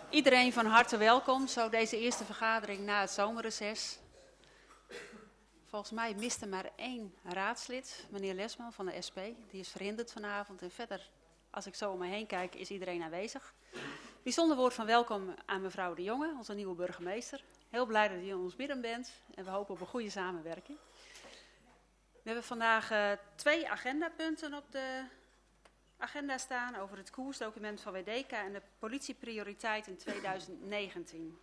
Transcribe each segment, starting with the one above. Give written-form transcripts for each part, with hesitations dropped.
Iedereen van harte welkom, zo deze eerste vergadering na het zomerreces. Volgens mij miste maar 1 raadslid, meneer Lesman van de SP. Die is verhinderd vanavond en verder, als ik zo om me heen kijk, is iedereen aanwezig. Bijzonder woord van welkom aan mevrouw De Jonge, onze nieuwe burgemeester. Heel blij dat u in ons midden bent en we hopen op een goede samenwerking. We hebben vandaag 2 agendapunten op de agenda staan over het koersdocument van WDK en de politieprioriteit in 2019.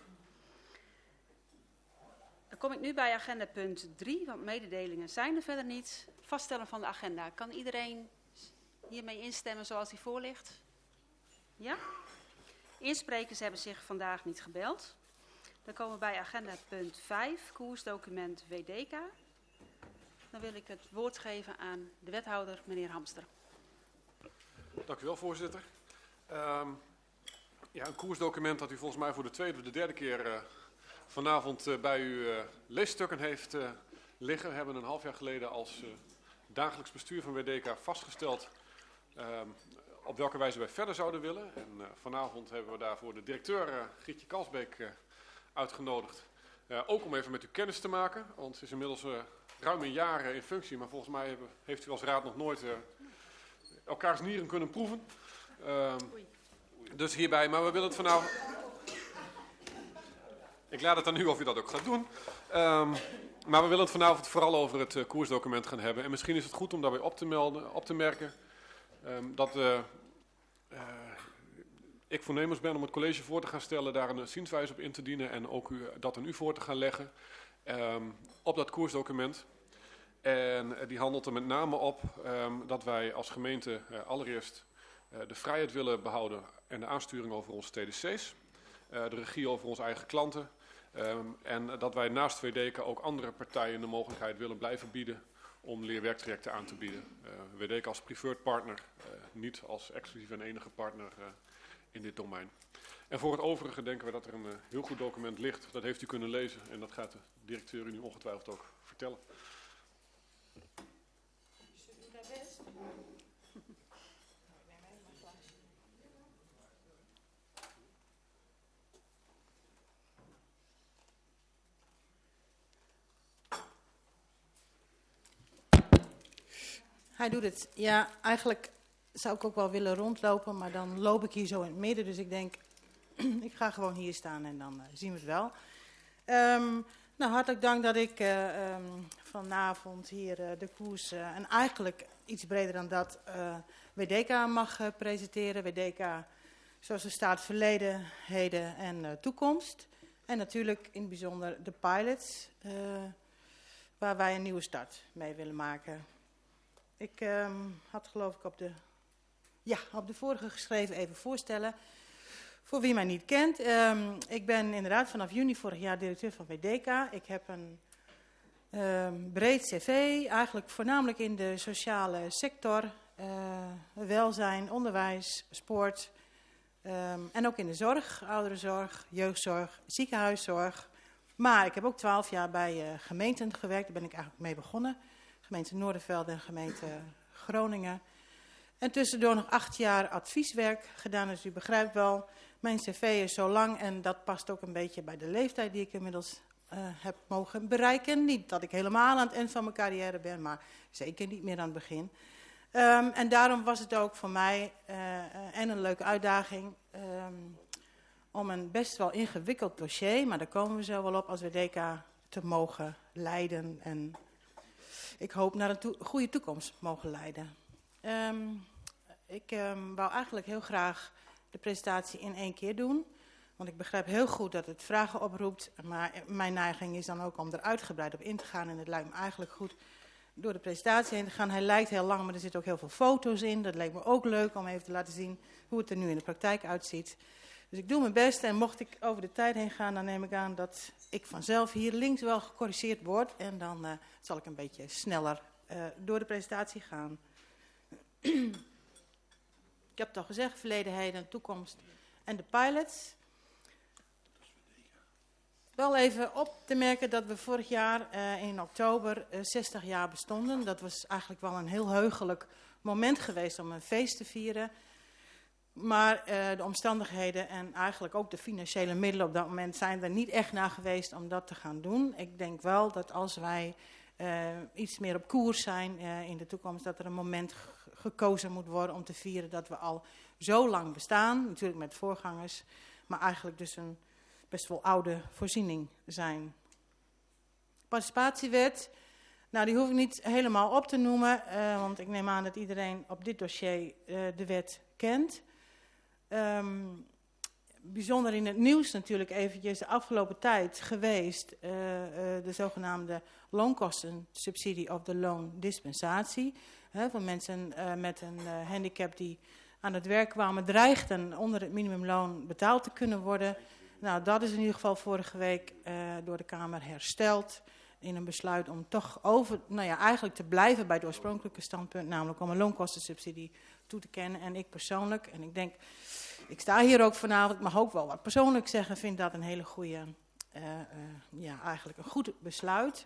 Dan kom ik nu bij agenda punt 3, want mededelingen zijn er verder niet. Vaststellen van de agenda. Kan iedereen hiermee instemmen zoals die voor ligt? Ja? Insprekers hebben zich vandaag niet gebeld. Dan komen we bij agenda punt 5, koersdocument WDK. Dan wil ik het woord geven aan de wethouder, meneer Hamster. Dank u wel, voorzitter. Een koersdocument dat u volgens mij voor de tweede of de derde keer vanavond bij u leesstukken heeft liggen. We hebben een half jaar geleden als dagelijks bestuur van WDK vastgesteld op welke wijze wij verder zouden willen. En vanavond hebben we daarvoor de directeur Grietje Kalsbeek uitgenodigd. Ook om even met u kennis te maken, want ze is inmiddels ruim een jaar in functie. Maar volgens mij heeft u als raad nog nooit elkaars nieren kunnen proeven. Dus hierbij, maar we willen het vanavond... Ik laat het aan u of u dat ook gaat doen. Maar we willen het vanavond vooral over het koersdocument gaan hebben. En misschien is het goed om daarbij op te merken dat ik voornemens ben om het college voor te gaan stellen, daar een zienswijze op in te dienen en ook dat aan u voor te gaan leggen op dat koersdocument. En die handelt er met name op dat wij als gemeente allereerst de vrijheid willen behouden en de aansturing over onze TDC's. De regie over onze eigen klanten. En dat wij naast WDK ook andere partijen de mogelijkheid willen blijven bieden om leerwerktrajecten aan te bieden. WDK als preferred partner, niet als exclusieve en enige partner in dit domein. En voor het overige denken we dat er een heel goed document ligt. Dat heeft u kunnen lezen en dat gaat de directeur u nu ongetwijfeld ook vertellen. Hij doet het. Ja, eigenlijk zou ik ook wel willen rondlopen, maar dan loop ik hier zo in het midden. Dus ik denk, ik ga gewoon hier staan en dan zien we het wel. Hartelijk dank dat ik vanavond hier de koers en eigenlijk iets breder dan dat WDK mag presenteren. WDK, zoals er staat, verleden, heden en toekomst. En natuurlijk in het bijzonder de pilots, waar wij een nieuwe start mee willen maken. Ik had geloof ik op de vorige geschreven even voorstellen. Voor wie mij niet kent, ik ben inderdaad vanaf juni vorig jaar directeur van WDK. Ik heb een breed cv, eigenlijk voornamelijk in de sociale sector. Welzijn, onderwijs, sport en ook in de zorg, ouderenzorg, jeugdzorg, ziekenhuiszorg. Maar ik heb ook 12 jaar bij gemeenten gewerkt, daar ben ik eigenlijk mee begonnen. Gemeente Noordervelde en gemeente Groningen. En tussendoor nog 8 jaar advieswerk gedaan, dus u begrijpt wel, mijn cv is zo lang en dat past ook een beetje bij de leeftijd die ik inmiddels heb mogen bereiken. Niet dat ik helemaal aan het eind van mijn carrière ben, maar zeker niet meer aan het begin. En daarom was het ook voor mij en een leuke uitdaging om een best wel ingewikkeld dossier, maar daar komen we zo wel op, als WDK te mogen leiden en ik hoop naar een goede toekomst mogen leiden. Ik wou eigenlijk heel graag de presentatie in 1 keer doen. Want ik begrijp heel goed dat het vragen oproept. Maar mijn neiging is dan ook om er uitgebreid op in te gaan. En het lijkt me eigenlijk goed door de presentatie heen te gaan. Hij lijkt heel lang, maar er zitten ook heel veel foto's in. Dat leek me ook leuk om even te laten zien hoe het er nu in de praktijk uitziet. Dus ik doe mijn best en mocht ik over de tijd heen gaan, dan neem ik aan dat ik vanzelf hier links wel gecorrigeerd word. En dan zal ik een beetje sneller door de presentatie gaan. Ik heb het al gezegd, verleden, heden, toekomst en de pilots. Wel even op te merken dat we vorig jaar in oktober 60 jaar bestonden. Dat was eigenlijk wel een heel heugelijk moment geweest om een feest te vieren. Maar de omstandigheden en eigenlijk ook de financiële middelen op dat moment zijn er niet echt naar geweest om dat te gaan doen. Ik denk wel dat als wij iets meer op koers zijn in de toekomst, dat er een moment gekozen moet worden om te vieren dat we al zo lang bestaan. Natuurlijk met voorgangers, maar eigenlijk dus een best wel oude voorziening zijn. Participatiewet, nou die hoef ik niet helemaal op te noemen, want ik neem aan dat iedereen op dit dossier de wet kent. Bijzonder in het nieuws natuurlijk eventjes de afgelopen tijd geweest de zogenaamde loonkostensubsidie of de loondispensatie. Voor mensen met een handicap die aan het werk kwamen dreigden onder het minimumloon betaald te kunnen worden. Nou, dat is in ieder geval vorige week door de Kamer hersteld in een besluit om toch eigenlijk te blijven bij het oorspronkelijke standpunt, namelijk om een loonkostensubsidie toe te kennen. En ik persoonlijk, en ik denk, ik sta hier ook vanavond, ik mag ook wel wat persoonlijk zeggen, vind dat een hele goede, eigenlijk een goed besluit.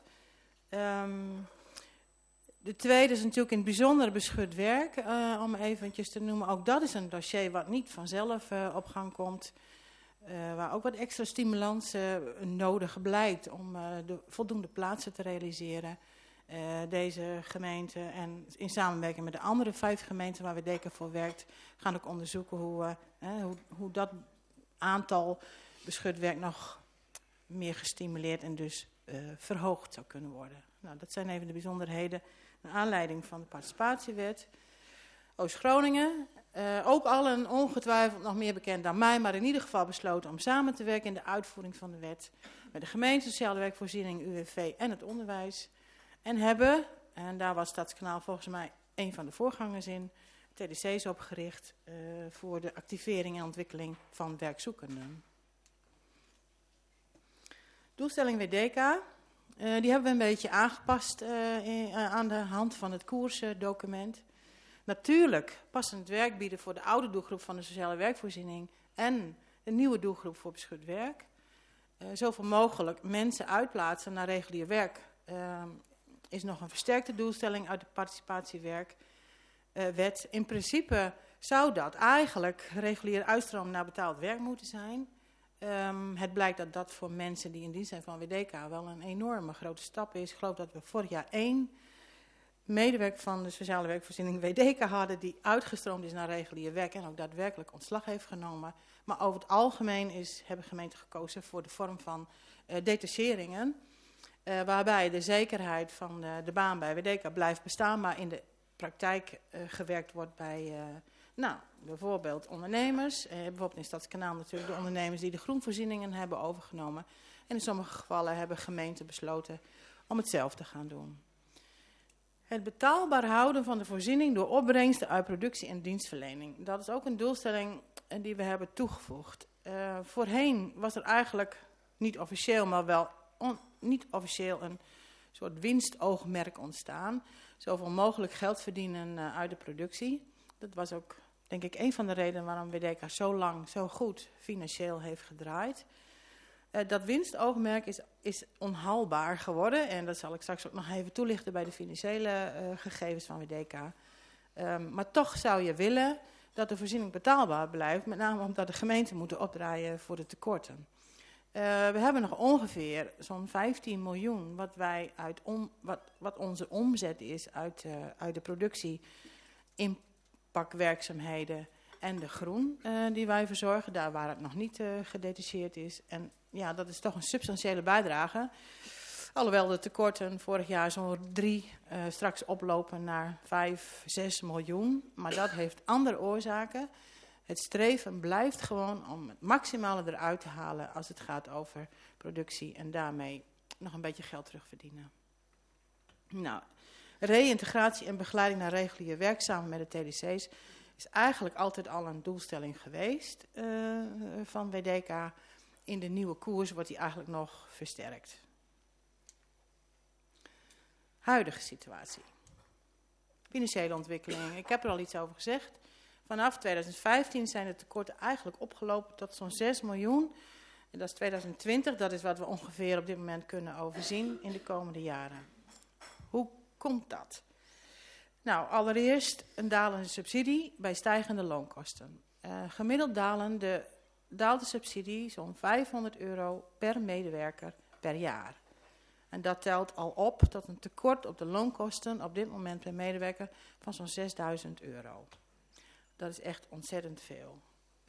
De tweede is natuurlijk in het bijzonder beschut werk, om eventjes te noemen. Ook dat is een dossier wat niet vanzelf op gang komt. Waar ook wat extra stimulans nodig blijkt om de voldoende plaatsen te realiseren. Deze gemeente en in samenwerking met de andere 5 gemeenten waar WDK voor werkt, gaan ook onderzoeken hoe dat aantal beschut werk nog meer gestimuleerd en dus verhoogd zou kunnen worden. Nou, dat zijn even de bijzonderheden naar aanleiding van de participatiewet. Oost-Groningen, ook allen ongetwijfeld nog meer bekend dan mij, maar in ieder geval besloten om samen te werken in de uitvoering van de wet met de gemeente, sociale werkvoorziening, UWV en het onderwijs. En hebben, en daar was Stadskanaal volgens mij een van de voorgangers in, TDC's opgericht voor de activering en ontwikkeling van werkzoekenden. Doelstelling WDK, die hebben we een beetje aangepast aan de hand van het koersdocument. Natuurlijk passend werk bieden voor de oude doelgroep van de sociale werkvoorziening en de nieuwe doelgroep voor beschut werk. Zoveel mogelijk mensen uitplaatsen naar regulier werk is nog een versterkte doelstelling uit de participatiewerkwet. In principe zou dat eigenlijk regulier uitstroom naar betaald werk moeten zijn. Het blijkt dat dat voor mensen die in dienst zijn van WDK wel een enorme grote stap is. Ik geloof dat we vorig jaar 1 medewerker van de sociale werkvoorziening WDK hadden die uitgestroomd is naar regulier werk en ook daadwerkelijk ontslag heeft genomen. Maar over het algemeen hebben gemeenten gekozen voor de vorm van detacheringen. Waarbij de zekerheid van de baan bij WDK blijft bestaan, maar in de praktijk gewerkt wordt bij bijvoorbeeld ondernemers. Bijvoorbeeld in Stadskanaal natuurlijk de ondernemers die de groenvoorzieningen hebben overgenomen. En in sommige gevallen hebben gemeenten besloten om het zelf te gaan doen. Het betaalbaar houden van de voorziening door opbrengsten uit productie en dienstverlening. Dat is ook een doelstelling die we hebben toegevoegd. Voorheen was er eigenlijk niet officieel, maar wel niet officieel een soort winstoogmerk ontstaan. Zoveel mogelijk geld verdienen uit de productie. Dat was ook, denk ik, een van de redenen waarom WDK zo lang, zo goed financieel heeft gedraaid. Dat winstoogmerk is onhaalbaar geworden. En dat zal ik straks ook nog even toelichten bij de financiële gegevens van WDK. Maar toch zou je willen dat de voorziening betaalbaar blijft. Met name omdat de gemeenten moeten opdraaien voor de tekorten. We hebben nog ongeveer zo'n 15 miljoen wat onze omzet is uit de productie, inpakwerkzaamheden en de groen die wij verzorgen. Daar waar het nog niet gedetacheerd is. En ja, dat is toch een substantiële bijdrage. Alhoewel de tekorten vorig jaar zo'n 3 straks oplopen naar 5, 6 miljoen. Maar dat heeft andere oorzaken. Het streven blijft gewoon om het maximale eruit te halen als het gaat over productie en daarmee nog een beetje geld terugverdienen. Nou, reïntegratie en begeleiding naar regulier werk samen met de TDC's is eigenlijk altijd al een doelstelling geweest van WDK. In de nieuwe koers wordt die eigenlijk nog versterkt. Huidige situatie. Financiële ontwikkeling. Ik heb er al iets over gezegd. Vanaf 2015 zijn de tekorten eigenlijk opgelopen tot zo'n 6 miljoen. En dat is 2020, dat is wat we ongeveer op dit moment kunnen overzien in de komende jaren. Hoe komt dat? Nou, allereerst een dalende subsidie bij stijgende loonkosten. Gemiddeld daalt de subsidie zo'n €500 per medewerker per jaar. En dat telt al op tot een tekort op de loonkosten op dit moment per medewerker van zo'n €6.000. Dat is echt ontzettend veel.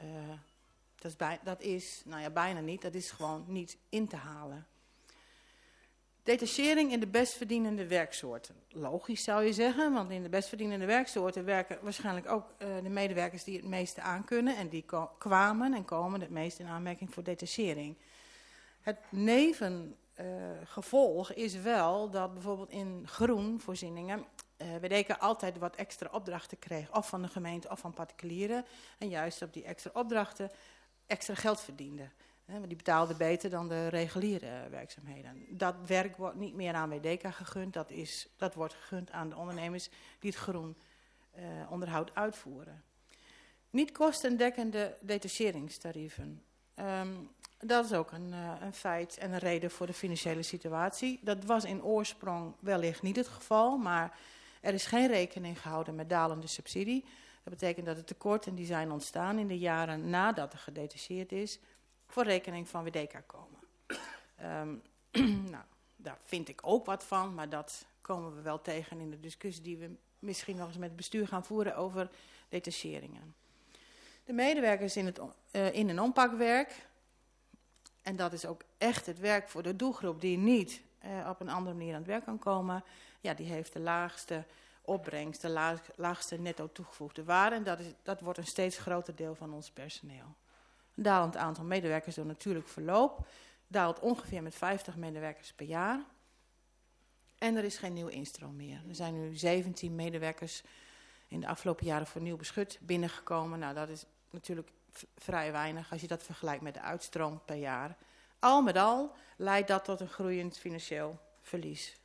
Dat is bijna niet, dat is gewoon niet in te halen. Detachering in de best verdienende werksoorten. Logisch zou je zeggen, want in de best verdienende werksoorten werken waarschijnlijk ook de medewerkers die het meeste aankunnen. En die kwamen en komen het meest in aanmerking voor detachering. Het nevengevolg is wel dat bijvoorbeeld in groenvoorzieningen WDK altijd wat extra opdrachten kreeg. Of van de gemeente of van particulieren. En juist op die extra opdrachten extra geld verdienden. Die betaalden beter dan de reguliere werkzaamheden. Dat werk wordt niet meer aan WDK gegund. Dat wordt gegund aan de ondernemers die het groen onderhoud uitvoeren. Niet kostendekkende detacheringstarieven. Dat is ook een feit en een reden voor de financiële situatie. Dat was in oorsprong wellicht niet het geval, maar er is geen rekening gehouden met dalende subsidie. Dat betekent dat er tekorten die zijn ontstaan in de jaren nadat er gedetacheerd is, voor rekening van WDK komen. Nou, daar vind ik ook wat van, maar dat komen we wel tegen in de discussie die we misschien nog eens met het bestuur gaan voeren over detacheringen. De medewerkers in in- en ompakwerk, en dat is ook echt het werk voor de doelgroep die niet op een andere manier aan het werk kan komen, ja, die heeft de laagste opbrengst, de laagste netto toegevoegde waarde. En dat wordt een steeds groter deel van ons personeel. Een dalend aantal medewerkers door natuurlijk verloop daalt ongeveer met 50 medewerkers per jaar. En er is geen nieuwe instroom meer. Er zijn nu 17 medewerkers in de afgelopen jaren voor nieuw beschut binnengekomen. Nou, dat is natuurlijk vrij weinig als je dat vergelijkt met de uitstroom per jaar. Al met al leidt dat tot een groeiend financieel verlies.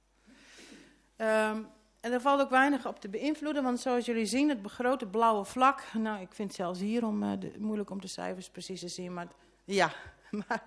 En er valt ook weinig op te beïnvloeden, want zoals jullie zien, het begrote blauwe vlak. Nou, ik vind het zelfs hier moeilijk om de cijfers precies te zien, maar ja, maar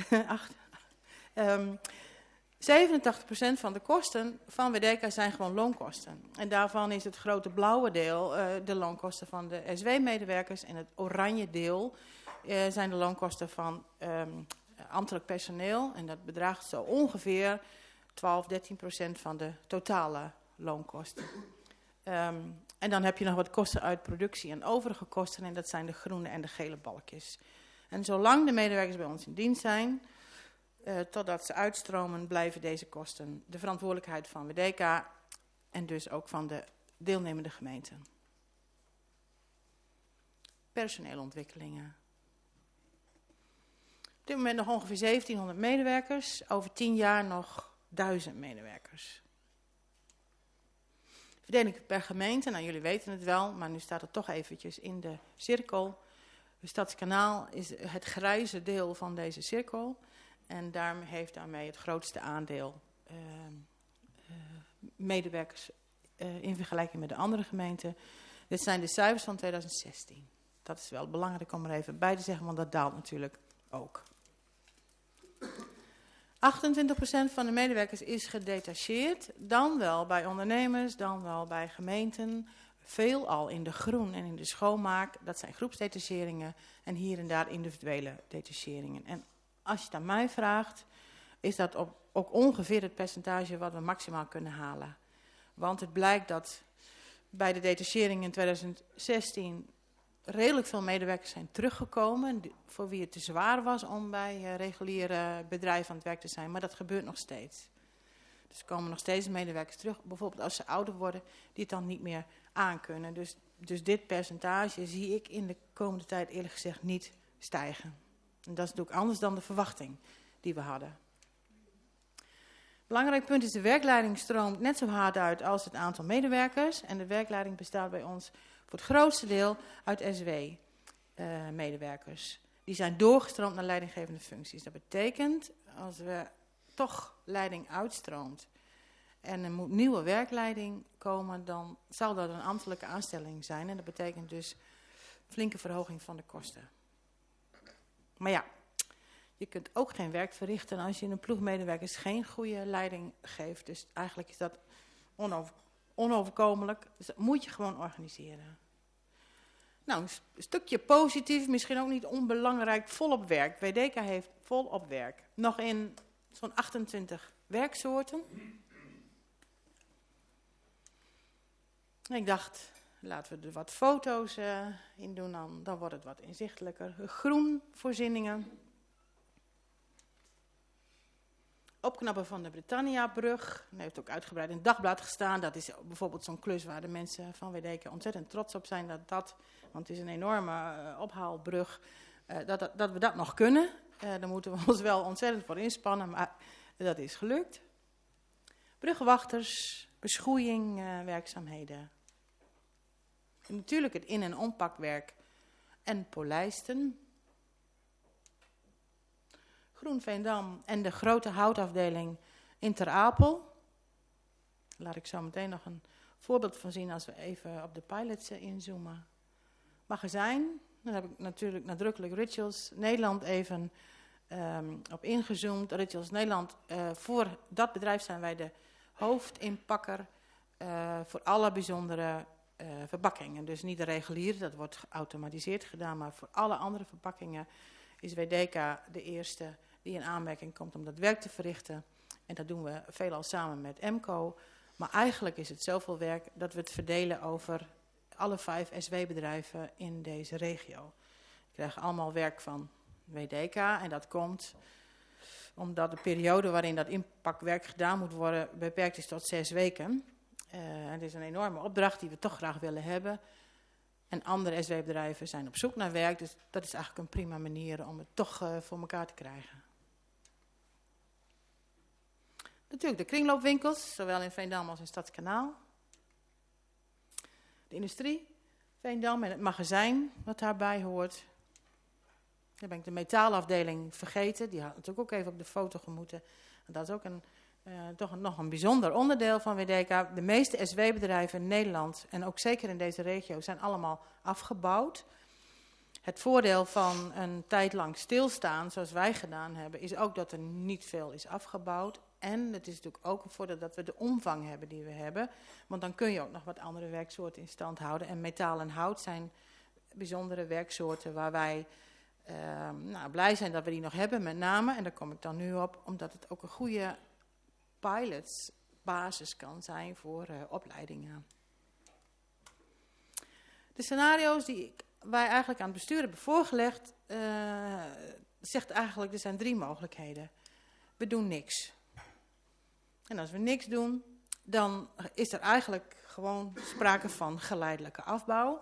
87% van de kosten van WDK zijn gewoon loonkosten. En daarvan is het grote blauwe deel de loonkosten van de SW-medewerkers en het oranje deel zijn de loonkosten van ambtelijk personeel. En dat bedraagt zo ongeveer 12-13% van de totale loonkosten. En dan heb je nog wat kosten uit productie en overige kosten. En dat zijn de groene en de gele balkjes. En zolang de medewerkers bij ons in dienst zijn, totdat ze uitstromen, blijven deze kosten de verantwoordelijkheid van WDK en dus ook van de deelnemende gemeenten. Personeelontwikkelingen. Op dit moment nog ongeveer 1700 medewerkers. Over 10 jaar nog 1000 medewerkers. Verdeling per gemeente, nou jullie weten het wel, maar nu staat het toch eventjes in de cirkel. Het Stadskanaal is het grijze deel van deze cirkel. En heeft daarmee het grootste aandeel medewerkers in vergelijking met de andere gemeenten. Dit zijn de cijfers van 2016. Dat is wel belangrijk om er even bij te zeggen, want dat daalt natuurlijk ook. 28% van de medewerkers is gedetacheerd, dan wel bij ondernemers, dan wel bij gemeenten. Veelal in de groen en in de schoonmaak, dat zijn groepsdetacheringen en hier en daar individuele detacheringen. En als je het aan mij vraagt, is dat ook ongeveer het percentage wat we maximaal kunnen halen. Want het blijkt dat bij de detachering in 2016 redelijk veel medewerkers zijn teruggekomen, voor wie het te zwaar was om bij reguliere bedrijven aan het werk te zijn. Maar dat gebeurt nog steeds. Dus er komen nog steeds medewerkers terug, bijvoorbeeld als ze ouder worden, die het dan niet meer aankunnen. Dus dit percentage zie ik in de komende tijd eerlijk gezegd niet stijgen. En dat is natuurlijk anders dan de verwachting die we hadden. Belangrijk punt is de werkleiding stroomt net zo hard uit als het aantal medewerkers. En de werkleiding bestaat bij ons voor het grootste deel uit SW-medewerkers. Die zijn doorgestroomd naar leidinggevende functies. Dat betekent, als we toch leiding uitstroomt en er moet nieuwe werkleiding komen, dan zal dat een ambtelijke aanstelling zijn. En dat betekent dus flinke verhoging van de kosten. Maar ja, je kunt ook geen werk verrichten als je een ploegmedewerkers geen goede leiding geeft. Dus eigenlijk is dat onoverkomelijk. Dus dat moet je gewoon organiseren. Nou, een stukje positief, misschien ook niet onbelangrijk, volop werk. WDK heeft volop werk. Nog in zo'n 28 werksoorten. Ik dacht, laten we er wat foto's in doen, dan wordt het wat inzichtelijker. Groenvoorzieningen. Opknappen van de Britannia-brug. Dat heeft ook uitgebreid in het dagblad gestaan. Dat is bijvoorbeeld zo'n klus waar de mensen van WDK ontzettend trots op zijn. Want het is een enorme ophaalbrug. Dat we dat nog kunnen. Daar moeten we ons wel ontzettend voor inspannen, maar dat is gelukt. Brugwachters, beschoeiing, werkzaamheden. En natuurlijk het in- en ompakwerk en polijsten. Groenveendam en de grote houtafdeling in Ter Apel. Laat ik zo meteen nog een voorbeeld van zien als we even op de pilots inzoomen. Magazijn, daar heb ik natuurlijk nadrukkelijk Rituals Nederland even op ingezoomd. Rituals Nederland, voor dat bedrijf zijn wij de hoofdinpakker voor alle bijzondere verpakkingen. Dus niet de reguliere, dat wordt geautomatiseerd gedaan, maar voor alle andere verpakkingen is WDK de eerste die in aanmerking komt om dat werk te verrichten. En dat doen we veelal samen met EMCO. Maar eigenlijk is het zoveel werk dat we het verdelen over alle 5 SW-bedrijven in deze regio. We krijgen allemaal werk van WDK en dat komt omdat de periode waarin dat impactwerk gedaan moet worden beperkt is tot 6 weken. Het is een enorme opdracht die we toch graag willen hebben. En andere SW-bedrijven zijn op zoek naar werk, dus dat is eigenlijk een prima manier om het toch voor elkaar te krijgen. Natuurlijk de kringloopwinkels, zowel in Veendam als in Stadskanaal. De industrie, Veendam en het magazijn wat daarbij hoort. Dan ben ik de metaalafdeling vergeten, die had natuurlijk ook even op de foto gemoeten. En dat is ook toch nog een bijzonder onderdeel van WDK. De meeste SW-bedrijven in Nederland en ook zeker in deze regio zijn allemaal afgebouwd. Het voordeel van een tijd lang stilstaan, zoals wij gedaan hebben, is ook dat er niet veel is afgebouwd. En het is natuurlijk ook een voordeel dat we de omvang hebben die we hebben. Want dan kun je ook nog wat andere werksoorten in stand houden. En metaal en hout zijn bijzondere werksoorten waar wij blij zijn dat we die nog hebben. Met name, en daar kom ik dan nu op, omdat het ook een goede pilotsbasis kan zijn voor opleidingen. De scenario's die wij eigenlijk aan het bestuur hebben voorgelegd, zegt eigenlijk, er zijn 3 mogelijkheden. We doen niks. En als we niks doen, dan is er eigenlijk gewoon sprake van geleidelijke afbouw.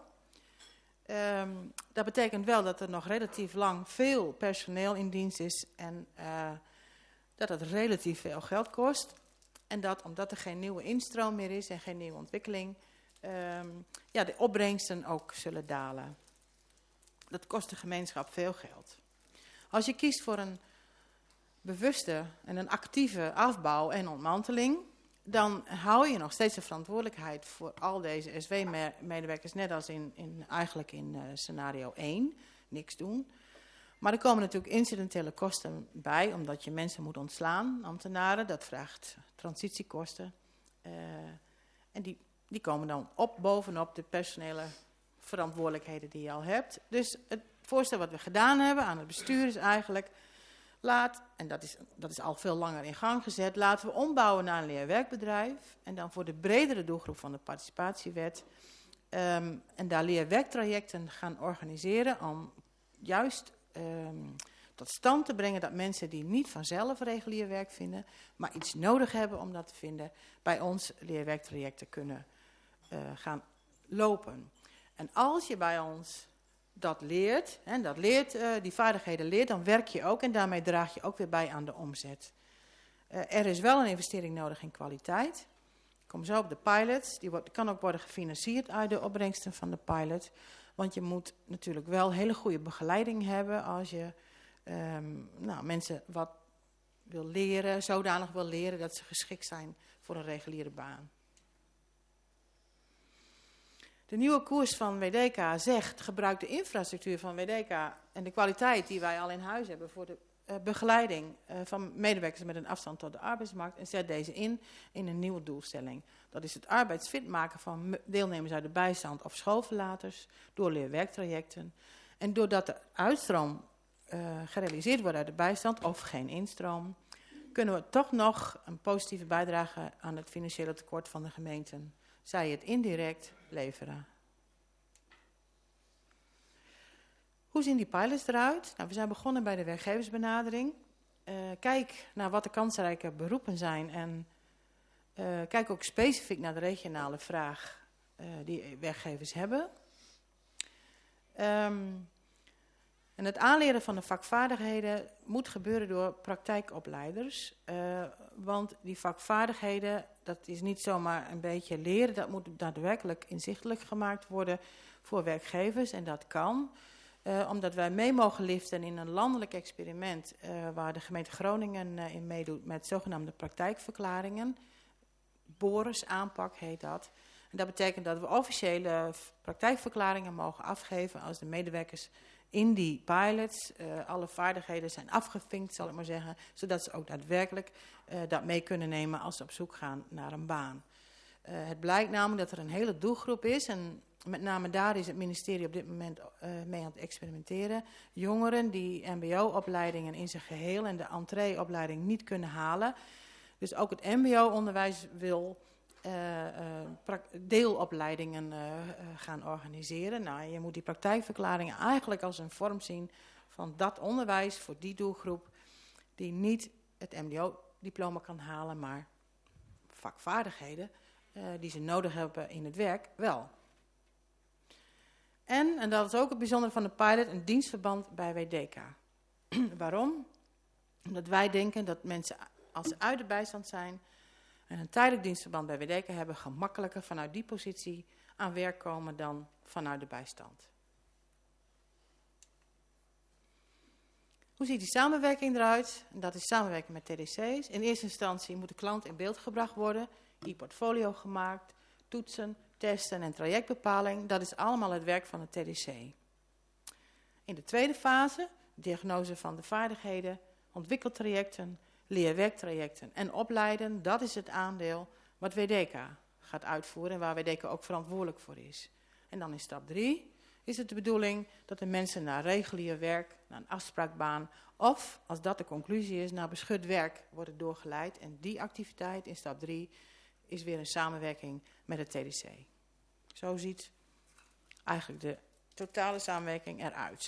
Dat betekent wel dat er nog relatief lang veel personeel in dienst is en dat het relatief veel geld kost. En dat, omdat er geen nieuwe instroom meer is en geen nieuwe ontwikkeling, de opbrengsten ook zullen dalen. Dat kost de gemeenschap veel geld. Als je kiest voor een bewuste en een actieve afbouw en ontmanteling, dan hou je nog steeds de verantwoordelijkheid voor al deze SW-medewerkers, net als eigenlijk in scenario 1, niks doen. Maar er komen natuurlijk incidentele kosten bij, omdat je mensen moet ontslaan, ambtenaren, dat vraagt transitiekosten. En die komen dan bovenop de personele verantwoordelijkheden die je al hebt. Dus het voorstel wat we gedaan hebben aan het bestuur is eigenlijk, en dat is al veel langer in gang gezet, laten we ombouwen naar een leerwerkbedrijf. En dan voor de bredere doelgroep van de participatiewet. En daar leerwerktrajecten gaan organiseren om juist tot stand te brengen dat mensen die niet vanzelf regulier werk vinden, maar iets nodig hebben om dat te vinden, bij ons leerwerktrajecten kunnen gaan lopen. En als je bij ons dat leert, die vaardigheden leert, dan werk je ook en daarmee draag je ook weer bij aan de omzet. Er is wel een investering nodig in kwaliteit. Ik kom zo op de pilots, die kan ook worden gefinancierd uit de opbrengsten van de pilot. Want je moet natuurlijk wel hele goede begeleiding hebben als je mensen wat wil leren, zodanig wil leren dat ze geschikt zijn voor een reguliere baan. De nieuwe koers van WDK zegt, gebruik de infrastructuur van WDK en de kwaliteit die wij al in huis hebben voor de begeleiding van medewerkers met een afstand tot de arbeidsmarkt en zet deze in een nieuwe doelstelling. Dat is het arbeidsfit maken van deelnemers uit de bijstand of schoolverlaters door leerwerktrajecten. En doordat de uitstroom gerealiseerd wordt uit de bijstand of geen instroom, kunnen we toch nog een positieve bijdrage aan het financiële tekort van de gemeenten, zij het indirect, leveren. Hoe zien die pilots eruit? Nou, we zijn begonnen bij de werkgeversbenadering. Kijk naar wat de kansrijke beroepen zijn en kijk ook specifiek naar de regionale vraag die werkgevers hebben. En het aanleren van de vakvaardigheden moet gebeuren door praktijkopleiders. Want die vakvaardigheden, dat is niet zomaar een beetje leren, dat moet daadwerkelijk inzichtelijk gemaakt worden voor werkgevers. En dat kan, omdat wij mee mogen liften in een landelijk experiment waar de gemeente Groningen in meedoet met zogenaamde praktijkverklaringen. Boris aanpak heet dat. En dat betekent dat we officiële praktijkverklaringen mogen afgeven als de medewerkers in die pilots alle vaardigheden zijn afgevinkt, zal ik maar zeggen, zodat ze ook daadwerkelijk dat mee kunnen nemen als ze op zoek gaan naar een baan. Het blijkt namelijk dat er een hele doelgroep is en met name daar is het ministerie op dit moment mee aan het experimenteren. Jongeren die mbo-opleidingen in zijn geheel en de entreeopleiding niet kunnen halen. Dus ook het mbo-onderwijs wil deelopleidingen gaan organiseren. Nou, je moet die praktijkverklaringen eigenlijk als een vorm zien van dat onderwijs voor die doelgroep die niet het mbo-diploma kan halen, maar vakvaardigheden die ze nodig hebben in het werk wel. En dat is ook het bijzondere van de pilot, een dienstverband bij WDK. Waarom? Omdat wij denken dat mensen, als ze uit de bijstand zijn en een tijdelijk dienstverband bij WDK hebben, gemakkelijker vanuit die positie aan werk komen dan vanuit de bijstand. Hoe ziet die samenwerking eruit? Dat is samenwerking met TDC's. In eerste instantie moet de klant in beeld gebracht worden, e-portfolio gemaakt, toetsen, testen en trajectbepaling. Dat is allemaal het werk van het TDC. In de tweede fase, diagnose van de vaardigheden, ontwikkeltrajecten, leerwerktrajecten en opleiden. Dat is het aandeel wat WDK gaat uitvoeren en waar WDK ook verantwoordelijk voor is. En dan in stap 3 is het de bedoeling dat de mensen naar regulier werk, naar een afspraakbaan of, als dat de conclusie is, naar beschut werk worden doorgeleid. En die activiteit in stap 3 is weer een samenwerking met het TDC. Zo ziet eigenlijk de totale samenwerking eruit.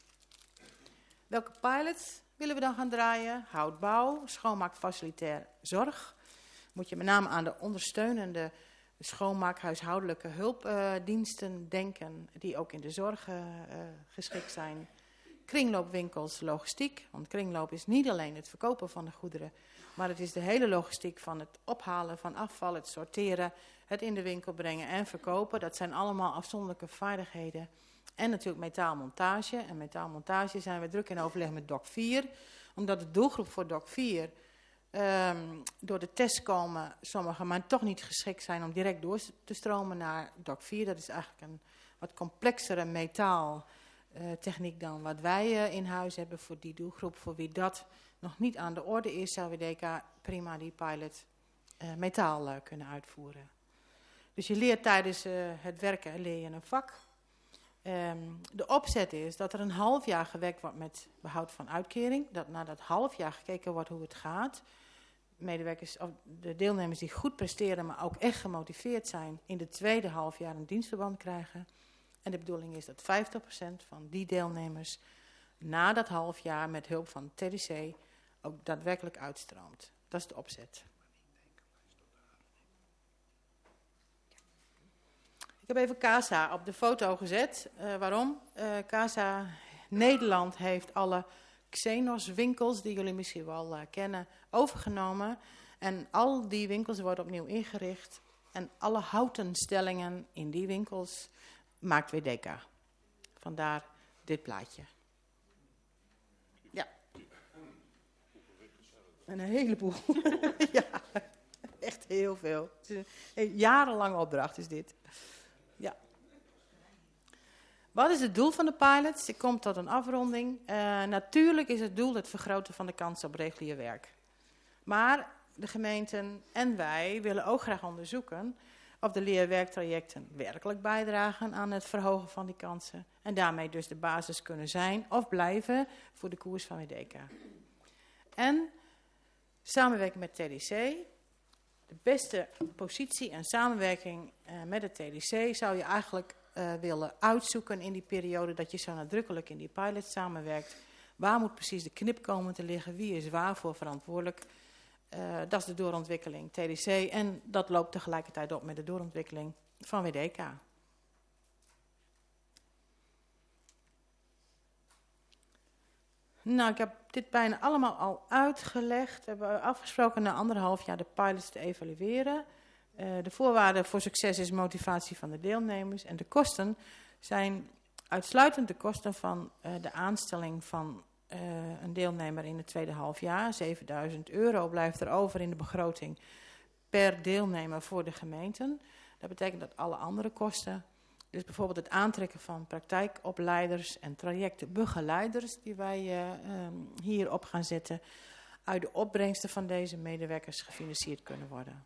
Welke pilots willen we dan gaan draaien? Houtbouw, schoonmaak facilitair zorg. Moet je met name aan de ondersteunende schoonmaak huishoudelijke hulpdiensten denken, die ook in de zorg geschikt zijn. Kringloopwinkels, logistiek. Want kringloop is niet alleen het verkopen van de goederen, maar het is de hele logistiek van het ophalen van afval, het sorteren, het in de winkel brengen en verkopen. Dat zijn allemaal afzonderlijke vaardigheden. En natuurlijk metaalmontage. En metaalmontage zijn we druk in overleg met DOC 4. Omdat de doelgroep voor DOC 4 door de test komen, sommigen maar toch niet geschikt zijn om direct door te stromen naar DOC 4. Dat is eigenlijk een wat complexere metaaltechniek dan wat wij in huis hebben voor die doelgroep. Voor wie dat nog niet aan de orde is, zou WDK prima die pilot metaal kunnen uitvoeren. Dus je leert tijdens het werken leer je een vak. De opzet is dat er een half jaar gewerkt wordt met behoud van uitkering. Dat na dat half jaar gekeken wordt hoe het gaat. Medewerkers, of de deelnemers die goed presteren, maar ook echt gemotiveerd zijn, in de tweede half jaar een dienstverband krijgen. En de bedoeling is dat 50% van die deelnemers na dat half jaar met hulp van het TDC ook daadwerkelijk uitstroomt. Dat is de opzet. Ik heb even CASA op de foto gezet. Waarom? CASA Nederland heeft alle Xenos winkels, die jullie misschien wel kennen, overgenomen. En al die winkels worden opnieuw ingericht. En alle houten stellingen in die winkels maakt WDK. Vandaar dit plaatje. Ja. Een heleboel. Ja, echt heel veel. Het is een jarenlange opdracht is dit. Ja. Wat is het doel van de pilots? Ik kom tot een afronding. Natuurlijk is het doel het vergroten van de kans op regulier werk. Maar de gemeenten en wij willen ook graag onderzoeken of de leerwerktrajecten werkelijk bijdragen aan het verhogen van die kansen. En daarmee dus de basis kunnen zijn of blijven voor de koers van WDK. En samenwerking met TDC. De beste positie en samenwerking met het TDC zou je eigenlijk willen uitzoeken in die periode dat je zo nadrukkelijk in die pilot samenwerkt. Waar moet precies de knip komen te liggen? Wie is waarvoor verantwoordelijk? Dat is de doorontwikkeling TDC en dat loopt tegelijkertijd op met de doorontwikkeling van WDK. Nou, ik heb dit bijna allemaal al uitgelegd. We hebben afgesproken na 1,5 jaar de pilots te evalueren. De voorwaarde voor succes is motivatie van de deelnemers. En de kosten zijn uitsluitend de kosten van de aanstelling van een deelnemer in het tweede halfjaar. €7.000 blijft er over in de begroting per deelnemer voor de gemeenten. Dat betekent dat alle andere kosten, dus bijvoorbeeld het aantrekken van praktijkopleiders en trajectbegeleiders die wij hierop gaan zetten, uit de opbrengsten van deze medewerkers gefinancierd kunnen worden.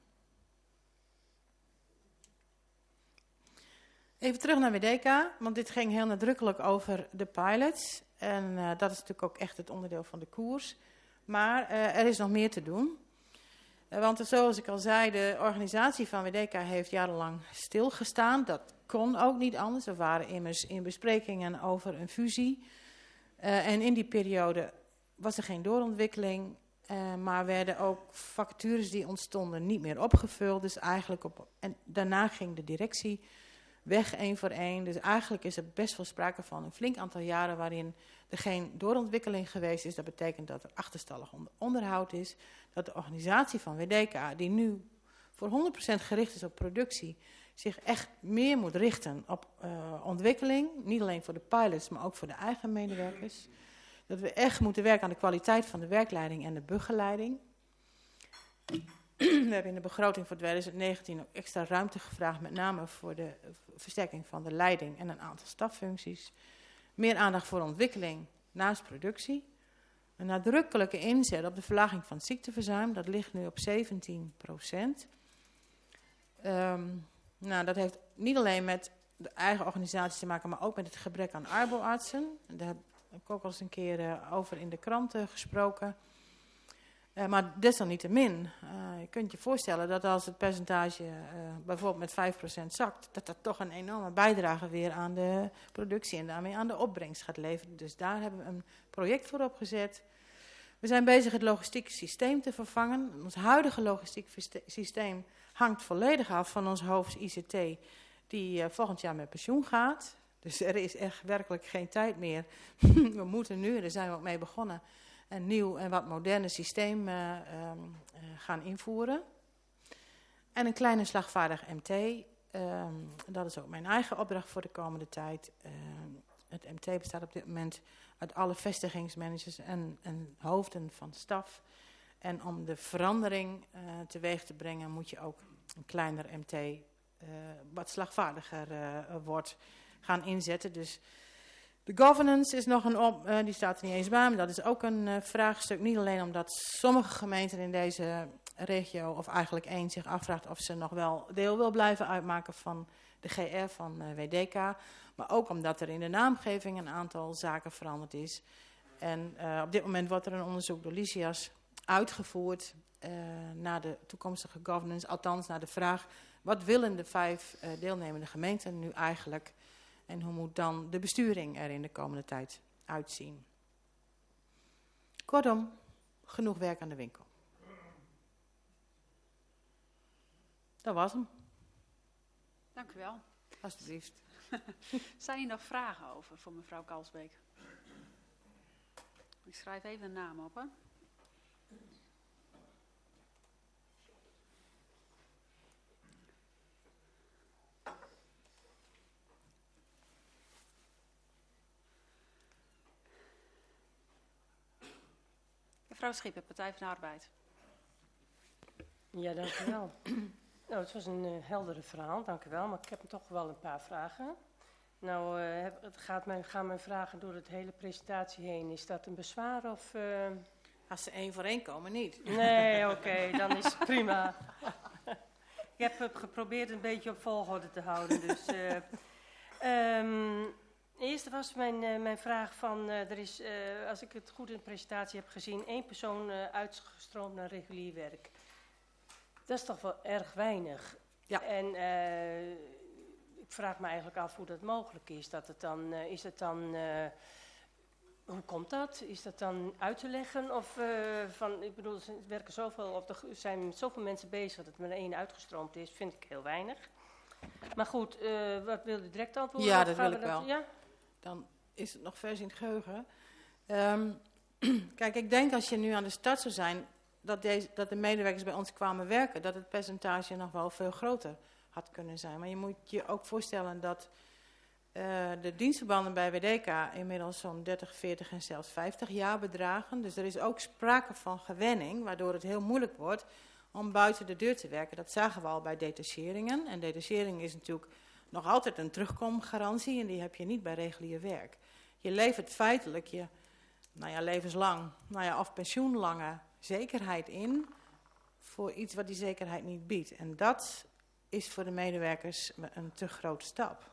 Even terug naar WDK, want dit ging heel nadrukkelijk over de pilots. En dat is natuurlijk ook echt het onderdeel van de koers. Maar er is nog meer te doen. Want zoals ik al zei, de organisatie van WDK heeft jarenlang stilgestaan. Dat kon ook niet anders. We waren immers in besprekingen over een fusie. En in die periode was er geen doorontwikkeling. Maar werden ook vacatures die ontstonden niet meer opgevuld. Dus eigenlijk en daarna ging de directie weg 1 voor 1. Dus eigenlijk is er best wel sprake van een flink aantal jaren waarin er geen doorontwikkeling geweest is. Dat betekent dat er achterstallig onderhoud is. Dat de organisatie van WDK, die nu voor 100% gericht is op productie, zich echt meer moet richten op ontwikkeling. Niet alleen voor de pilots, maar ook voor de eigen medewerkers. Dat we echt moeten werken aan de kwaliteit van de werkleiding en de begeleiding. We hebben in de begroting voor 2019 ook extra ruimte gevraagd, met name voor de versterking van de leiding en een aantal staffuncties. Meer aandacht voor ontwikkeling naast productie. Een nadrukkelijke inzet op de verlaging van het ziekteverzuim, dat ligt nu op 17%. Nou, dat heeft niet alleen met de eigen organisatie te maken, maar ook met het gebrek aan arboartsen. Daar heb ik ook al eens een keer over in de kranten gesproken. Maar desalniettemin, je kunt je voorstellen dat als het percentage bijvoorbeeld met 5% zakt, dat dat toch een enorme bijdrage weer aan de productie en daarmee aan de opbrengst gaat leveren. Dus daar hebben we een project voor opgezet. We zijn bezig het logistiek systeem te vervangen. Ons huidige logistiek systeem hangt volledig af van ons hoofd ICT, die volgend jaar met pensioen gaat. Dus er is echt werkelijk geen tijd meer. We moeten nu, daar zijn we ook mee begonnen, een nieuw en wat moderne systeem gaan invoeren. En een kleine slagvaardig MT. Dat is ook mijn eigen opdracht voor de komende tijd. Het MT bestaat op dit moment uit alle vestigingsmanagers en hoofden van staf. En om de verandering teweeg te brengen moet je ook een kleiner MT, wat slagvaardiger wordt, gaan inzetten. Dus de governance is nog die staat er niet eens bij, maar dat is ook een vraagstuk. Niet alleen omdat sommige gemeenten in deze regio, of eigenlijk één, zich afvraagt of ze nog wel deel wil blijven uitmaken van de GR van WDK. Maar ook omdat er in de naamgeving een aantal zaken veranderd is. En op dit moment wordt er een onderzoek door Lysias uitgevoerd naar de toekomstige governance. Althans naar de vraag, wat willen de 5 deelnemende gemeenten nu eigenlijk? En hoe moet dan de besturing er in de komende tijd uitzien? Kortom, genoeg werk aan de winkel. Dat was hem. Dank u wel. Alsjeblieft. Zijn hier nog vragen over voor mevrouw Kalsbeek? Ik schrijf even een naam op, hè. Mevrouw Schipper, Partij van de Arbeid. Ja, dank u wel. Nou, het was een heldere verhaal, dank u wel. Maar ik heb toch wel een paar vragen. Nou, gaan mijn vragen door het hele presentatie heen. Is dat een bezwaar of... Als ze 1 voor 1 komen, niet. Nee, oké, dan is het prima. Ik heb geprobeerd een beetje op volgorde te houden. Dus, eerst was mijn vraag van... er is, als ik het goed in de presentatie heb gezien... 1 persoon uitgestroomd naar regulier werk. Dat is toch wel erg weinig. Ja. En ik vraag me eigenlijk af hoe dat mogelijk is. Hoe komt dat? Is dat dan uit te leggen? Of ik bedoel, er werken zoveel, of er zijn zoveel mensen bezig dat er maar 1 uitgestroomd is, vind ik heel weinig. Maar goed, wat wil u direct antwoorden? Ja, Of dat gaan wil we ik wel. Ja? Dan is het nog vers in het geheugen. Kijk, ik denk als je nu aan de start zou zijn, dat de medewerkers bij ons kwamen werken, dat het percentage nog wel veel groter had kunnen zijn. Maar je moet je ook voorstellen dat de dienstverbanden bij WDK inmiddels zo'n 30, 40 en zelfs 50 jaar bedragen. Dus er is ook sprake van gewenning, waardoor het heel moeilijk wordt om buiten de deur te werken. Dat zagen we al bij detacheringen. En detachering is natuurlijk nog altijd een terugkomgarantie en die heb je niet bij regulier werk. Je levert feitelijk je levenslang, of pensioenlange zekerheid in voor iets wat die zekerheid niet biedt. En dat is voor de medewerkers een te grote stap.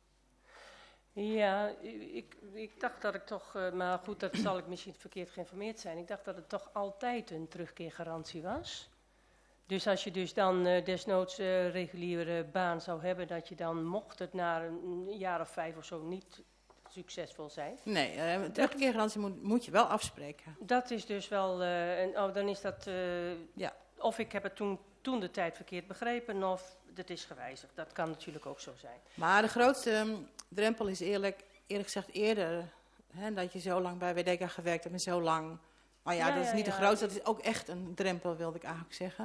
Ja, ik dacht dat ik toch, maar goed, dat zal ik misschien verkeerd geïnformeerd zijn. Ik dacht dat het toch altijd een terugkeergarantie was. Dus als je dus dan desnoods reguliere baan zou hebben, dat je dan, mocht het na een jaar of 5 of zo niet succesvol zijn. Nee, een terugkeergarantie moet je wel afspreken. Dat is dus wel, dan is dat, Ja. Of ik heb het toen de tijd verkeerd begrepen, of het is gewijzigd. Dat kan natuurlijk ook zo zijn. Maar de grootste drempel is eerlijk gezegd eerder, dat je zo lang bij WDK gewerkt hebt en zo lang. Maar ja, dat is niet de grootste, dat is ook echt een drempel, wilde ik eigenlijk zeggen.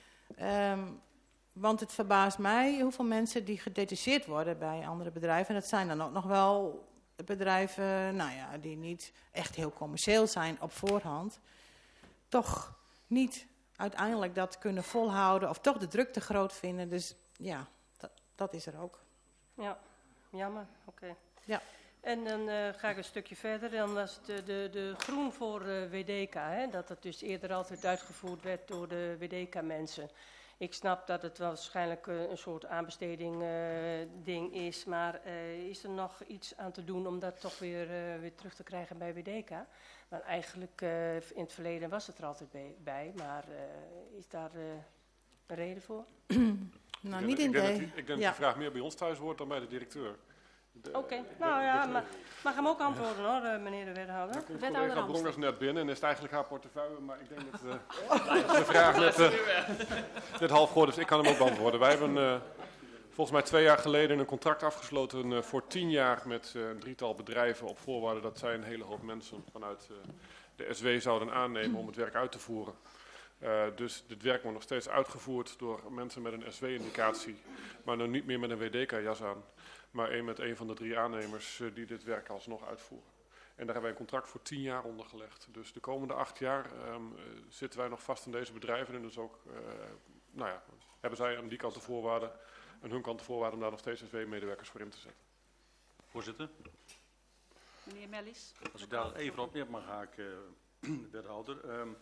Want het verbaast mij hoeveel mensen die gedetacheerd worden bij andere bedrijven. En dat zijn dan ook nog wel bedrijven die niet echt heel commercieel zijn op voorhand. Toch niet uiteindelijk dat kunnen volhouden of toch de druk te groot vinden. Dus ja, dat is er ook. Ja, jammer. Oké. Ja. En dan ga ik een stukje verder. Dan was het de groen voor WDK. Hè? Dat het dus eerder altijd uitgevoerd werd door de WDK-mensen. Ik snap dat het waarschijnlijk een soort aanbesteding ding is. Maar is er nog iets aan te doen om dat toch weer terug te krijgen bij WDK? Want eigenlijk in het verleden was het er altijd bij. Maar is daar een reden voor? Niet in Ik denk dat die vraag meer bij ons thuis hoort dan bij de directeur. Oké, mag hem ook antwoorden hoor, meneer de wethouder. Collega Brongers net binnen en is het eigenlijk haar portefeuille, maar ik denk dat de vraag net half geworden is. Ik kan hem ook beantwoorden. Wij hebben volgens mij 2 jaar geleden een contract afgesloten voor 10 jaar met een 3-tal bedrijven op voorwaarde dat zij een hele hoop mensen vanuit de SW zouden aannemen om het werk uit te voeren. Dus dit werk wordt nog steeds uitgevoerd door mensen met een SW-indicatie, maar nu niet meer met een WDK-jas aan. Maar met een van de 3 aannemers die dit werk alsnog uitvoeren. En daar hebben wij een contract voor 10 jaar onder gelegd. Dus de komende 8 jaar zitten wij nog vast in deze bedrijven. En dus ook hebben zij aan die kant de voorwaarden, aan hun kant de voorwaarden om daar nog steeds SW-medewerkers voor in te zetten. Voorzitter. Meneer Mellis. Als ik daar even op neer mag haken, wethouder.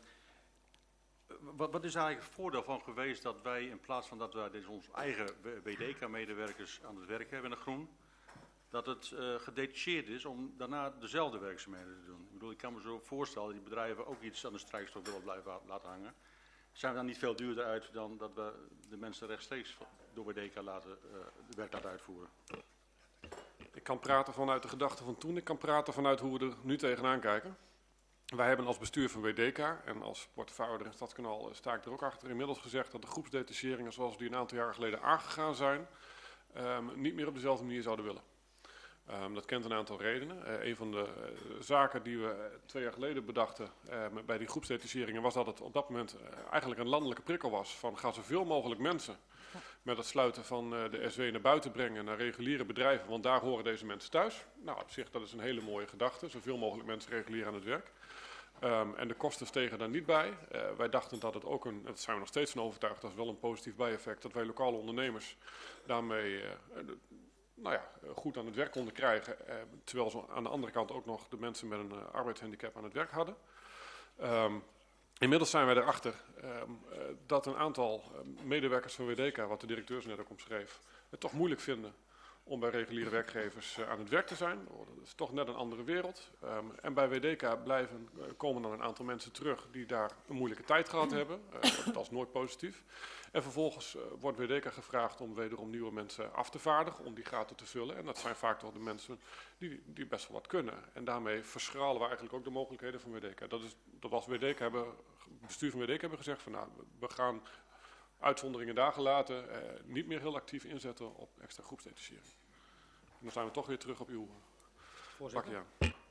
Wat is eigenlijk het voordeel van geweest dat wij in plaats van dat wij dus onze eigen WDK-medewerkers aan het werk hebben in de groen, dat het gedetacheerd is om daarna dezelfde werkzaamheden te doen? Ik bedoel, ik kan me zo voorstellen dat die bedrijven ook iets aan de strijkstok willen blijven laten hangen. Zijn we dan niet veel duurder uit dan dat we de mensen rechtstreeks door WDK de werk laten uitvoeren? Ik kan praten vanuit de gedachte van toen, ik kan praten vanuit hoe we er nu tegenaan kijken. Wij hebben als bestuur van WDK en als portefeuillehouder in Stadskanaal sta ik er ook achter inmiddels gezegd dat de groepsdetacheringen zoals die een aantal jaren geleden aangegaan zijn, niet meer op dezelfde manier zouden willen. Dat kent een aantal redenen. Een van de zaken die we 2 jaar geleden bedachten bij die groepsdetacheringen was dat het op dat moment eigenlijk een landelijke prikkel was van ga zoveel mogelijk mensen met het sluiten van de SW naar buiten brengen naar reguliere bedrijven, want daar horen deze mensen thuis. Nou, op zich dat is een hele mooie gedachte, zoveel mogelijk mensen regulier aan het werk. En de kosten stegen daar niet bij. Wij dachten dat het ook dat zijn we nog steeds van overtuigd, dat is wel een positief bijeffect, dat wij lokale ondernemers daarmee goed aan het werk konden krijgen. Terwijl ze aan de andere kant ook nog de mensen met een arbeidshandicap aan het werk hadden. Inmiddels zijn wij erachter dat een aantal medewerkers van WDK, wat de directeur net ook omschreef, het toch moeilijk vinden om bij reguliere werkgevers aan het werk te zijn. Dat is toch net een andere wereld. En bij WDK komen dan een aantal mensen terug die daar een moeilijke tijd gehad hebben. Dat is nooit positief. En vervolgens wordt WDK gevraagd om wederom nieuwe mensen af te vaardigen, om die gaten te vullen. En dat zijn vaak toch de mensen die best wel wat kunnen. En daarmee verschralen we eigenlijk ook de mogelijkheden van WDK. Dat was WDK het bestuur van WDK hebben gezegd van nou, we gaan uitzonderingen daar gelaten, niet meer heel actief inzetten op extra groepsdetachering. En dan zijn we toch weer terug op uw pakje.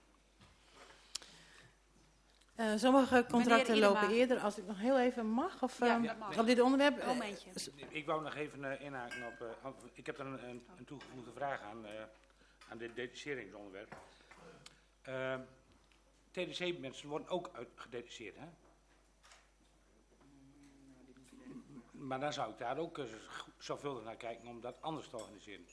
Sommige contracten Meneer lopen Idema. eerder, als ik nog heel even mag, of Ja, dat mag. op dit onderwerp. Momentje. Ik wou nog even inhaken op... ik heb er een toegevoegde vraag aan dit detacheringsonderwerp. TDC-mensen worden ook gedetacheerd, hè? Maar dan zou ik daar ook zorgvuldig naar kijken om dat anders te organiseren.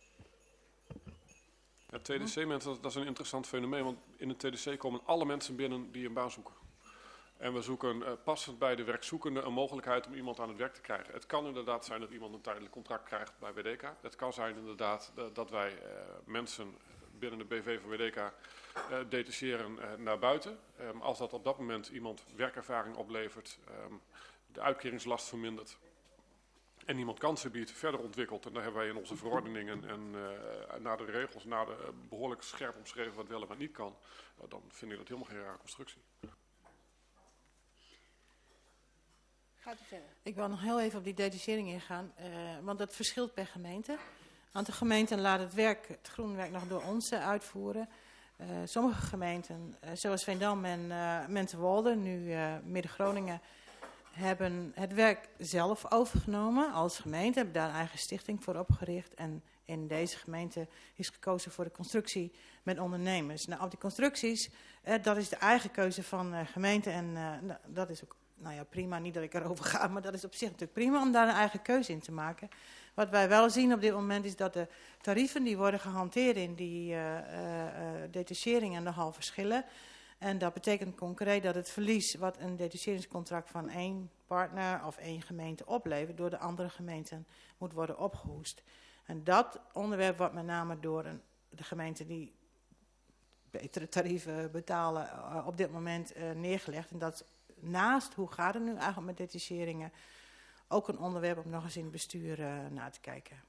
Ja, TDC-mensen, dat is een interessant fenomeen, want in de TDC komen alle mensen binnen die een baan zoeken. En we zoeken passend bij de werkzoekende een mogelijkheid om iemand aan het werk te krijgen. Het kan inderdaad zijn dat iemand een tijdelijk contract krijgt bij WDK. Het kan zijn inderdaad dat wij mensen binnen de BV van WDK detacheren naar buiten. Als dat op dat moment iemand werkervaring oplevert, de uitkeringslast vermindert en iemand kansen biedt, verder ontwikkelt. En daar hebben wij in onze verordeningen en naar de regels, behoorlijk scherp omschreven wat wel en wat niet kan. Dan vind ik dat helemaal geen rare constructie. Gaat u verder. Ik wil nog heel even op die detachering ingaan, want dat verschilt per gemeente. Een aantal gemeenten laten het groenwerk nog door ons uitvoeren. Sommige gemeenten, zoals Veendam en Menterwolde, nu Midden-Groningen, hebben het werk zelf overgenomen als gemeente, hebben daar een eigen stichting voor opgericht. En in deze gemeente is gekozen voor de constructie met ondernemers. Nou, op die constructies, dat is de eigen keuze van gemeente en dat is ook prima, niet dat ik erover ga, maar dat is op zich natuurlijk prima om daar een eigen keuze in te maken. Wat wij wel zien op dit moment is dat de tarieven die worden gehanteerd in die detacheringen nogal verschillen. En dat betekent concreet dat het verlies wat een detacheringscontract van één partner of één gemeente oplevert, door de andere gemeenten moet worden opgehoest. En dat onderwerp wordt met name door de gemeenten die betere tarieven betalen op dit moment neergelegd. En dat is naast, hoe gaat het nu eigenlijk met detacheringen, ook een onderwerp om nog eens in het bestuur na te kijken.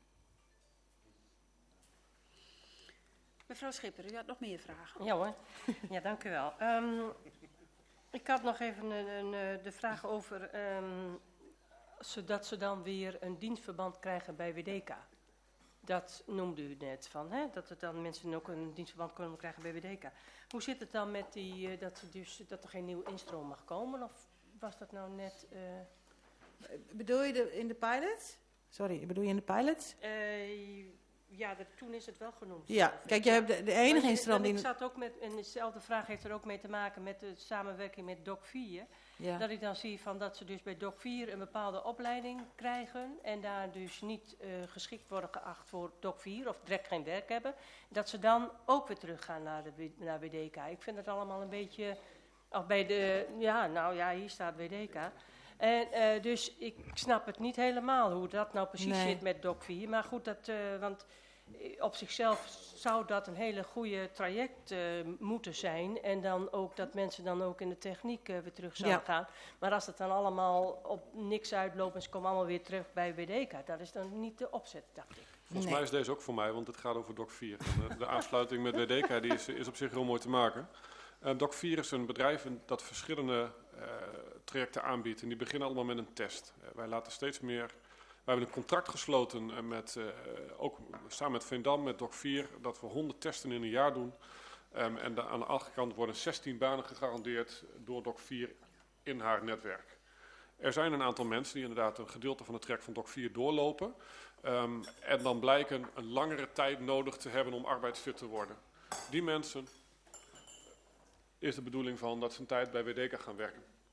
Mevrouw Schipper, u had nog meer vragen. Ja hoor, ja, dank u wel. Ik had nog even de vraag over, zodat ze dan weer een dienstverband krijgen bij WDK. Dat noemde u net van, hè? Dat het dan mensen ook een dienstverband kunnen krijgen bij WDK. Hoe zit het dan met dat er geen nieuwe instroom mag komen? Of was dat nou net... Bedoel je in de pilot? Sorry, bedoel je in de pilot? Ja, toen is het wel genoemd. Ja, kijk, je hebt de enige instroom die... Ik zat ook met, en dezelfde vraag heeft er ook mee te maken met de samenwerking met DOC 4. Ja. Dat ik dan zie van dat ze dus bij DOC 4 een bepaalde opleiding krijgen en daar dus niet geschikt worden geacht voor DOC 4 of direct geen werk hebben. Dat ze dan ook weer teruggaan naar WDK. Ik vind het allemaal een beetje, of bij de, hier staat WDK. En dus ik snap het niet helemaal hoe dat nou precies zit met DOC 4. Maar goed, want op zichzelf zou dat een hele goede traject moeten zijn. En dan ook dat mensen dan ook in de techniek weer terug zouden gaan. Maar als het dan allemaal op niks uitloopt en ze komen allemaal weer terug bij WDK, dat is dan niet de opzet, dacht ik. Volgens mij is deze ook voor mij, want het gaat over DOC 4. De aansluiting met WDK die is op zich heel mooi te maken. DOC 4 is een bedrijf dat verschillende trajecten aanbiedt. En die beginnen allemaal met een test. Wij laten steeds meer... We hebben een contract gesloten ook samen met Veendam, met DOC 4, dat we 100 testen in een jaar doen. En aan de andere kant worden 16 banen gegarandeerd door DOC 4 in haar netwerk. Er zijn een aantal mensen die inderdaad een gedeelte van het traject van DOC 4 doorlopen. En dan blijken een langere tijd nodig te hebben om arbeidsfit te worden. Die mensen is de bedoeling van dat ze een tijd bij WDK gaan werken.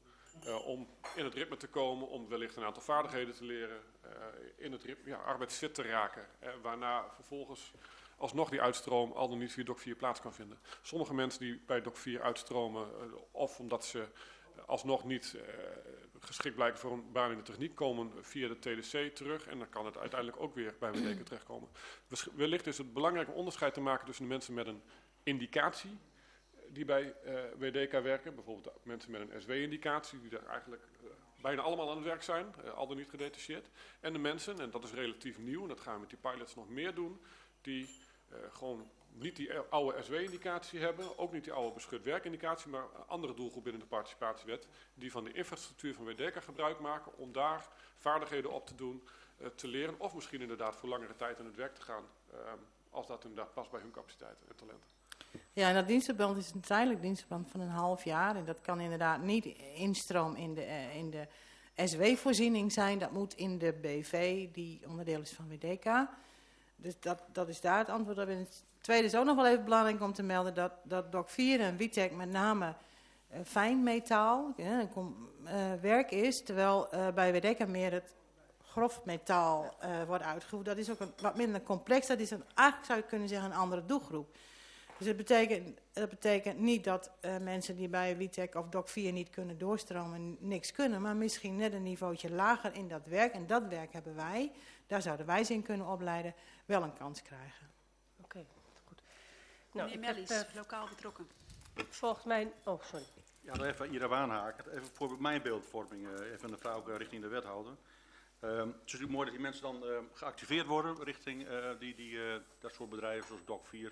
om in het ritme te komen, om wellicht een aantal vaardigheden te leren, in het ritme, arbeidsfit te raken. Waarna vervolgens alsnog die uitstroom al dan niet via DOC 4 plaats kan vinden. Sommige mensen die bij DOC 4 uitstromen, of omdat ze alsnog niet geschikt blijken voor een baan in de techniek, komen via de TDC terug. En dan kan het uiteindelijk ook weer bij WDK terechtkomen. Wellicht is het belangrijk om onderscheid te maken tussen de mensen met een indicatie die bij WDK werken. Bijvoorbeeld mensen met een SW-indicatie, die er eigenlijk bijna allemaal aan het werk zijn, al dan niet gedetacheerd. En de mensen, en dat is relatief nieuw, en dat gaan we met die pilots nog meer doen, die gewoon niet die oude SW-indicatie hebben, ook niet die oude beschut werkindicatie, maar een andere doelgroep binnen de participatiewet, die van de infrastructuur van WDK gebruik maken om daar vaardigheden op te doen, te leren, of misschien inderdaad voor langere tijd aan het werk te gaan, als dat inderdaad past bij hun capaciteiten en talenten. Ja, en dat dienstverband is een tijdelijk dienstverband van een half jaar. En dat kan inderdaad niet instroom in de SW-voorziening zijn. Dat moet in de BV, die onderdeel is van WDK. Dus dat is daar het antwoord op. En het tweede is ook nog wel even belangrijk om te melden dat DOC 4 en WITEC met name fijn metaal werk is. Terwijl bij WDK meer het grof metaal wordt uitgevoerd. Dat is ook wat minder complex. Dat is eigenlijk, zou je kunnen zeggen, een andere doelgroep. Dus dat betekent niet dat mensen die bij WITEC of DOC 4 niet kunnen doorstromen niks kunnen, maar misschien net een niveautje lager in dat werk. En dat werk hebben wij, daar zouden wij ze in kunnen opleiden, wel een kans krijgen. Oké, goed. Nou, Meneer Mellies, lokaal betrokken. Volgens mij... Oh, sorry. Ja, nog even hierop aanhaken. Even voor mijn beeldvorming, even een vraag ook richting de wethouder. Het is natuurlijk mooi dat die mensen dan geactiveerd worden richting dat soort bedrijven zoals DOC 4.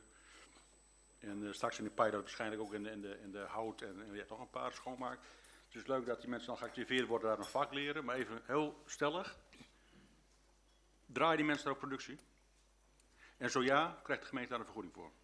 En straks in de pilot waarschijnlijk ook in de hout en je hebt nog een paar schoonmaak. Dus het is leuk dat die mensen dan geactiveerd worden, daar een vak leren. Maar even heel stellig. Draaien die mensen daar op productie? En zo ja, krijgt de gemeente daar een vergoeding voor?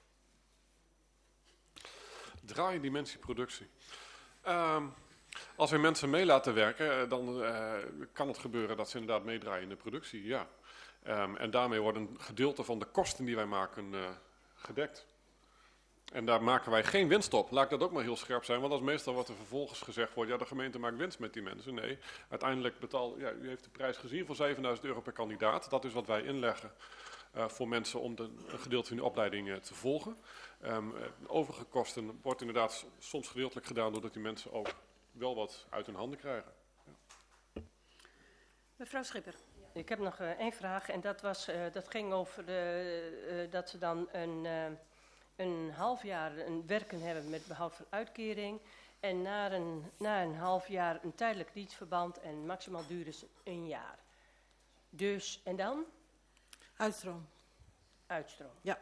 Draaien die mensen productie? Als we mensen mee laten werken, dan kan het gebeuren dat ze inderdaad meedraaien in de productie, ja. En daarmee wordt een gedeelte van de kosten die wij maken gedekt. En daar maken wij geen winst op. Laat ik dat ook maar heel scherp zijn, want dat is meestal wat er vervolgens gezegd wordt. Ja, de gemeente maakt winst met die mensen. Nee, uiteindelijk u heeft de prijs gezien voor €7.000 per kandidaat. Dat is wat wij inleggen voor mensen om een gedeelte van die opleiding te volgen. Overige kosten wordt inderdaad soms gedeeltelijk gedaan doordat die mensen ook wel wat uit hun handen krijgen. Ja. Mevrouw Schipper. Ik heb nog één vraag en dat ging over dat ze dan een half jaar een werken hebben met behoud van uitkering. En na een half jaar een tijdelijk dienstverband en maximaal duur is 1 jaar. Dus, en dan? Uitstroom. Uitstroom. Ja.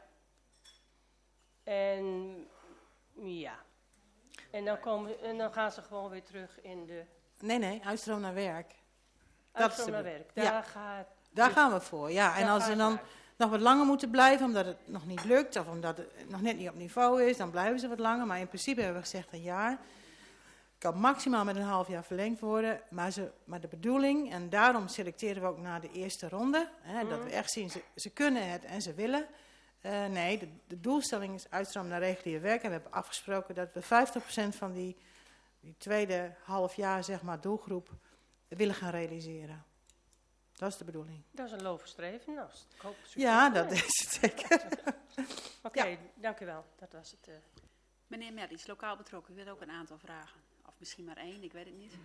En ja. En dan gaan ze gewoon weer terug in de... Nee, uitstroom naar werk. Uitstroom naar werk. Daar gaan we voor, ja. En als ze dan nog wat langer moeten blijven, omdat het nog niet lukt of omdat het nog net niet op niveau is, dan blijven ze wat langer. Maar in principe hebben we gezegd 1 jaar. Kan maximaal met een half jaar verlengd worden. Maar de bedoeling, en daarom selecteren we ook naar de eerste ronde, dat we echt zien, ze kunnen het en ze willen. Nee, de doelstelling is uitstroom naar regulier werk. En we hebben afgesproken dat we 50% van die tweede half jaar, zeg maar, doelgroep willen gaan realiseren. Dat is de bedoeling. Dat is een lovenstreven. Nou, ik hoop succes. Ja, dat is het zeker. Oké, dank u wel. Dat was het. Meneer Mellies, lokaal betrokken. U wilt ook een aantal vragen. Of misschien maar 1, ik weet het niet.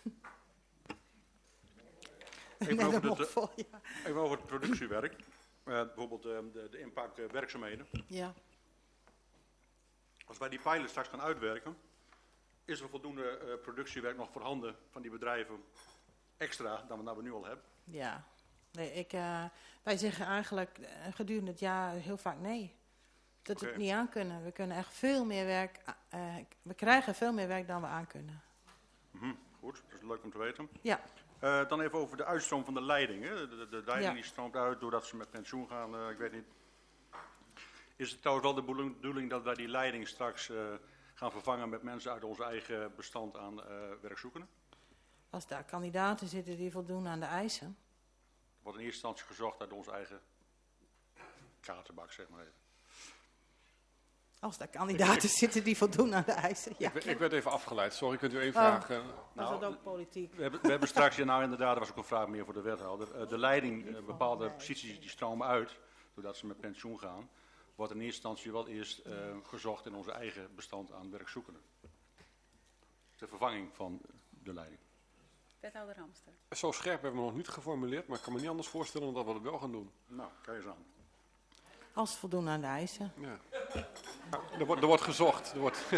Even over het productiewerk. Bijvoorbeeld de impact werkzaamheden. Ja. Als wij die pilot straks gaan uitwerken, is er voldoende productiewerk nog voorhanden van die bedrijven extra dan we nu al hebben? Ja. Nee, wij zeggen eigenlijk gedurende het jaar heel vaak nee. Dat we het niet aan kunnen. We kunnen echt veel meer werk, we krijgen veel meer werk dan we aan kunnen. Goed, dat is leuk om te weten. Ja. Dan even over de uitstroom van de leiding. Hè. De leiding die stroomt uit doordat ze met pensioen gaan, ik weet niet. Is het trouwens wel de bedoeling dat wij die leiding straks gaan vervangen met mensen uit ons eigen bestand aan werkzoekenden? Als daar kandidaten zitten die voldoen aan de eisen. Er wordt in eerste instantie gezocht uit onze eigen kaartenbak, zeg maar even. Als er kandidaten zitten die voldoen aan de eisen, ja. Ik werd even afgeleid. Sorry, kunt u één Oh. vraag... Was dat ook politiek? We hebben straks, ja, nou inderdaad, dat was ook een vraag meer voor de wethouder. De leiding, bepaalde posities die stromen uit, doordat ze met pensioen gaan, wordt in eerste instantie wel eerst gezocht in onze eigen bestand aan werkzoekenden. Ter vervanging van de leiding. Wethouder Hamster. Zo scherp hebben we nog niet geformuleerd, maar ik kan me niet anders voorstellen dan dat we dat wel gaan doen. Nou, kijk eens aan. Als ze voldoen aan de eisen. Ja. Er wordt gezocht.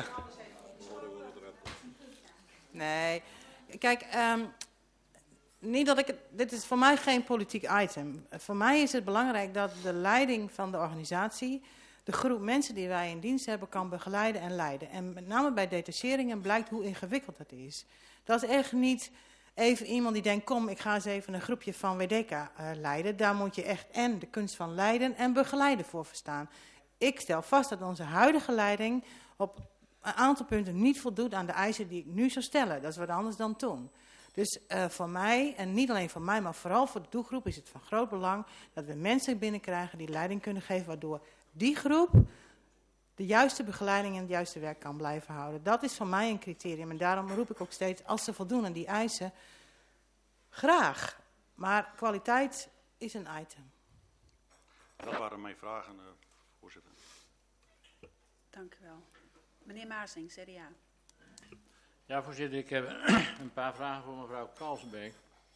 Nee, kijk, niet dat dit is voor mij geen politiek item. Voor mij is het belangrijk dat de leiding van de organisatie de groep mensen die wij in dienst hebben kan begeleiden en leiden. En met name bij detacheringen blijkt hoe ingewikkeld dat is. Dat is echt niet even iemand die denkt, kom, ik ga eens even een groepje van WDK leiden. Daar moet je echt en de kunst van leiden en begeleiden voor verstaan. Ik stel vast dat onze huidige leiding op een aantal punten niet voldoet aan de eisen die ik nu zou stellen. Dat is wat anders dan toen. Dus voor mij, en niet alleen voor mij, maar vooral voor de doelgroep is het van groot belang dat we mensen binnenkrijgen die leiding kunnen geven, waardoor die groep de juiste begeleiding en het juiste werk kan blijven houden. Dat is voor mij een criterium en daarom roep ik ook steeds, als ze voldoen aan die eisen, graag. Maar kwaliteit is een item. Dat waren mijn vragen, voorzitter. Dank u wel. Meneer Maarsing, CDA. Ja, voorzitter, ik heb een paar vragen voor mevrouw Kalsbeek.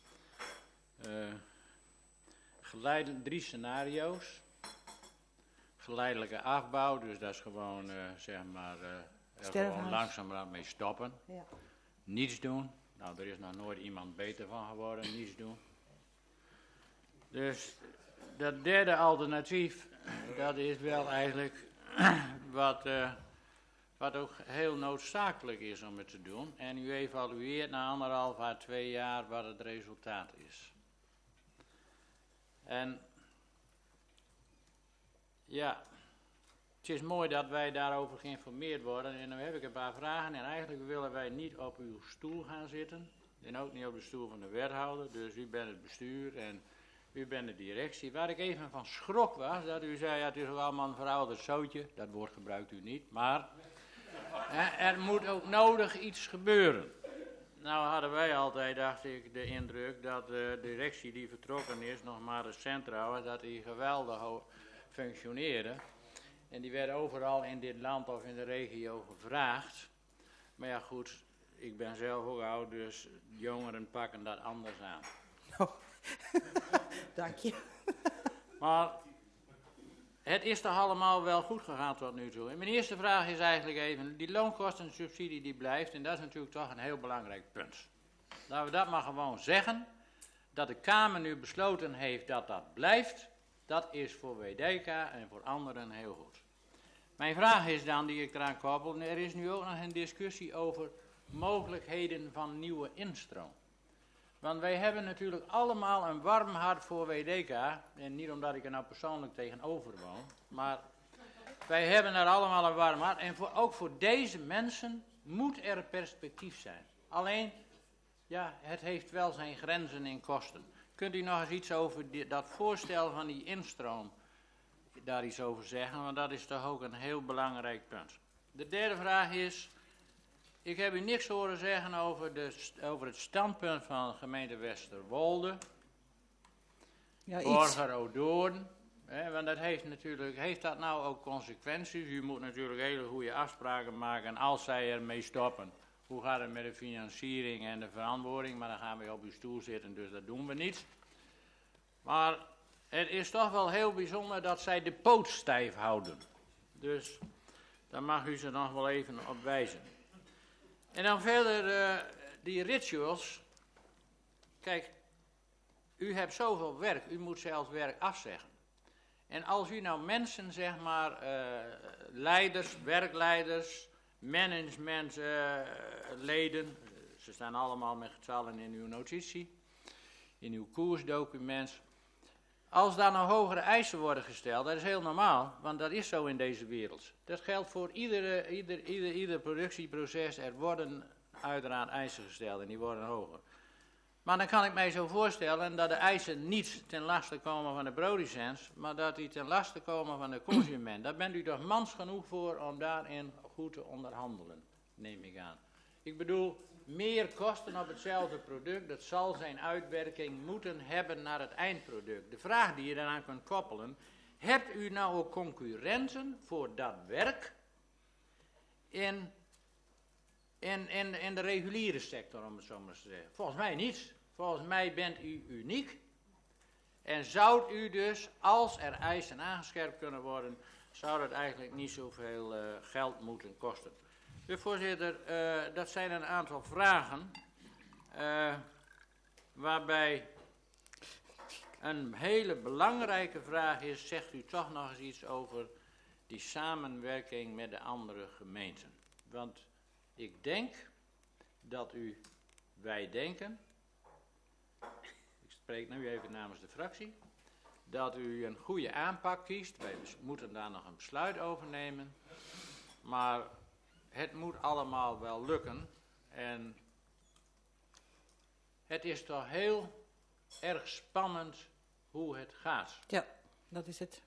Geleidelijk 3 scenario's. Geleidelijke afbouw, dus dat is gewoon, zeg maar, er gewoon langzamerhand mee stoppen. Ja. Niets doen. Nou, er is nog nooit iemand beter van geworden, niets doen. Dus dat derde alternatief, dat is wel eigenlijk wat ook heel noodzakelijk is om het te doen. En u evalueert na 1,5 à 2 jaar wat het resultaat is. En ja, het is mooi dat wij daarover geïnformeerd worden. En dan heb ik een paar vragen. En eigenlijk willen wij niet op uw stoel gaan zitten. En ook niet op de stoel van de wethouder. Dus u bent het bestuur en u bent de directie. Waar ik even van schrok was, dat u zei, ja, het is ook allemaal een verouderd zootje. Dat woord gebruikt u niet, maar er moet ook nodig iets gebeuren. Nou hadden wij altijd, dacht ik, de indruk dat de directie die vertrokken is, nog maar recent trouwens, dat die geweldig functioneerde. En die werd overal in dit land of in de regio gevraagd. Maar ja goed, ik ben zelf ook oud, dus jongeren pakken dat anders aan. Oh. Dank je. Maar het is toch allemaal wel goed gegaan tot nu toe. En mijn eerste vraag is eigenlijk even, die loonkostensubsidie die blijft, en dat is natuurlijk toch een heel belangrijk punt. Laten we dat maar gewoon zeggen, dat de Kamer nu besloten heeft dat dat blijft, dat is voor WDK en voor anderen heel goed. Mijn vraag is dan, die ik eraan koppel, er is nu ook nog een discussie over mogelijkheden van nieuwe instroom. Want wij hebben natuurlijk allemaal een warm hart voor WDK. En niet omdat ik er nou persoonlijk tegenover woon. Maar wij hebben er allemaal een warm hart. En ook voor deze mensen moet er perspectief zijn. Alleen, ja, het heeft wel zijn grenzen en kosten. Kunt u nog eens iets over dat voorstel van die instroom daar iets over zeggen? Want dat is toch ook een heel belangrijk punt. De derde vraag is, ik heb u niks horen zeggen over het standpunt van de gemeente Westerwolde, Ja, Borger Odoorn. Want dat heeft dat nou ook consequenties? U moet natuurlijk hele goede afspraken maken als zij ermee stoppen. Hoe gaat het met de financiering en de verantwoording? Maar dan gaan we op uw stoel zitten, dus dat doen we niet. Maar het is toch wel heel bijzonder dat zij de poot stijf houden. Dus daar mag u ze nog wel even op wijzen. En dan verder die rituals. Kijk, u hebt zoveel werk, u moet zelfs werk afzeggen. En als u nou mensen, zeg maar, leiders, werkleiders, managementleden, ze staan allemaal met getallen in uw notitie, in uw koersdocument. Als daar nou hogere eisen worden gesteld, dat is heel normaal, want dat is zo in deze wereld. Dat geldt voor ieder productieproces, er worden uiteraard eisen gesteld en die worden hoger. Maar dan kan ik mij zo voorstellen dat de eisen niet ten laste komen van de producent, maar dat die ten laste komen van de consument. Daar bent u toch mans genoeg voor om daarin goed te onderhandelen, neem ik aan. Ik bedoel, meer kosten op hetzelfde product, dat zal zijn uitwerking moeten hebben naar het eindproduct. De vraag die je daaraan kunt koppelen, hebt u nou ook concurrenten voor dat werk in de reguliere sector, om het zo maar te zeggen? Volgens mij niet. Volgens mij bent u uniek. En zou u dus, als er eisen aangescherpt kunnen worden, zou dat eigenlijk niet zoveel geld moeten kosten. Dus voorzitter, dat zijn een aantal vragen waarbij een hele belangrijke vraag is, zegt u toch nog eens iets over die samenwerking met de andere gemeenten. Want ik denk dat wij denken, ik spreek nu even namens de fractie, dat u een goede aanpak kiest. Wij moeten daar nog een besluit over nemen, maar het moet allemaal wel lukken. En het is toch heel erg spannend hoe het gaat. Ja, dat is het.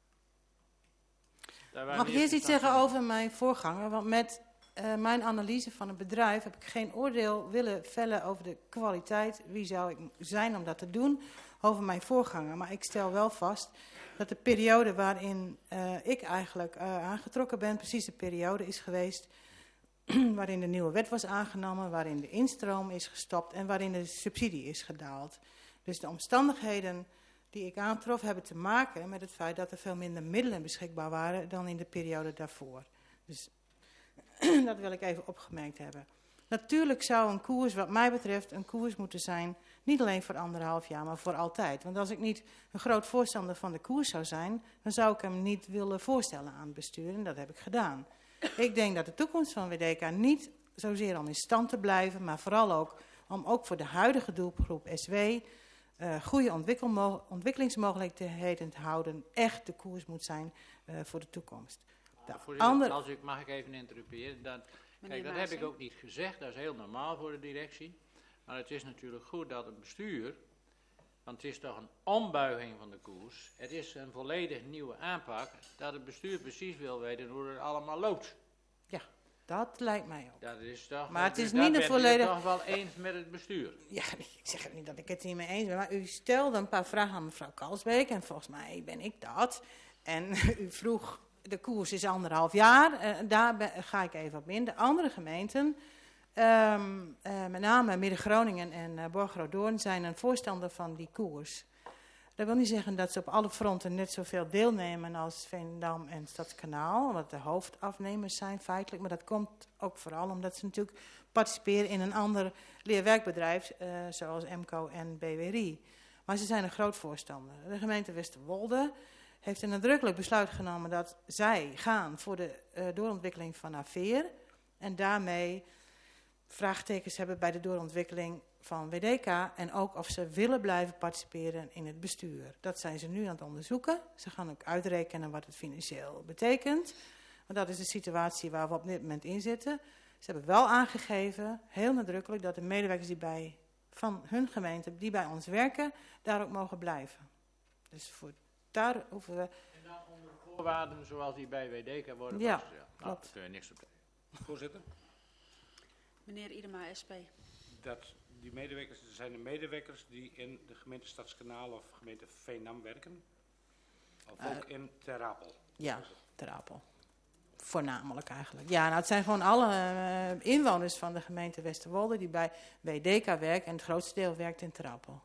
Mag ik eerst iets zeggen over mijn voorganger? Want met mijn analyse van het bedrijf heb ik geen oordeel willen vellen over de kwaliteit. Wie zou ik zijn om dat te doen? Over mijn voorganger. Maar ik stel wel vast dat de periode waarin ik eigenlijk aangetrokken ben, precies de periode is geweest waarin de nieuwe wet was aangenomen, waarin de instroom is gestopt en waarin de subsidie is gedaald. Dus de omstandigheden die ik aantrof hebben te maken met het feit dat er veel minder middelen beschikbaar waren dan in de periode daarvoor. Dus dat wil ik even opgemerkt hebben. Natuurlijk zou een koers, wat mij betreft, een koers moeten zijn, niet alleen voor 1,5 jaar, maar voor altijd. Want als ik niet een groot voorstander van de koers zou zijn, dan zou ik hem niet willen voorstellen aan het bestuur. En dat heb ik gedaan. Ik denk dat de toekomst van WDK niet zozeer om in stand te blijven, maar vooral ook voor de huidige doelgroep SW goede ontwikkelingsmogelijkheden te houden, echt de koers moet zijn voor de toekomst. Mag ik even interrumperen? Kijk, dat heb ik ook niet gezegd, dat is heel normaal voor de directie. Maar het is natuurlijk goed dat het bestuur, want het is toch een ombuiging van de koers, het is een volledig nieuwe aanpak, dat het bestuur precies wil weten hoe het allemaal loopt. Ja, dat lijkt mij ook. Dat is toch, maar het is niet een volledig... toch wel eens met het bestuur. Ja, ik zeg niet dat ik het niet mee eens ben, maar u stelde een paar vragen aan mevrouw Kalsbeek en volgens mij ben ik dat. En u vroeg, de koers is 1,5 jaar, daar ga ik even op in. De andere gemeenten, met name Midden-Groningen en Borgeroodoorn, zijn een voorstander van die koers. Dat wil niet zeggen dat ze op alle fronten net zoveel deelnemen als Veendam en Stadskanaal, omdat de hoofdafnemers zijn feitelijk. Maar dat komt ook vooral omdat ze natuurlijk participeren in een ander leerwerkbedrijf, zoals MCO en BWRI. Maar ze zijn een groot voorstander. De gemeente Westerwolde heeft een nadrukkelijk besluit genomen dat zij gaan voor de doorontwikkeling van Aveer. En daarmee vraagtekens hebben bij de doorontwikkeling van WDK en ook of ze willen blijven participeren in het bestuur. Dat zijn ze nu aan het onderzoeken. Ze gaan ook uitrekenen wat het financieel betekent. Want dat is de situatie waar we op dit moment in zitten. Ze hebben wel aangegeven, heel nadrukkelijk, dat de medewerkers van hun gemeente die bij ons werken, daar ook mogen blijven. Dus daar hoeven we... En dan onder voorwaarden zoals die bij WDK worden ja, vastgesteld. klopt. Nou, daar kun je niks op tegen. Voorzitter? Meneer Idema, SP. Dat die medewerkers, er zijn de medewerkers die in de gemeente Stadskanaal of gemeente Veendam werken? Of ook in Ter Apel? Ja, Ter Apel. Voornamelijk eigenlijk. Ja, nou, het zijn gewoon alle inwoners van de gemeente Westerwolde die bij WDK werken en het grootste deel werkt in Ter Apel.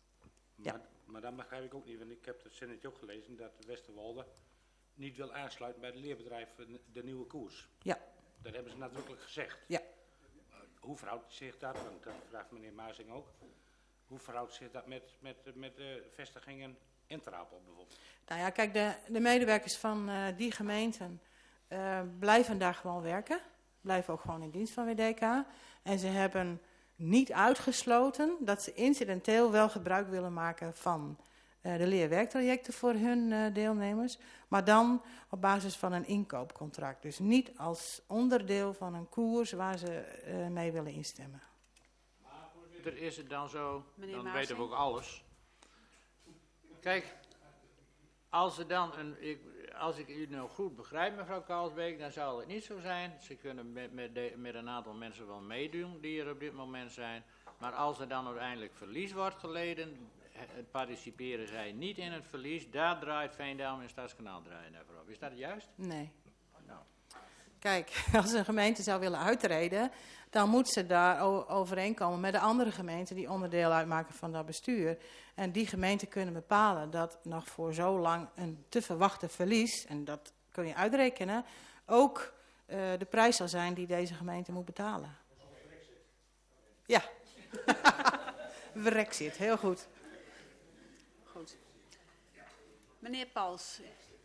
Ja. Maar dan begrijp ik ook niet, want ik heb het zinnetje ook gelezen dat Westerwolde niet wil aansluiten bij het leerbedrijf de nieuwe koers. Ja. Dat hebben ze nadrukkelijk gezegd. Ja. Hoe verhoudt zich dat, want dat vraagt meneer Maasing ook, hoe verhoudt zich dat met de vestigingen in Ter Apel bijvoorbeeld? Nou ja, kijk, de medewerkers van die gemeenten blijven daar gewoon werken. Blijven ook gewoon in dienst van WDK. En ze hebben niet uitgesloten dat ze incidenteel wel gebruik willen maken van de leerwerktrajecten voor hun deelnemers. Maar dan op basis van een inkoopcontract. Dus niet als onderdeel van een koers waar ze mee willen instemmen. Maar voorzitter, Is het dan zo, Meneer dan Maarsing? weten we ook alles. Kijk, als ik u nou goed begrijp, mevrouw Kalsbeek, dan zal het niet zo zijn. Ze kunnen met een aantal mensen wel meedoen die er op dit moment zijn. Maar als er dan uiteindelijk verlies wordt geleden, participeren zij niet in het verlies. Daar draait Veendam en Stadskanaal draaien daarvoor op. Is dat juist? Nee. Nou. Kijk, als een gemeente zou willen uitreden, dan moet ze daar overeenkomen met de andere gemeenten die onderdeel uitmaken van dat bestuur. En die gemeenten kunnen bepalen dat nog voor zo lang een te verwachten verlies, en dat kun je uitrekenen, ook de prijs zal zijn die deze gemeente moet betalen. Ja. Brexit, heel goed. Goed. Meneer Pals,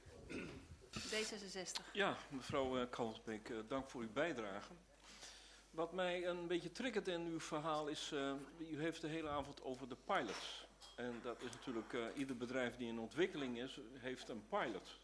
D66. Ja, mevrouw Kalsbeek, dank voor uw bijdrage. Wat mij een beetje triggert in uw verhaal is, u heeft de hele avond over de pilots. En dat is natuurlijk, ieder bedrijf die in ontwikkeling is, heeft een pilot.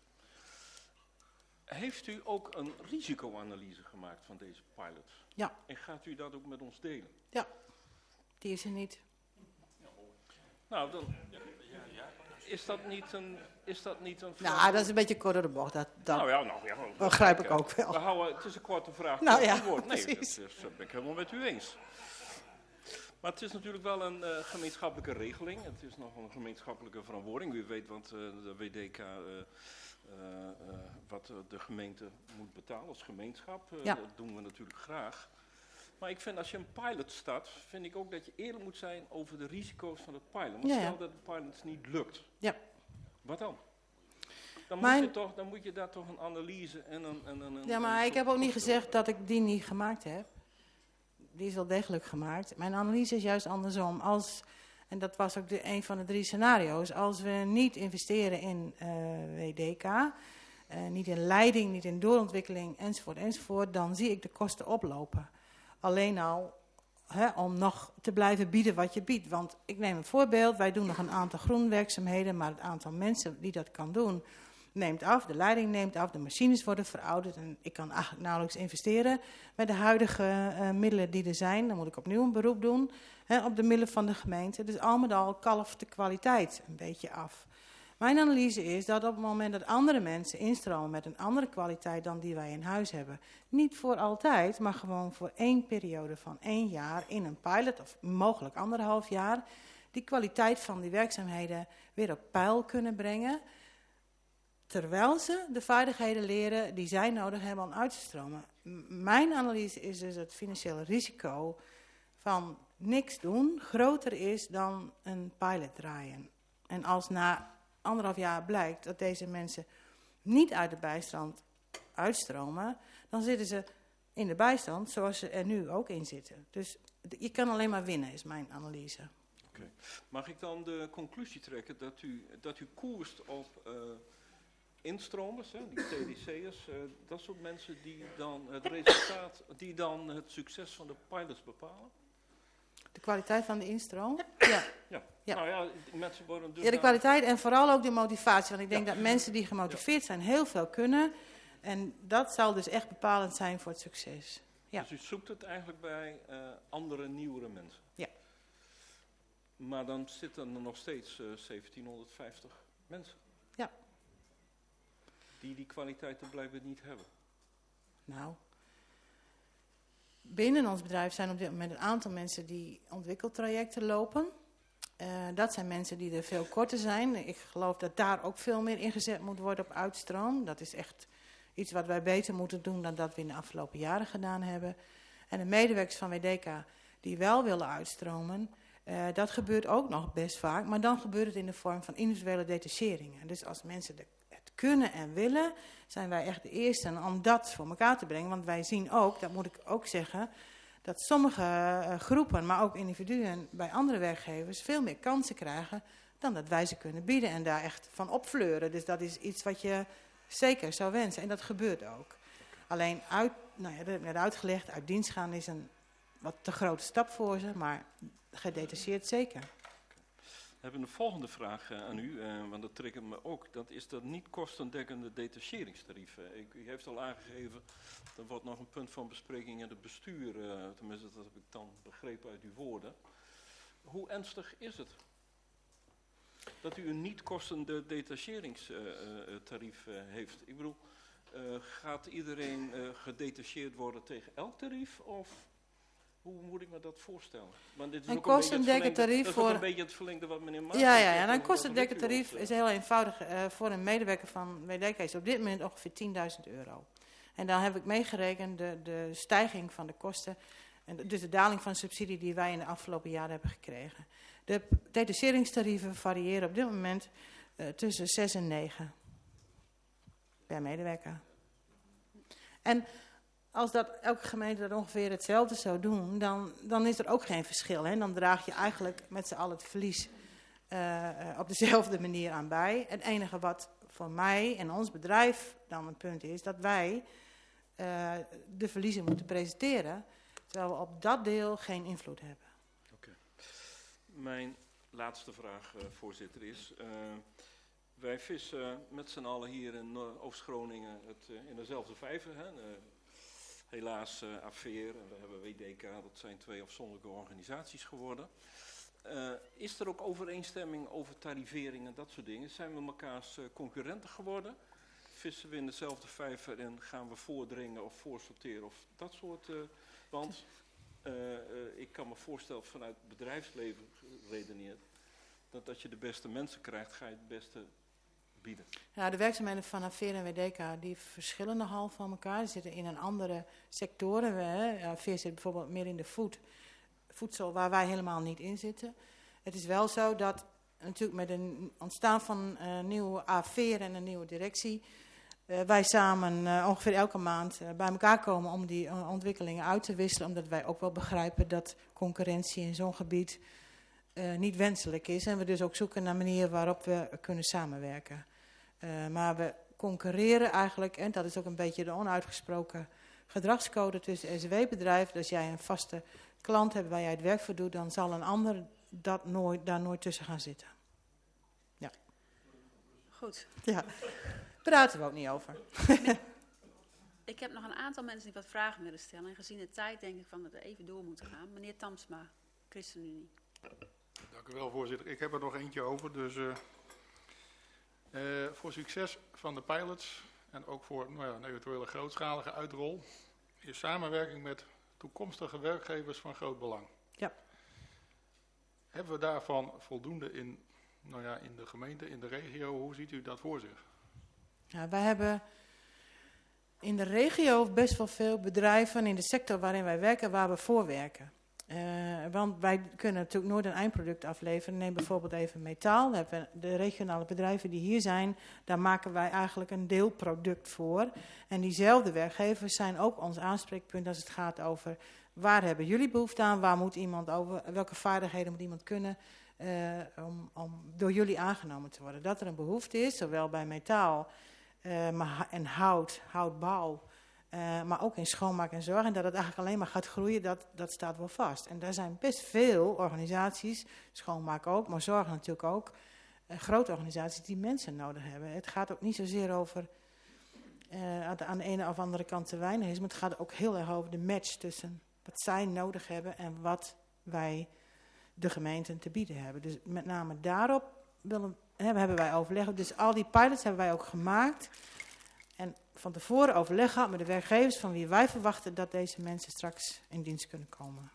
Heeft u ook een risicoanalyse gemaakt van deze pilots? Ja. En gaat u dat ook met ons delen? Ja, die is er niet. Nou, dan is dat niet een vraag? Nou, dat is een beetje kort door de bocht. Dat Nou ja, begrijp ik ook wel. We houden, het is een korte vraag. Nou ja, antwoord. Nee, precies. dat ben ik helemaal met u eens. Maar het is natuurlijk wel een gemeenschappelijke regeling. Het is nog een gemeenschappelijke verantwoording. U weet wat de WDK, wat de gemeente moet betalen als gemeenschap. Ja. Dat doen we natuurlijk graag. Maar ik vind als je een pilot start, vind ik ook dat je eerlijk moet zijn over de risico's van het pilot. Want Ja, ja. stel dat de pilot niet lukt. Ja. Wat dan? Dan moet je daar toch een analyse en een Ja, maar ik heb ook niet gezegd dat ik die niet gemaakt heb. Die is wel degelijk gemaakt. Mijn analyse is juist andersom. En dat was ook een van de 3 scenario's. Als we niet investeren in WDK, niet in leiding, niet in doorontwikkeling, enzovoort, dan zie ik de kosten oplopen. Alleen al om nog te blijven bieden wat je biedt. Want ik neem een voorbeeld, wij doen nog een aantal groenwerkzaamheden, maar het aantal mensen die dat kan doen neemt af, de leiding neemt af, de machines worden verouderd en ik kan eigenlijk nauwelijks investeren met de huidige middelen die er zijn. Dan moet ik opnieuw een beroep doen op de middelen van de gemeente. Dus al met al kalft de kwaliteit een beetje af. Mijn analyse is dat op het moment dat andere mensen instromen met een andere kwaliteit dan die wij in huis hebben, niet voor altijd, maar gewoon voor 1 periode van 1 jaar in een pilot of mogelijk 1,5 jaar, die kwaliteit van die werkzaamheden weer op peil kunnen brengen, terwijl ze de vaardigheden leren die zij nodig hebben om uit te stromen. Mijn analyse is dus het financiële risico van niks doen groter is dan een pilot draaien. En als na 1,5 jaar blijkt dat deze mensen niet uit de bijstand uitstromen, dan zitten ze in de bijstand zoals ze er nu ook in zitten. Dus je kan alleen maar winnen, is mijn analyse. Okay. Mag ik dan de conclusie trekken dat u koerst op instromers, die TDC'ers, dat soort mensen die dan het resultaat, die dan het succes van de pilots bepalen? De kwaliteit van de instroom? Ja. Ja. Nou ja, mensen worden dus... Ja, de kwaliteit en vooral ook de motivatie. Want ik denk dat mensen die gemotiveerd zijn heel veel kunnen. En dat zal dus echt bepalend zijn voor het succes. Ja. Dus u zoekt het eigenlijk bij andere, nieuwere mensen? Ja. Maar dan zitten er nog steeds 1750 mensen. Ja. Die kwaliteiten blijkbaar niet hebben. Nou, binnen ons bedrijf zijn op dit moment een aantal mensen die ontwikkeltrajecten lopen. Dat zijn mensen die er veel korter zijn. Ik geloof dat daar ook veel meer ingezet moet worden op uitstroom. Dat is echt iets wat wij beter moeten doen dan dat we in de afgelopen jaren gedaan hebben. En de medewerkers van WDK die wel willen uitstromen, dat gebeurt ook nog best vaak. Maar dan gebeurt het in de vorm van individuele detacheringen. Dus als mensen het kunnen en willen, zijn wij echt de eersten om dat voor elkaar te brengen. Want wij zien ook, dat moet ik ook zeggen, dat sommige groepen, maar ook individuen bij andere werkgevers veel meer kansen krijgen dan dat wij ze kunnen bieden en daar echt van opfleuren. Dus dat is iets wat je zeker zou wensen en dat gebeurt ook. Alleen, dat heb ik net uitgelegd, uit dienst gaan is een wat te grote stap voor ze, maar gedetacheerd zeker. We hebben een volgende vraag aan u, want dat triggert me ook. Dat is dat niet kostendekkende detacheringstarieven. U heeft al aangegeven, dat wordt nog een punt van bespreking in het bestuur. Tenminste, dat heb ik dan begrepen uit uw woorden. hoe ernstig is het? Dat u een niet kostende detacheringstarief heeft. Ik bedoel, gaat iedereen gedetacheerd worden tegen elk tarief? Of hoe moet ik me dat voorstellen? Want dit is een kostendekkend tarief dat is voor... ook een beetje het verlengde wat meneer Maas Ja, en een kostendekkend tarief is heel eenvoudig. Voor een medewerker van WDK is op dit moment ongeveer €10.000. En dan heb ik meegerekend de stijging van de kosten. En dus de daling van de subsidie die wij in de afgelopen jaren hebben gekregen. De detacheringstarieven variëren op dit moment tussen 6 en 9 per medewerker. En als elke gemeente dat ongeveer hetzelfde zou doen, dan is er ook geen verschil. Hè? Dan draag je eigenlijk met z'n allen het verlies op dezelfde manier aan bij. Het enige wat voor mij en ons bedrijf dan een punt is, dat wij de verliezen moeten presenteren, terwijl we op dat deel geen invloed hebben. Oké. Mijn laatste vraag, voorzitter, is... wij vissen met z'n allen hier in Oost-Groningen in dezelfde vijver. Hè? Helaas Afeer en we hebben WDK, dat zijn 2 afzonderlijke organisaties geworden. Is er ook overeenstemming over tarivering en dat soort dingen? Zijn we mekaars concurrenten geworden? Vissen we in dezelfde vijver en gaan we voordringen of voorsorteren of dat soort... want ik kan me voorstellen vanuit het bedrijfsleven geredeneerd... dat als je de beste mensen krijgt, ga je het beste bieden. Ja, de werkzaamheden van Afeer en WDK die verschillen nogal van elkaar. Die zitten in een andere sectoren. Afeer zit bijvoorbeeld meer in de voedsel waar wij helemaal niet in zitten. Het is wel zo dat natuurlijk met het ontstaan van een nieuwe Afeer en een nieuwe directie... wij samen ongeveer elke maand bij elkaar komen om die ontwikkelingen uit te wisselen. Omdat wij ook wel begrijpen dat concurrentie in zo'n gebied niet wenselijk is. En we dus ook zoeken naar manieren waarop we kunnen samenwerken. Maar we concurreren eigenlijk, en dat is ook een beetje de onuitgesproken gedragscode tussen SW-bedrijven. Als jij een vaste klant hebt waar jij het werk voor doet, dan zal een ander daar nooit tussen gaan zitten. Ja. Goed. Ja. Praten we ook niet over. Ik heb nog een aantal mensen die wat vragen willen stellen. En gezien de tijd denk ik van dat we even door moeten gaan. Meneer Tamsma, ChristenUnie. Dank u wel, voorzitter. Ik heb er nog eentje over. Dus voor succes van de pilots en ook voor een eventuele grootschalige uitrol is samenwerking met toekomstige werkgevers van groot belang. Ja. Hebben we daarvan voldoende in de gemeente, in de regio? Hoe ziet u dat voor zich? Ja, wij hebben in de regio best wel veel bedrijven in de sector waarin wij werken, waar we voor werken. Want wij kunnen natuurlijk nooit een eindproduct afleveren. Neem bijvoorbeeld even metaal. We hebben de regionale bedrijven die hier zijn, daar maken wij eigenlijk een deelproduct voor. En diezelfde werkgevers zijn ook ons aanspreekpunt als het gaat over waar hebben jullie behoefte aan, waar moet iemand over, welke vaardigheden moet iemand kunnen om door jullie aangenomen te worden. Dat er een behoefte is, zowel bij metaal en houtbouw. Maar ook in schoonmaak en zorg. En dat het eigenlijk alleen maar gaat groeien, dat staat wel vast. En daar zijn best veel organisaties, schoonmaak ook, maar zorg natuurlijk ook, grote organisaties die mensen nodig hebben. Het gaat ook niet zozeer over aan de ene of andere kant te weinig is, maar het gaat ook heel erg over de match tussen wat zij nodig hebben en wat wij de gemeenten te bieden hebben. Dus met name daarop hebben wij overleg. Dus al die pilots hebben wij ook gemaakt. En van tevoren overleg gehad met de werkgevers van wie wij verwachten dat deze mensen straks in dienst kunnen komen.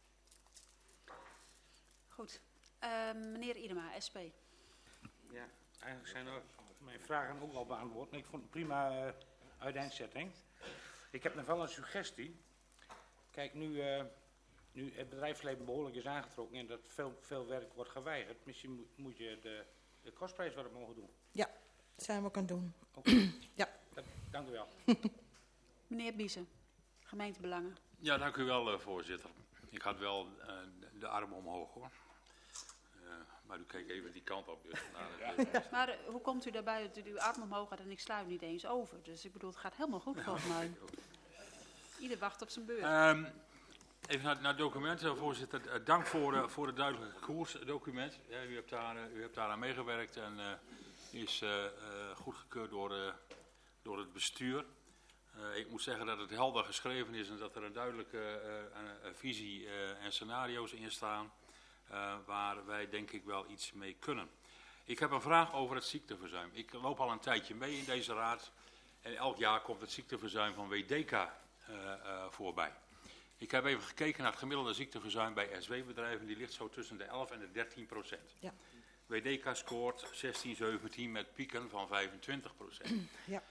Goed. Meneer Idema, SP. Ja, eigenlijk zijn er mijn vragen ook al beantwoord. Ik vond het prima uiteenzetting. Ik heb nog wel een suggestie. Kijk, nu het bedrijfsleven behoorlijk is aangetrokken en dat veel werk wordt geweigerd, misschien moet je de kostprijs wat mogen doen. Ja, dat zijn we ook aan het doen. Okay. Ja. Dank u wel. Meneer Biezen, gemeentebelangen. Ja, dank u wel, voorzitter. Ik had wel de arm omhoog, hoor. Maar u kijkt even die kant op. Dus, Maar hoe komt u daarbij dat u uw arm omhoog gaat en ik sla u niet eens over? Dus ik bedoel, het gaat helemaal goed volgens mij. Ieder wacht op zijn beurt. Even naar het document, voorzitter. Dank voor het duidelijke koersdocument. Ja, u hebt daar aan meegewerkt en is goedgekeurd door het bestuur. Ik moet zeggen dat het helder geschreven is en dat er een duidelijke visie en scenario's in staan. waar wij denk ik wel iets mee kunnen. Ik heb een vraag over het ziekteverzuim. Ik loop al een tijdje mee in deze raad en elk jaar komt het ziekteverzuim van WDK voorbij. Ik heb even gekeken naar het gemiddelde ziekteverzuim bij SW-bedrijven. Die ligt zo tussen de 11 en de 13%. Ja. WDK scoort 16, 17 met pieken van 25%. Ja.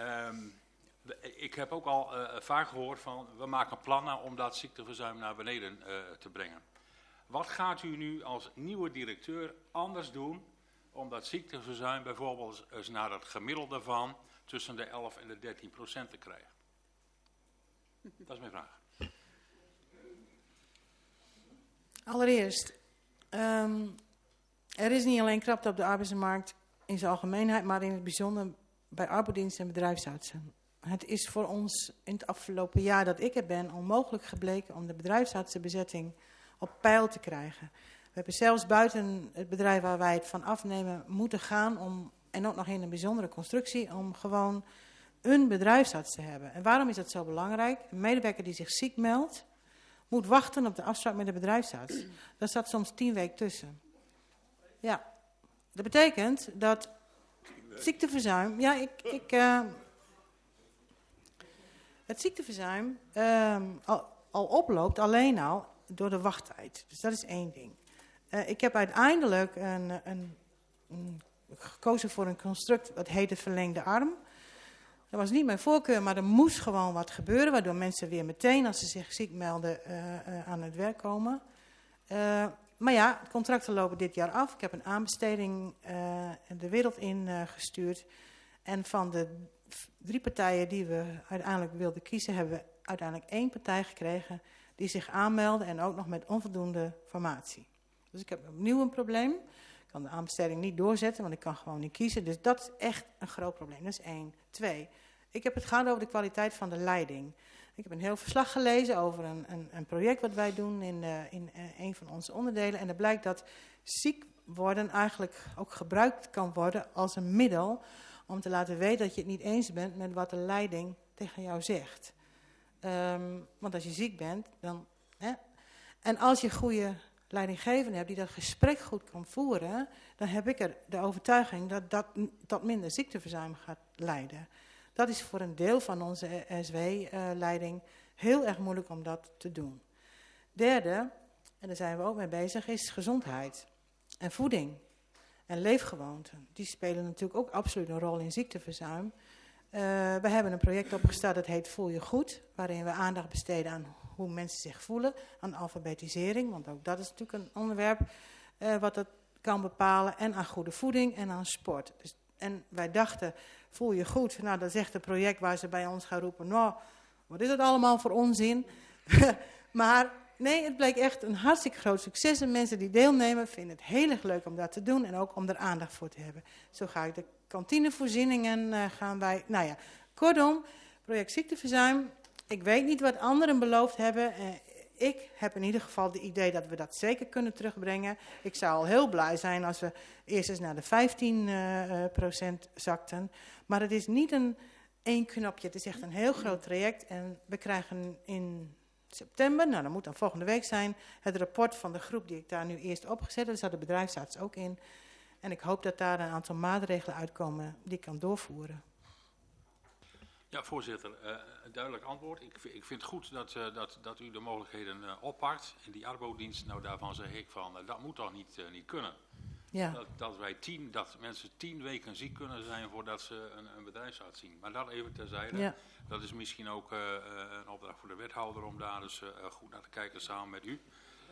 Ik heb ook al vaak gehoord van, we maken plannen om dat ziekteverzuim naar beneden te brengen. Wat gaat u nu als nieuwe directeur anders doen om dat ziekteverzuim bijvoorbeeld eens naar het gemiddelde van tussen de 11 en de 13% te krijgen? Dat is mijn vraag. Allereerst, er is niet alleen krapte op de arbeidsmarkt in zijn algemeenheid, maar in het bijzonder bij arbeidsdiensten en bedrijfsartsen. Het is voor ons in het afgelopen jaar dat ik er ben onmogelijk gebleken om de bedrijfsartsenbezetting op peil te krijgen. We hebben zelfs buiten het bedrijf waar wij het van afnemen moeten gaan om, en ook nog in een bijzondere constructie, om gewoon een bedrijfsarts te hebben. En waarom is dat zo belangrijk? Een medewerker die zich ziek meldt, moet wachten op de afspraak met de bedrijfsarts. Daar staat soms 10 weken tussen. Ja, dat betekent dat ziekteverzuim, het ziekteverzuim al oploopt alleen al door de wachttijd. Dus dat is 1 ding. Ik heb uiteindelijk gekozen voor een construct dat heette verlengde arm. Dat was niet mijn voorkeur, maar er moest gewoon wat gebeuren, waardoor mensen weer meteen, als ze zich ziek melden, aan het werk komen. Maar ja, de contracten lopen dit jaar af. Ik heb een aanbesteding de wereld in gestuurd. En van de 3 partijen die we uiteindelijk wilden kiezen, hebben we uiteindelijk 1 partij gekregen die zich aanmeldde en ook nog met onvoldoende formatie. Dus ik heb opnieuw een probleem. Ik kan de aanbesteding niet doorzetten, want ik kan gewoon niet kiezen. Dus dat is echt een groot probleem. Dat is 1. 2. Ik heb het gehad over de kwaliteit van de leiding. Ik heb een heel verslag gelezen over een project wat wij doen in een van onze onderdelen. En er blijkt dat ziek worden eigenlijk ook gebruikt kan worden als een middel om te laten weten dat je het niet eens bent met wat de leiding tegen jou zegt. Want als je ziek bent, dan... En als je goede leidinggevende hebt die dat gesprek goed kan voeren, dan heb ik er de overtuiging dat dat tot minder ziekteverzuim gaat leiden. Dat is voor een deel van onze SW-leiding heel erg moeilijk om dat te doen. Derde, en daar zijn we ook mee bezig, is gezondheid en voeding en leefgewoonten. Die spelen natuurlijk ook absoluut een rol in ziekteverzuim. We hebben een project opgestart dat heet Voel je goed, waarin we aandacht besteden aan hoe mensen zich voelen, aan alfabetisering, want ook dat is natuurlijk een onderwerp wat dat kan bepalen, en aan goede voeding en aan sport. Dus, en wij dachten, voel je goed, nou dat is echt een project waar ze bij ons gaan roepen, nou, wat is dat allemaal voor onzin? Maar nee, het bleek echt een hartstikke groot succes en mensen die deelnemen vinden het heel erg leuk om dat te doen en ook om er aandacht voor te hebben. Zo ga ik de kantinevoorzieningen gaan wij, nou ja, kortom, project ziekteverzuim. Ik weet niet wat anderen beloofd hebben. Ik heb in ieder geval het idee dat we dat zeker kunnen terugbrengen. Ik zou al heel blij zijn als we eerst eens naar de 15% zakten. Maar het is niet één knopje. Het is echt een heel groot traject. En we krijgen in september, nou dat moet dan volgende week zijn, het rapport van de groep die ik daar nu eerst opgezet heb. Daar zat de bedrijfsarts ook in. En ik hoop dat daar een aantal maatregelen uitkomen die ik kan doorvoeren. Ja, voorzitter, een duidelijk antwoord. Ik vind het goed dat u de mogelijkheden oppakt. En die arbodienst, nou daarvan zeg ik van, dat moet toch niet kunnen. Ja. Dat mensen 10 weken ziek kunnen zijn voordat ze een bedrijfsarts zien. Maar dat even terzijde. Ja. Dat is misschien ook een opdracht voor de wethouder om daar dus goed naar te kijken samen met u.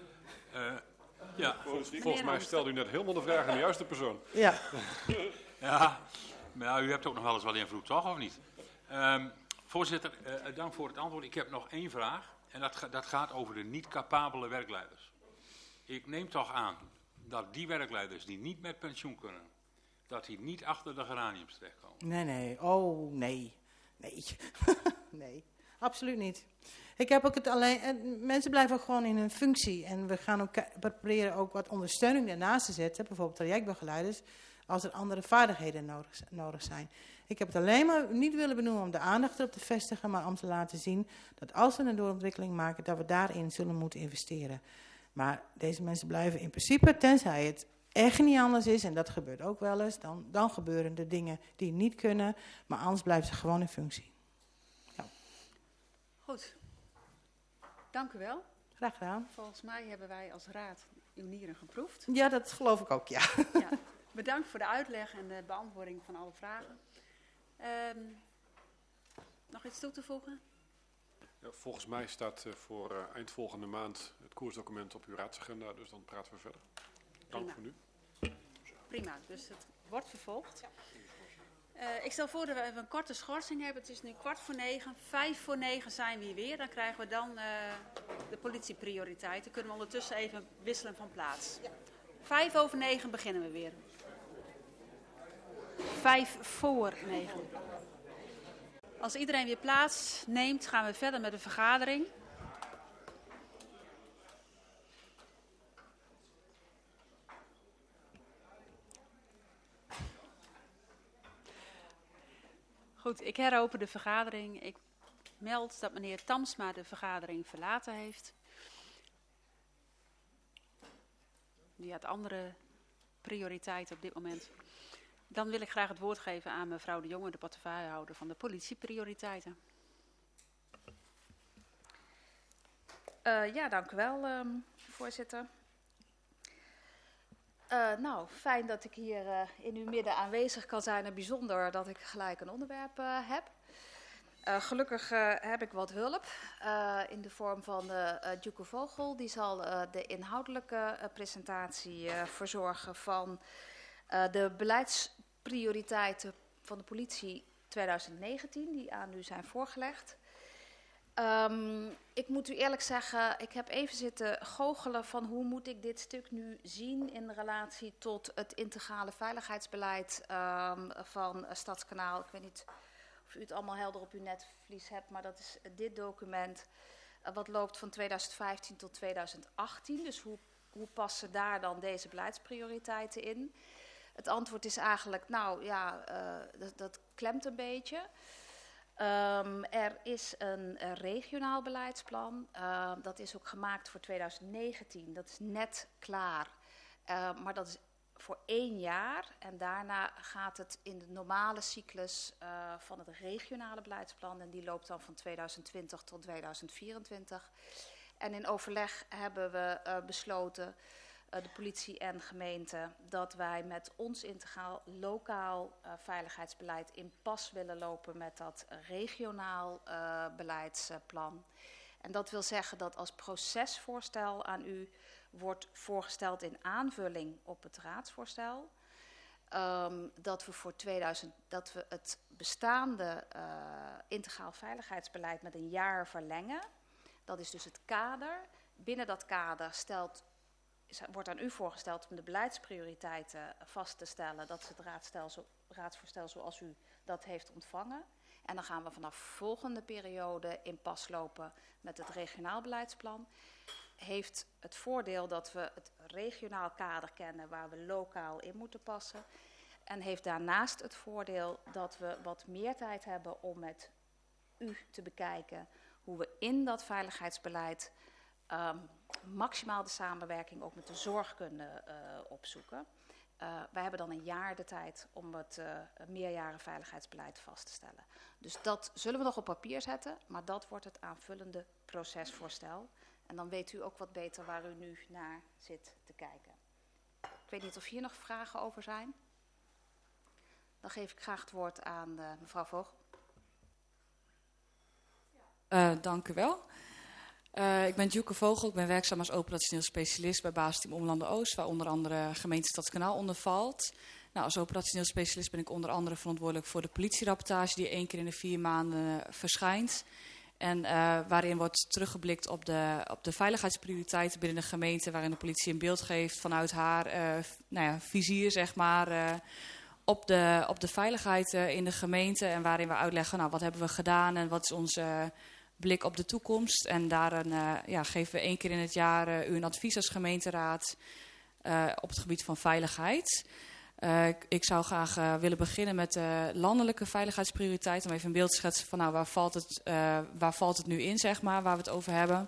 Ja. Volgens mij stelde u net helemaal de vraag aan de juiste persoon. Ja. Ja, maar u hebt ook nog wel eens wat invloed, toch, of niet? Voorzitter, dank voor het antwoord. Ik heb nog 1 vraag. En dat gaat over de niet capabele werkleiders. Ik neem toch aan dat die werkleiders die niet met pensioen kunnen, dat die niet achter de geraniums terechtkomen. Nee. Oh, nee. Nee. Nee, absoluut niet. Ik heb ook het alleen... Mensen blijven ook gewoon in hun functie. En we gaan ook proberen ook wat ondersteuning daarnaast te zetten. Bijvoorbeeld trajectbegeleiders. Als er andere vaardigheden nodig zijn. Ik heb het alleen maar niet willen benoemen om de aandacht erop te vestigen. Maar om te laten zien dat als we een doorontwikkeling maken, dat we daarin zullen moeten investeren. Maar deze mensen blijven in principe, tenzij het echt niet anders is, en dat gebeurt ook wel eens, dan gebeuren de dingen die niet kunnen, maar anders blijven ze gewoon in functie. Ja. Goed. Dank u wel. Graag gedaan. Volgens mij hebben wij als raad uw nieren geproefd. Ja, dat geloof ik ook, ja. Ja. Bedankt voor de uitleg en de beantwoording van alle vragen. Nog iets toe te voegen? Ja, volgens mij staat voor eind volgende maand het koersdocument op uw raadsagenda, dus dan praten we verder. Dank voor nu. Prima, dus het wordt vervolgd. Ik stel voor dat we even een korte schorsing hebben. Het is nu 8:45. 8:55 zijn we hier weer. Dan krijgen we dan de politieprioriteiten. Kunnen we ondertussen even wisselen van plaats. 8:05 beginnen we weer. 8:05. Als iedereen weer plaats neemt, gaan we verder met de vergadering. Goed, ik heropen de vergadering. Ik meld dat meneer Tamsma de vergadering verlaten heeft. Die had andere prioriteiten op dit moment. Dan wil ik graag het woord geven aan mevrouw de Jonge, de portefeuillehouder van de politieprioriteiten. Ja, dank u wel, voorzitter. Nou, fijn dat ik hier in uw midden aanwezig kan zijn en bijzonder dat ik gelijk een onderwerp heb. Gelukkig heb ik wat hulp in de vorm van Djoeke Vogel. Die zal de inhoudelijke presentatie verzorgen van de beleidsprioriteiten van de politie 2019, die aan u zijn voorgelegd. Ik moet u eerlijk zeggen, ik heb even zitten goochelen van hoe moet ik dit stuk nu zien in relatie tot het integrale veiligheidsbeleid van Stadskanaal. Ik weet niet of u het allemaal helder op uw netvlies hebt, maar dat is dit document wat loopt van 2015 tot 2018. Dus hoe passen daar dan deze beleidsprioriteiten in? Het antwoord is eigenlijk, nou ja, dat klemt een beetje. Er is een regionaal beleidsplan. Dat is ook gemaakt voor 2019. Dat is net klaar. Maar dat is voor 1 jaar. En daarna gaat het in de normale cyclus van het regionale beleidsplan. En die loopt dan van 2020 tot 2024. En in overleg hebben we besloten, de politie en gemeente, dat wij met ons integraal lokaal veiligheidsbeleid in pas willen lopen met dat regionaal beleidsplan. En dat wil zeggen dat als procesvoorstel aan u wordt voorgesteld in aanvulling op het raadsvoorstel, dat we het bestaande integraal veiligheidsbeleid met 1 jaar verlengen. Dat is dus het kader. Binnen dat kader wordt aan u voorgesteld om de beleidsprioriteiten vast te stellen. Dat is het raadsvoorstel zoals u dat heeft ontvangen. En dan gaan we vanaf volgende periode in pas lopen met het regionaal beleidsplan. Heeft het voordeel dat we het regionaal kader kennen waar we lokaal in moeten passen. En heeft daarnaast het voordeel dat we wat meer tijd hebben om met u te bekijken hoe we in dat veiligheidsbeleid maximaal de samenwerking ook met de zorg kunnen opzoeken. Wij hebben dan 1 jaar de tijd om het meerjaren veiligheidsbeleid vast te stellen. Dus dat zullen we nog op papier zetten, maar dat wordt het aanvullende procesvoorstel. En dan weet u ook wat beter waar u nu naar zit te kijken. Ik weet niet of hier nog vragen over zijn. Dan geef ik graag het woord aan mevrouw Vogel. Dank u wel. Ik ben Djoeke Vogel, ik ben werkzaam als operationeel specialist bij basisteam Ommelanden Oost, waar onder andere gemeente Stadskanaal onder valt. Nou, als operationeel specialist ben ik onder andere verantwoordelijk voor de politierapportage die 1 keer in de 4 maanden verschijnt. En waarin wordt teruggeblikt op de veiligheidsprioriteiten binnen de gemeente, waarin de politie een beeld geeft vanuit haar vizier, zeg maar, op de veiligheid in de gemeente. En waarin we uitleggen, nou, wat hebben we gedaan en wat is onze blik op de toekomst. En daarin geven we 1 keer in het jaar u een advies als gemeenteraad op het gebied van veiligheid. Ik zou graag willen beginnen met de landelijke veiligheidsprioriteit. Om even een beeld te schetsen van nou, waar valt het nu in, zeg maar, waar we het over hebben.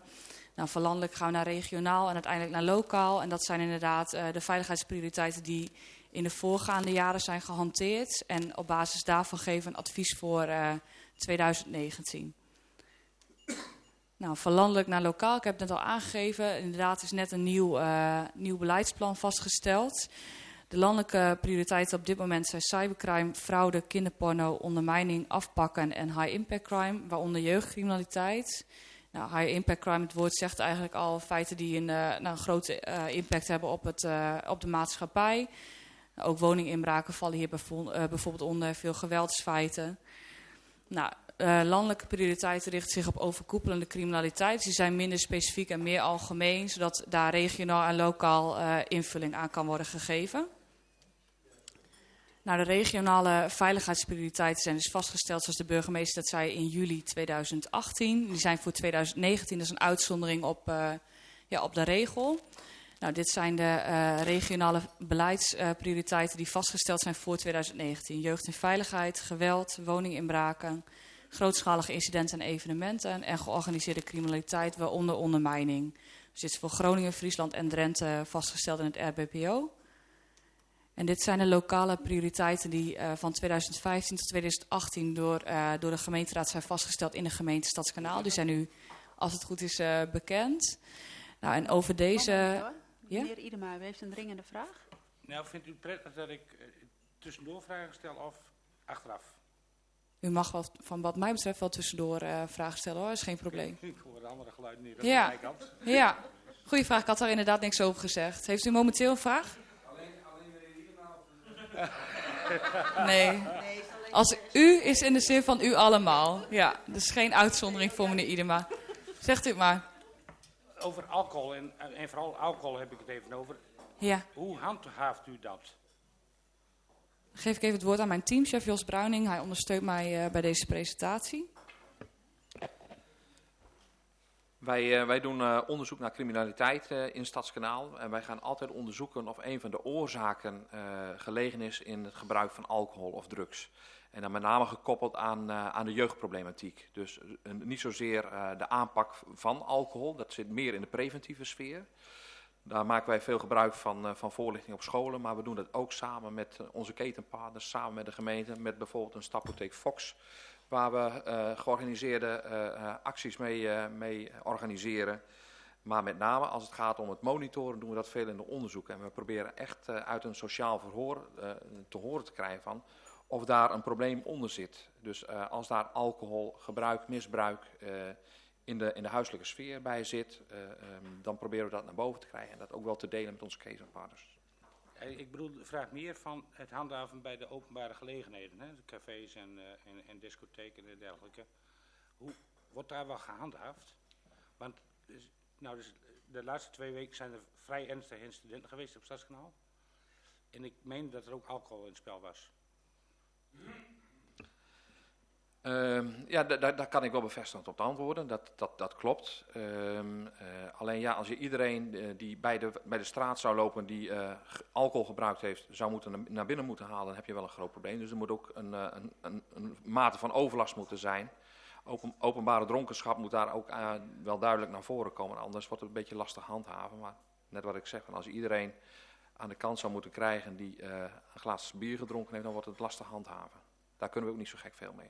Nou, van landelijk gaan we naar regionaal en uiteindelijk naar lokaal. En dat zijn inderdaad de veiligheidsprioriteiten die in de voorgaande jaren zijn gehanteerd. En op basis daarvan geven we een advies voor 2019. Nou, van landelijk naar lokaal, ik heb het net al aangegeven. Inderdaad is net een nieuw beleidsplan vastgesteld. De landelijke prioriteiten op dit moment zijn cybercrime, fraude, kinderporno, ondermijning, afpakken en high impact crime, waaronder jeugdcriminaliteit. Nou, high impact crime, het woord zegt eigenlijk al feiten die een grote impact hebben op de maatschappij. Ook woninginbraken vallen hier bijvoorbeeld onder, veel geweldsfeiten. Nou, landelijke prioriteiten richten zich op overkoepelende criminaliteit. Die zijn minder specifiek en meer algemeen, zodat daar regionaal en lokaal invulling aan kan worden gegeven. Nou, de regionale veiligheidsprioriteiten zijn dus vastgesteld, zoals de burgemeester dat zei, in juli 2018. Die zijn voor 2019, dat is een uitzondering op de regel. Nou, dit zijn de regionale beleidsprioriteiten die vastgesteld zijn voor 2019. Jeugd en veiligheid, geweld, woninginbraken, grootschalige incidenten en evenementen en georganiseerde criminaliteit, waaronder ondermijning. Dus dit is voor Groningen, Friesland en Drenthe vastgesteld in het RBPO. En dit zijn de lokale prioriteiten die van 2015 tot 2018 door de gemeenteraad zijn vastgesteld in de gemeente Stadskanaal. Die zijn nu, als het goed is, bekend. Nou, en over deze... Meneer Idema, u heeft een dringende vraag. Nou, vindt u prettig dat ik tussendoor vragen stel of achteraf? U mag wel, van wat mij betreft, wel tussendoor vragen stellen hoor, dat is geen probleem. Ik hoor de andere geluiden niet, ja. Aan de kant. Ja, goeie vraag. Ik had daar inderdaad niks over gezegd. Heeft u momenteel een vraag? Alleen meneer Idema? Nee. Als u is in de zin van u allemaal. Ja, dus geen uitzondering voor meneer Idema. Zegt u het maar. Over alcohol en vooral alcohol heb ik het even over. Ja. Hoe handhaaft u dat? Dan geef ik even het woord aan mijn teamchef Jos Bruining. Hij ondersteunt mij bij deze presentatie. Wij doen onderzoek naar criminaliteit in Stadskanaal. En wij gaan altijd onderzoeken of een van de oorzaken gelegen is in het gebruik van alcohol of drugs. En dan met name gekoppeld aan de jeugdproblematiek. Dus niet zozeer de aanpak van alcohol, dat zit meer in de preventieve sfeer. Daar maken wij veel gebruik van voorlichting op scholen, maar we doen dat ook samen met onze ketenpartners, samen met de gemeente, met bijvoorbeeld een Stapotheek Fox, waar we georganiseerde acties mee organiseren. Maar met name als het gaat om het monitoren doen we dat veel in de onderzoeken. En we proberen echt uit een sociaal verhoor te horen te krijgen van of daar een probleem onder zit. Dus als daar alcoholgebruik, misbruik in de huiselijke sfeer bij zit, dan proberen we dat naar boven te krijgen en dat ook wel te delen met onze ketenpartners. Ik bedoel, vraag meer van het handhaven bij de openbare gelegenheden, hè? De cafés en discotheken en dergelijke. Hoe wordt daar wel gehandhaafd? Want dus de laatste 2 weken zijn er vrij ernstige incidenten geweest op Stadskanaal. En ik meen dat er ook alcohol in het spel was. Ja, daar kan ik wel bevestigend op antwoorden. Dat klopt. Alleen ja, als je iedereen die bij de straat zou lopen die alcohol gebruikt heeft, zou moeten naar binnen moeten halen, dan heb je wel een groot probleem. Dus er moet ook een mate van overlast moeten zijn. Openbare dronkenschap moet daar ook wel duidelijk naar voren komen. Anders wordt het een beetje lastig handhaven. Maar net wat ik zeg, als iedereen aan de kant zou moeten krijgen die een glas bier gedronken heeft, dan wordt het lastig handhaven. Daar kunnen we ook niet zo gek veel mee.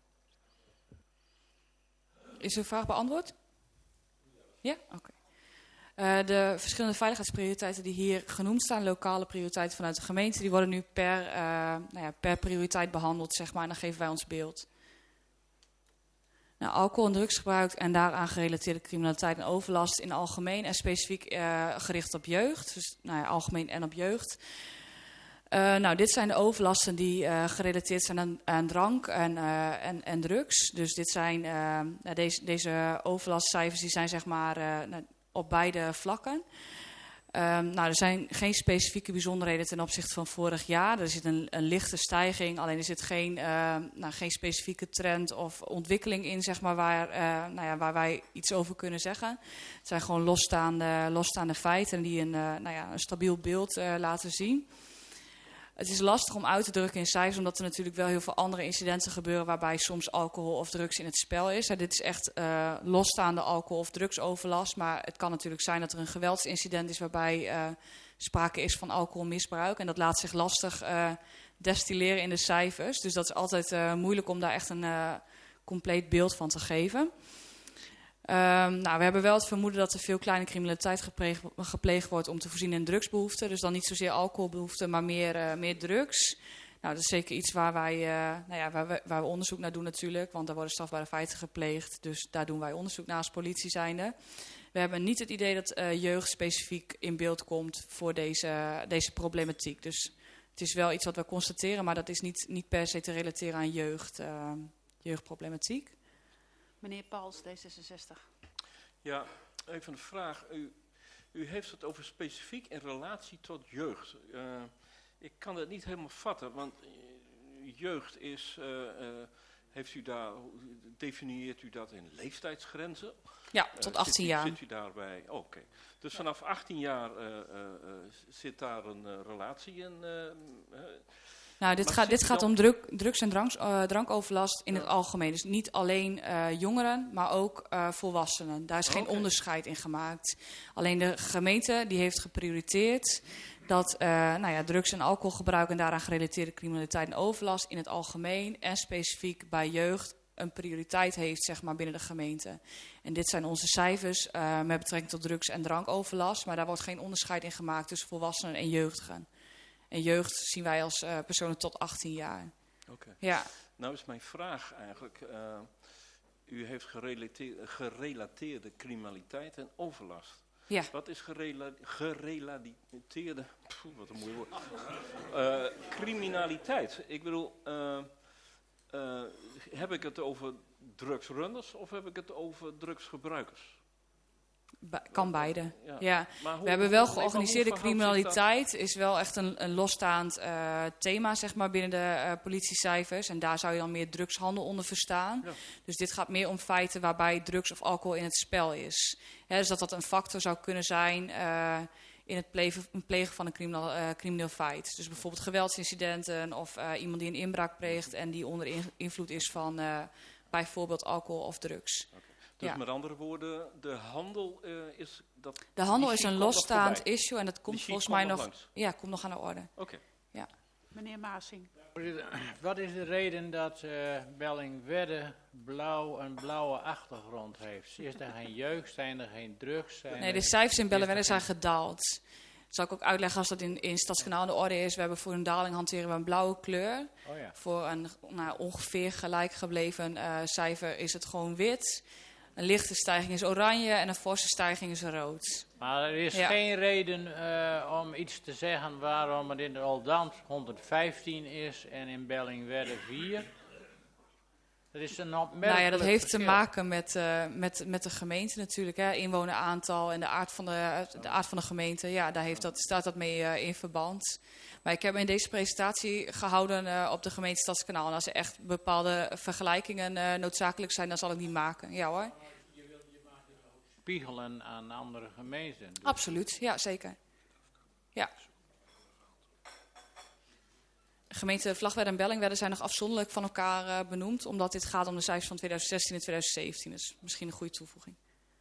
Is uw vraag beantwoord? Ja? Oké. De verschillende veiligheidsprioriteiten die hier genoemd staan, lokale prioriteiten vanuit de gemeente, die worden nu per prioriteit behandeld, zeg maar, en dan geven wij ons beeld. Nou, alcohol- en drugsgebruik en daaraan gerelateerde criminaliteit en overlast in algemeen en specifiek gericht op jeugd, dus algemeen en op jeugd. Dit zijn de overlasten die gerelateerd zijn aan drank en drugs. Dus dit zijn, deze overlastcijfers die zijn zeg maar op beide vlakken. Er zijn geen specifieke bijzonderheden ten opzichte van vorig jaar. Er zit een lichte stijging, alleen er zit geen specifieke trend of ontwikkeling in, zeg maar, waar wij iets over kunnen zeggen. Het zijn gewoon losstaande feiten die een stabiel beeld laten zien. Het is lastig om uit te drukken in cijfers, omdat er natuurlijk wel heel veel andere incidenten gebeuren waarbij soms alcohol of drugs in het spel is. Dit is echt losstaande alcohol- of drugsoverlast, maar het kan natuurlijk zijn dat er een geweldsincident is waarbij sprake is van alcoholmisbruik. En dat laat zich lastig destilleren in de cijfers. Dus dat is altijd moeilijk om daar echt een compleet beeld van te geven. We hebben wel het vermoeden dat er veel kleine criminaliteit gepleegd wordt om te voorzien in drugsbehoeften. Dus dan niet zozeer alcoholbehoeften, maar meer drugs. Nou, dat is zeker iets waar we onderzoek naar doen natuurlijk, want daar worden strafbare feiten gepleegd. Dus daar doen wij onderzoek naar als politie zijnde. We hebben niet het idee dat jeugd specifiek in beeld komt voor deze problematiek. Dus het is wel iets wat we constateren, maar dat is niet per se te relateren aan jeugdproblematiek. Meneer Pauls, D66. Ja, even een vraag. U heeft het over specifiek in relatie tot jeugd. Ik kan het niet helemaal vatten, want jeugd is... definieert u dat in leeftijdsgrenzen? Ja, tot 18 jaar. Zit u daarbij? Oké. Dus vanaf 18 jaar zit daar een relatie in? Dit gaat om drugs- en drankoverlast in het algemeen. Dus niet alleen jongeren, maar ook volwassenen. Daar is geen onderscheid in gemaakt. Alleen de gemeente die heeft geprioriteerd dat drugs- en alcoholgebruik en daaraan gerelateerde criminaliteit en overlast in het algemeen en specifiek bij jeugd een prioriteit heeft, zeg maar, binnen de gemeente. En dit zijn onze cijfers met betrekking tot drugs- en drankoverlast, maar daar wordt geen onderscheid in gemaakt tussen volwassenen en jeugdigen. En jeugd zien wij als personen tot 18 jaar. Oké. Ja. Nou is mijn vraag eigenlijk, u heeft gerelateerde criminaliteit en overlast. Ja. Wat is gerelateerde, wat een mooi woord, criminaliteit? Ik bedoel, heb ik het over drugsrunners of heb ik het over drugsgebruikers? Kan beide. Ja. Ja. We hebben wel georganiseerde criminaliteit, is wel echt een losstaand thema, zeg maar, binnen de politiecijfers. En daar zou je dan meer drugshandel onder verstaan. Ja. Dus dit gaat meer om feiten waarbij drugs of alcohol in het spel is. Dus dat een factor zou kunnen zijn in het plegen van een crimineel feit. Dus bijvoorbeeld geweldsincidenten of iemand die een inbraak pleegt en die onder invloed is van bijvoorbeeld alcohol of drugs. Okay. Dus met andere woorden, de handel is... De handel is een losstaand issue en dat komt volgens mij nog... Ja, komt nog aan de orde. Oké. Ja. Meneer Maasing. Wat is de reden dat Bellingwedde een blauwe achtergrond heeft? Is er geen jeugd? Zijn er geen drugs? Nee, de cijfers in Bellingwedde zijn gedaald. Dat zal ik ook uitleggen als dat in Stadskanaal aan de orde is. We hebben voor een daling hanteren we een blauwe kleur. Oh ja. Voor een ongeveer gelijk gebleven cijfer is het gewoon wit. Een lichte stijging is oranje en een forse stijging is rood. Maar er is geen reden om iets te zeggen waarom het in de Oldambt 115 is en in Bellingwedde 4. Dat is een opmerkelijk dat heeft verschil. te maken met de gemeente natuurlijk. Hè. Inwoneraantal en de aard van de gemeente. Ja, daar staat dat mee in verband. Maar ik heb in deze presentatie gehouden op de gemeente Stadskanaal. En als er echt bepaalde vergelijkingen noodzakelijk zijn, dan zal ik die maken. Ja hoor. Je maakt het ook spiegelen aan andere gemeenten. Dus. Absoluut, ja zeker. Ja. Gemeente Vlagtwedde en Bellingwedde zijn nog afzonderlijk van elkaar benoemd, omdat dit gaat om de cijfers van 2016 en 2017. Dus misschien een goede toevoeging.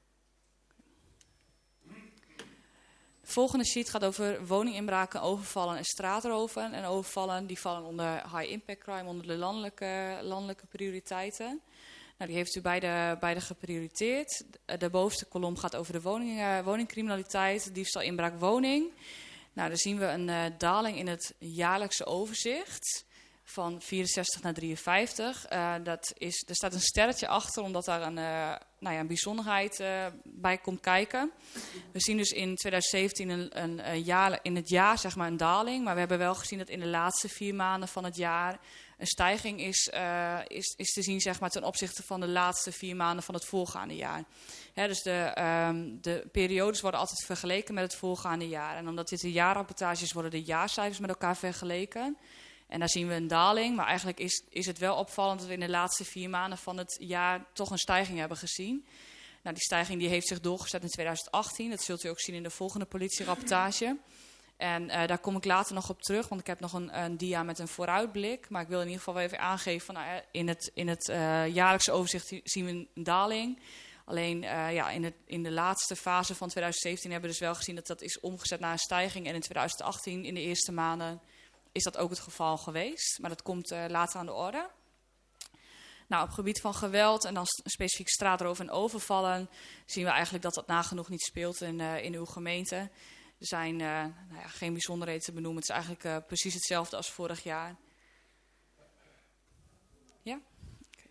De volgende sheet gaat over woninginbraken, overvallen en straatroven. En overvallen die vallen onder high impact crime, onder de landelijke prioriteiten. Nou, die heeft u beide geprioriteerd. De bovenste kolom gaat over de woningcriminaliteit, diefstal, inbraak, woning. Nou, dan zien we een daling in het jaarlijkse overzicht van 64 naar 53. Er staat een sterretje achter, omdat daar een bijzonderheid bij komt kijken. We zien dus in 2017 in het jaar zeg maar, een daling. Maar we hebben wel gezien dat in de laatste 4 maanden van het jaar een stijging is te zien zeg maar, ten opzichte van de laatste 4 maanden van het voorgaande jaar. Dus de periodes worden altijd vergeleken met het voorgaande jaar. En omdat dit de jaarrapportages worden de jaarcijfers met elkaar vergeleken. En daar zien we een daling, maar eigenlijk is het wel opvallend dat we in de laatste 4 maanden van het jaar toch een stijging hebben gezien. Nou, die stijging die heeft zich doorgezet in 2018, dat zult u ook zien in de volgende politierapportage. En daar kom ik later nog op terug, want ik heb nog een dia met een vooruitblik. Maar ik wil in ieder geval wel even aangeven, van, in het jaarlijkse overzicht zien we een daling. Alleen in de laatste fase van 2017 hebben we dus wel gezien dat dat is omgezet naar een stijging. En in 2018, in de eerste maanden, is dat ook het geval geweest. Maar dat komt later aan de orde. Nou, op het gebied van geweld en dan specifiek straatroof en overvallen zien we eigenlijk dat dat nagenoeg niet speelt in uw gemeente. Er zijn geen bijzonderheden te benoemen. Het is eigenlijk precies hetzelfde als vorig jaar. Ja? Okay.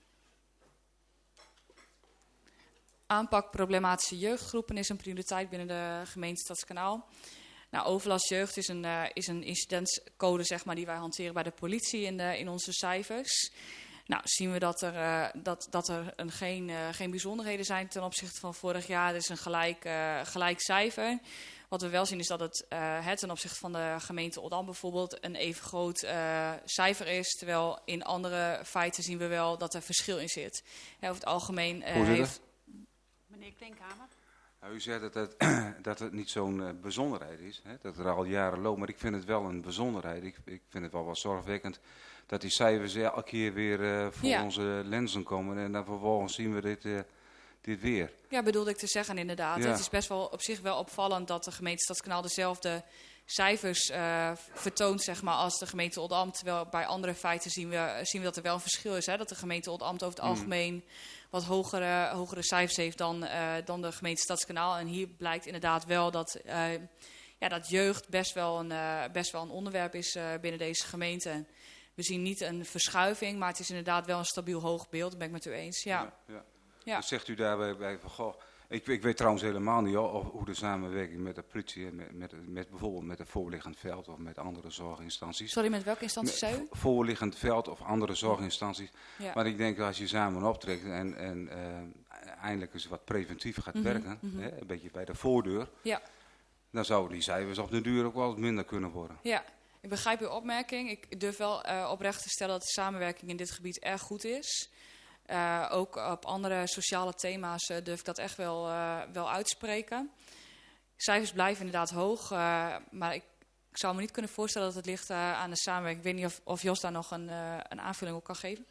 Aanpak problematische jeugdgroepen is een prioriteit binnen de gemeente Stadskanaal. Nou, overlast jeugd is een incidentscode, zeg maar, die wij hanteren bij de politie in onze cijfers. Nou, zien we dat er geen bijzonderheden zijn ten opzichte van vorig jaar. Het is een gelijk cijfer. Wat we wel zien is dat het ten opzichte van de gemeente Oldambt bijvoorbeeld een even groot cijfer is. Terwijl in andere feiten zien we wel dat er verschil in zit. Over het algemeen heeft... Meneer Klinkhamer. Nou, u zei dat het niet zo'n bijzonderheid is, hè? Dat er al jaren loopt, maar ik vind het wel een bijzonderheid. Ik vind het wel wat zorgwekkend dat die cijfers elke keer weer voor onze lenzen komen en dan vervolgens zien we dit weer. Ja, bedoelde ik te zeggen inderdaad. Ja. Het is best wel op zich wel opvallend dat de gemeente Stadskanaal dezelfde cijfers vertoont, zeg maar, als de gemeente Oldambt. Terwijl bij andere feiten zien we dat er wel een verschil is. Hè? Dat de gemeente Oldambt over het algemeen wat hogere cijfers heeft dan de gemeente Stadskanaal. En hier blijkt inderdaad wel dat jeugd best wel een onderwerp is binnen deze gemeente. We zien niet een verschuiving, maar het is inderdaad wel een stabiel hoog beeld. Dat ben ik met u eens. Ja. Dus zegt u daarbij van, goh, ik weet trouwens helemaal niet hoe de samenwerking met de politie, met bijvoorbeeld met het voorliggend veld of met andere zorginstanties. Sorry, met welke instanties zei u? Voorliggend veld of andere zorginstanties. Ja. Maar ik denk als je samen optrekt en eindelijk eens wat preventief gaat werken, hè, een beetje bij de voordeur, dan zouden die cijfers op de duur ook wel wat minder kunnen worden. Ja. Ik begrijp uw opmerking. Ik durf wel oprecht te stellen dat de samenwerking in dit gebied erg goed is. Ook op andere sociale thema's durf ik dat echt wel uitspreken. Cijfers blijven inderdaad hoog, maar ik zou me niet kunnen voorstellen dat het ligt aan de samenwerking. Ik weet niet of Jos daar nog een aanvulling op kan geven.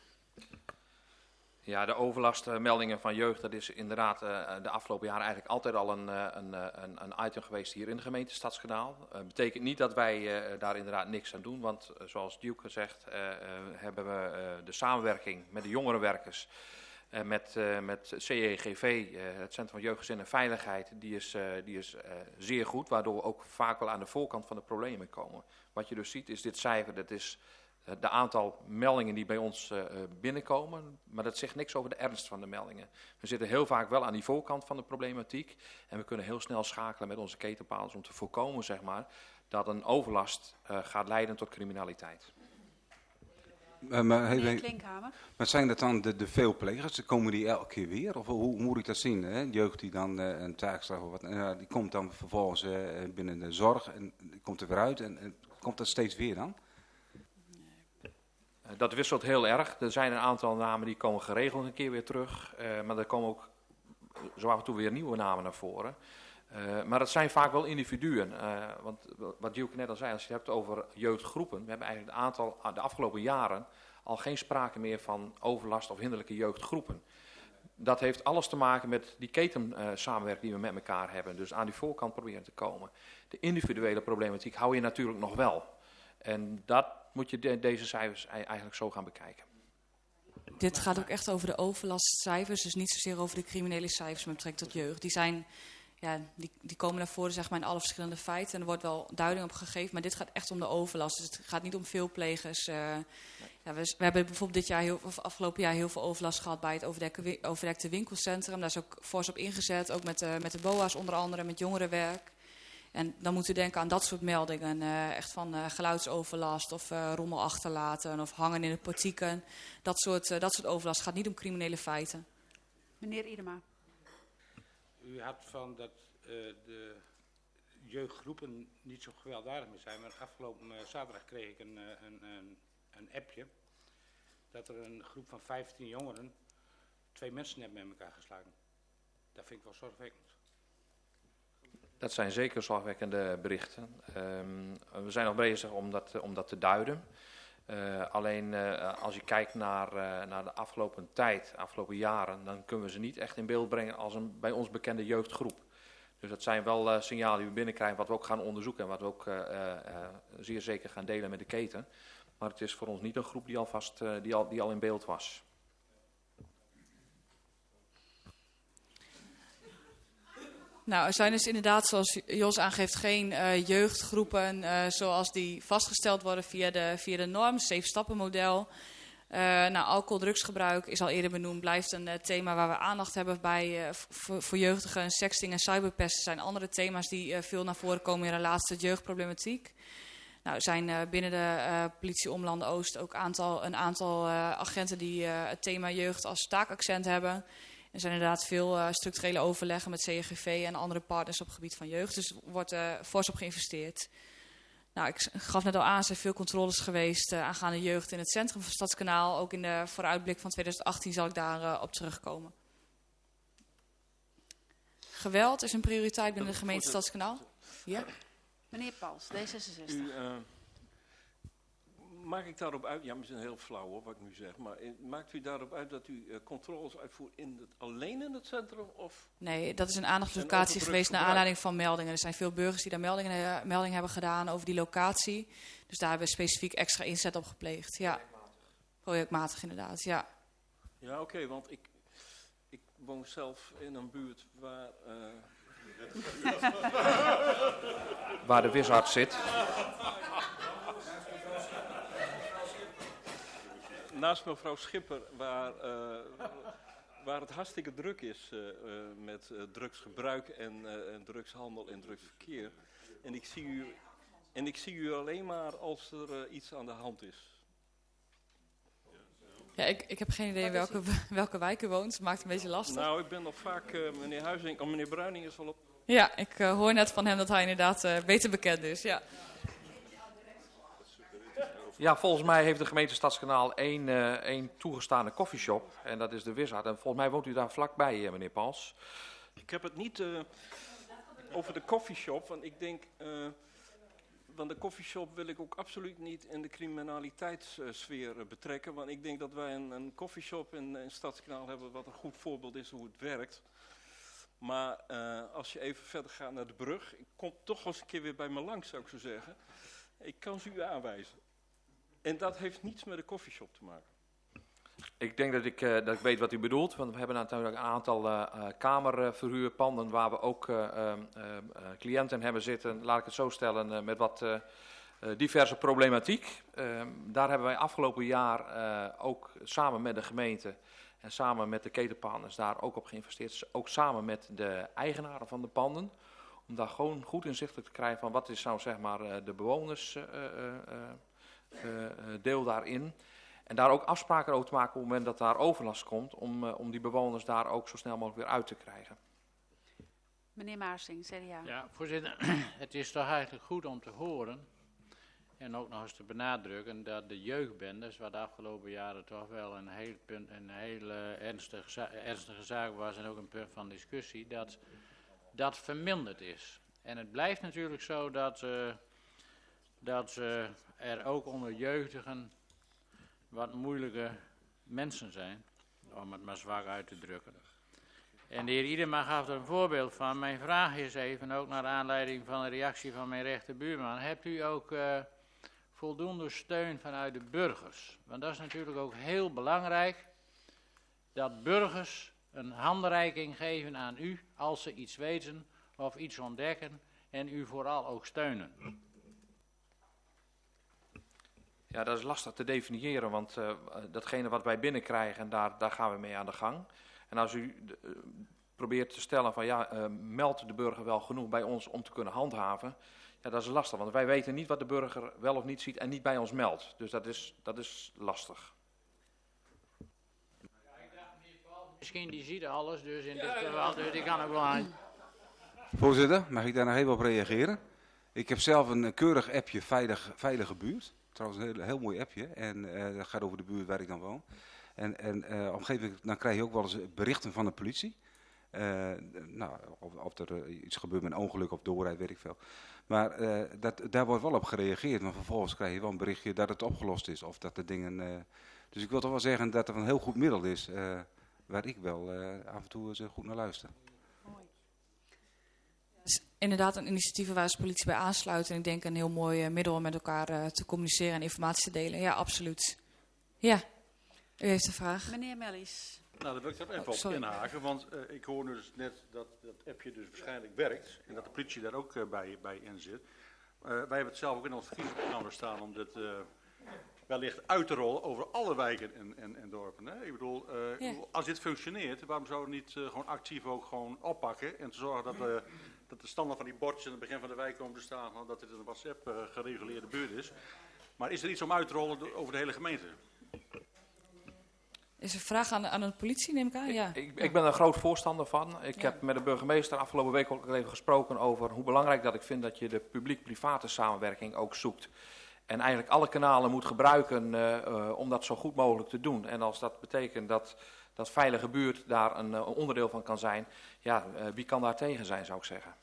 Ja, de overlastmeldingen van jeugd, dat is inderdaad de afgelopen jaren eigenlijk altijd al een item geweest hier in de gemeente Stadskanaal. Betekent niet dat wij daar inderdaad niks aan doen, want zoals Duke zegt, hebben we de samenwerking met de jongerenwerkers, met CEGV, het Centrum van Jeugd, Gezin en Veiligheid, die is zeer goed, waardoor we ook vaak wel aan de voorkant van de problemen komen. Wat je dus ziet is dit cijfer, dat is de aantal meldingen die bij ons binnenkomen, maar dat zegt niks over de ernst van de meldingen. We zitten heel vaak wel aan die voorkant van de problematiek en we kunnen heel snel schakelen met onze ketenpaalers om te voorkomen, zeg maar, dat een overlast gaat leiden tot criminaliteit. Meneer Klinkhamer. Maar zijn dat dan de veelplegers? Komen die elke keer weer? Of hoe moet ik dat zien? Hè? Jeugd die dan een taakstraf of wat, die komt dan vervolgens binnen de zorg en die komt er weer uit en komt dat steeds weer dan? Dat wisselt heel erg. Er zijn een aantal namen die komen geregeld een keer weer terug. Maar er komen ook zo af en toe weer nieuwe namen naar voren. Maar dat zijn vaak wel individuen. Want wat Duke net al zei, als je het hebt over jeugdgroepen. We hebben eigenlijk de afgelopen jaren al geen sprake meer van overlast of hinderlijke jeugdgroepen. Dat heeft alles te maken met die ketensamenwerking die we met elkaar hebben. Dus aan die voorkant proberen te komen. De individuele problematiek hou je natuurlijk nog wel. En dat moet je deze cijfers eigenlijk zo gaan bekijken. Dit gaat ook echt over de overlastcijfers, dus niet zozeer over de criminele cijfers met betrekking tot jeugd. Die komen naar voren, zeg maar, in alle verschillende feiten en er wordt wel duiding op gegeven, maar dit gaat echt om de overlast. Dus het gaat niet om veelplegers. We hebben bijvoorbeeld afgelopen jaar heel veel overlast gehad bij het overdekte winkelcentrum. Daar is ook fors op ingezet, ook met de BOA's onder andere, met jongerenwerk. En dan moet u denken aan dat soort meldingen, echt van geluidsoverlast of rommel achterlaten of hangen in de portieken. Dat soort overlast gaat niet om criminele feiten. Meneer Idema. U had van dat de jeugdgroepen niet zo gewelddadig meer zijn, maar afgelopen zaterdag kreeg ik een appje dat er een groep van 15 jongeren 2 mensen net met elkaar geslagen. Dat vind ik wel zorgwekkend. Dat zijn zeker zorgwekkende berichten. We zijn nog bezig om dat te duiden. Alleen als je kijkt naar de afgelopen tijd, afgelopen jaren, dan kunnen we ze niet echt in beeld brengen als een bij ons bekende jeugdgroep. Dus dat zijn wel signalen die we binnenkrijgen, wat we ook gaan onderzoeken en wat we ook zeer zeker gaan delen met de keten. Maar het is voor ons niet een groep die al in beeld was. Nou, er zijn dus inderdaad, zoals Jos aangeeft, geen jeugdgroepen zoals die vastgesteld worden via de norm, 7-stappenmodel. Alcohol, drugsgebruik is al eerder benoemd, blijft een thema waar we aandacht hebben bij voor jeugdigen. Sexting en cyberpesten zijn andere thema's die veel naar voren komen in relatie tot jeugdproblematiek. Nou, er zijn binnen de politie Omlanden Oost ook een aantal agenten die het thema jeugd als taakaccent hebben. Er zijn inderdaad veel structurele overleggen met CRGV en andere partners op het gebied van jeugd. Dus er wordt fors op geïnvesteerd. Nou, ik gaf net al aan, er zijn veel controles geweest aangaande jeugd in het centrum van Stadskanaal. Ook in de vooruitblik van 2018 zal ik daar op terugkomen. Geweld is een prioriteit binnen de gemeente Stadskanaal. Ja. Meneer Pals, D66. Maak ik daarop uit, ja, misschien heel flauw hoor, wat ik nu zeg, maar maakt u daarop uit dat u controles uitvoert alleen in het centrum? Of nee, dat is een aandachtslocatie geweest naar aanleiding van meldingen. Er zijn veel burgers die daar melding hebben gedaan over die locatie. Dus daar hebben we specifiek extra inzet op gepleegd. Ja, projectmatig inderdaad, ja. Ja, oké, want ik woon zelf in een buurt waar de wisarts zit. Naast mevrouw Schipper, waar het hartstikke druk is met drugsgebruik en drugshandel en drugsverkeer. En ik zie u alleen maar als er iets aan de hand is. Ja, ik heb geen idee welke wijk u woont. Het maakt een beetje lastig. Nou, ik ben nog vaak meneer Huizing, meneer Bruining is al op. Ja, ik hoor net van hem dat hij inderdaad beter bekend is, ja. Ja, volgens mij heeft de gemeente Stadskanaal één toegestane koffieshop. En dat is de Wizard. En volgens mij woont u daar vlakbij, meneer Pals. Ik heb het niet over de koffieshop, want ik denk... want de koffieshop wil ik ook absoluut niet in de criminaliteitssfeer betrekken. Want ik denk dat wij een koffieshop in Stadskanaal hebben wat een goed voorbeeld is hoe het werkt. Maar als je even verder gaat naar de brug, ik kom toch eens een keer weer bij me langs, zou ik zo zeggen. Ik kan ze u aanwijzen. En dat heeft niets met de koffieshop te maken. Ik denk dat ik weet wat u bedoelt, want we hebben natuurlijk een aantal kamerverhuurpanden waar we ook cliënten hebben zitten, laat ik het zo stellen, met wat diverse problematiek. Daar hebben wij afgelopen jaar ook samen met de gemeente en samen met de ketenpartners daar ook op geïnvesteerd. Ook samen met de eigenaren van de panden, om daar gewoon goed inzichtelijk te krijgen van wat is nou zeg maar de bewonersdeel daarin. En daar ook afspraken over te maken op het moment dat daar overlast komt, om die bewoners daar ook zo snel mogelijk weer uit te krijgen. Meneer Maarsing, CDA. Ja, voorzitter, het is toch eigenlijk goed om te horen en ook nog eens te benadrukken dat de jeugdbendes, wat de afgelopen jaren toch wel een heel ernstige zaak was en ook een punt van discussie, dat verminderd is. En het blijft natuurlijk zo dat er ook onder jeugdigen wat moeilijke mensen zijn, om het maar zwak uit te drukken. En de heer Idema gaf er een voorbeeld van. Mijn vraag is even, ook naar aanleiding van de reactie van mijn rechterbuurman, hebt u ook voldoende steun vanuit de burgers? Want dat is natuurlijk ook heel belangrijk, dat burgers een handreiking geven aan u als ze iets weten of iets ontdekken en u vooral ook steunen. Ja, dat is lastig te definiëren, want datgene wat wij binnenkrijgen, daar gaan we mee aan de gang. En als u probeert te stellen van ja, meldt de burger wel genoeg bij ons om te kunnen handhaven, ja, dat is lastig, want wij weten niet wat de burger wel of niet ziet en niet bij ons meldt. Dus dat is lastig. Misschien die ziet alles, dus in dit geval, dus die kan ook wel aan. Voorzitter, mag ik daar nog even op reageren? Ik heb zelf een keurig appje Veilige Buurt. Trouwens een heel mooi appje. En dat gaat over de buurt waar ik dan woon. En op een gegeven moment dan krijg je ook wel eens berichten van de politie. Of er iets gebeurt met een ongeluk of doorrijd, weet ik veel. Maar daar wordt wel op gereageerd. Maar vervolgens krijg je wel een berichtje dat het opgelost is. Of dat de dingen... Dus ik wil toch wel zeggen dat er een heel goed middel is. Waar ik wel af en toe eens goed naar luister. Dus inderdaad een initiatief waar de politie bij aansluit. En ik denk een heel mooi middel om met elkaar te communiceren en informatie te delen. Ja, absoluut. Ja, u heeft een vraag. Meneer Mellies. Nou, daar wil ik dat even op inhaken, want ik hoor nu dus net dat dat appje dus waarschijnlijk werkt en dat de politie daar ook bij in zit. Wij hebben het zelf ook in ons verkiezingsprogramma staan om dit wellicht uit te rollen over alle wijken en dorpen. Hè? Ik bedoel, als dit functioneert, waarom zou het niet gewoon actief ook gewoon oppakken en te zorgen dat de standaard van die bordjes in het begin van de wijk komen te staan, dat dit een WhatsApp gereguleerde buurt is. Maar is er iets om uit te rollen over de hele gemeente? Is er een vraag aan de politie, neem ik aan? Ja. Ik ben er groot voorstander van. Ik heb met de burgemeester afgelopen week ook even gesproken over hoe belangrijk dat ik vind dat je de publiek-private samenwerking ook zoekt. En eigenlijk alle kanalen moet gebruiken om dat zo goed mogelijk te doen. En als dat betekent dat veilige buurt daar een onderdeel van kan zijn, ja, wie kan daar tegen zijn, zou ik zeggen.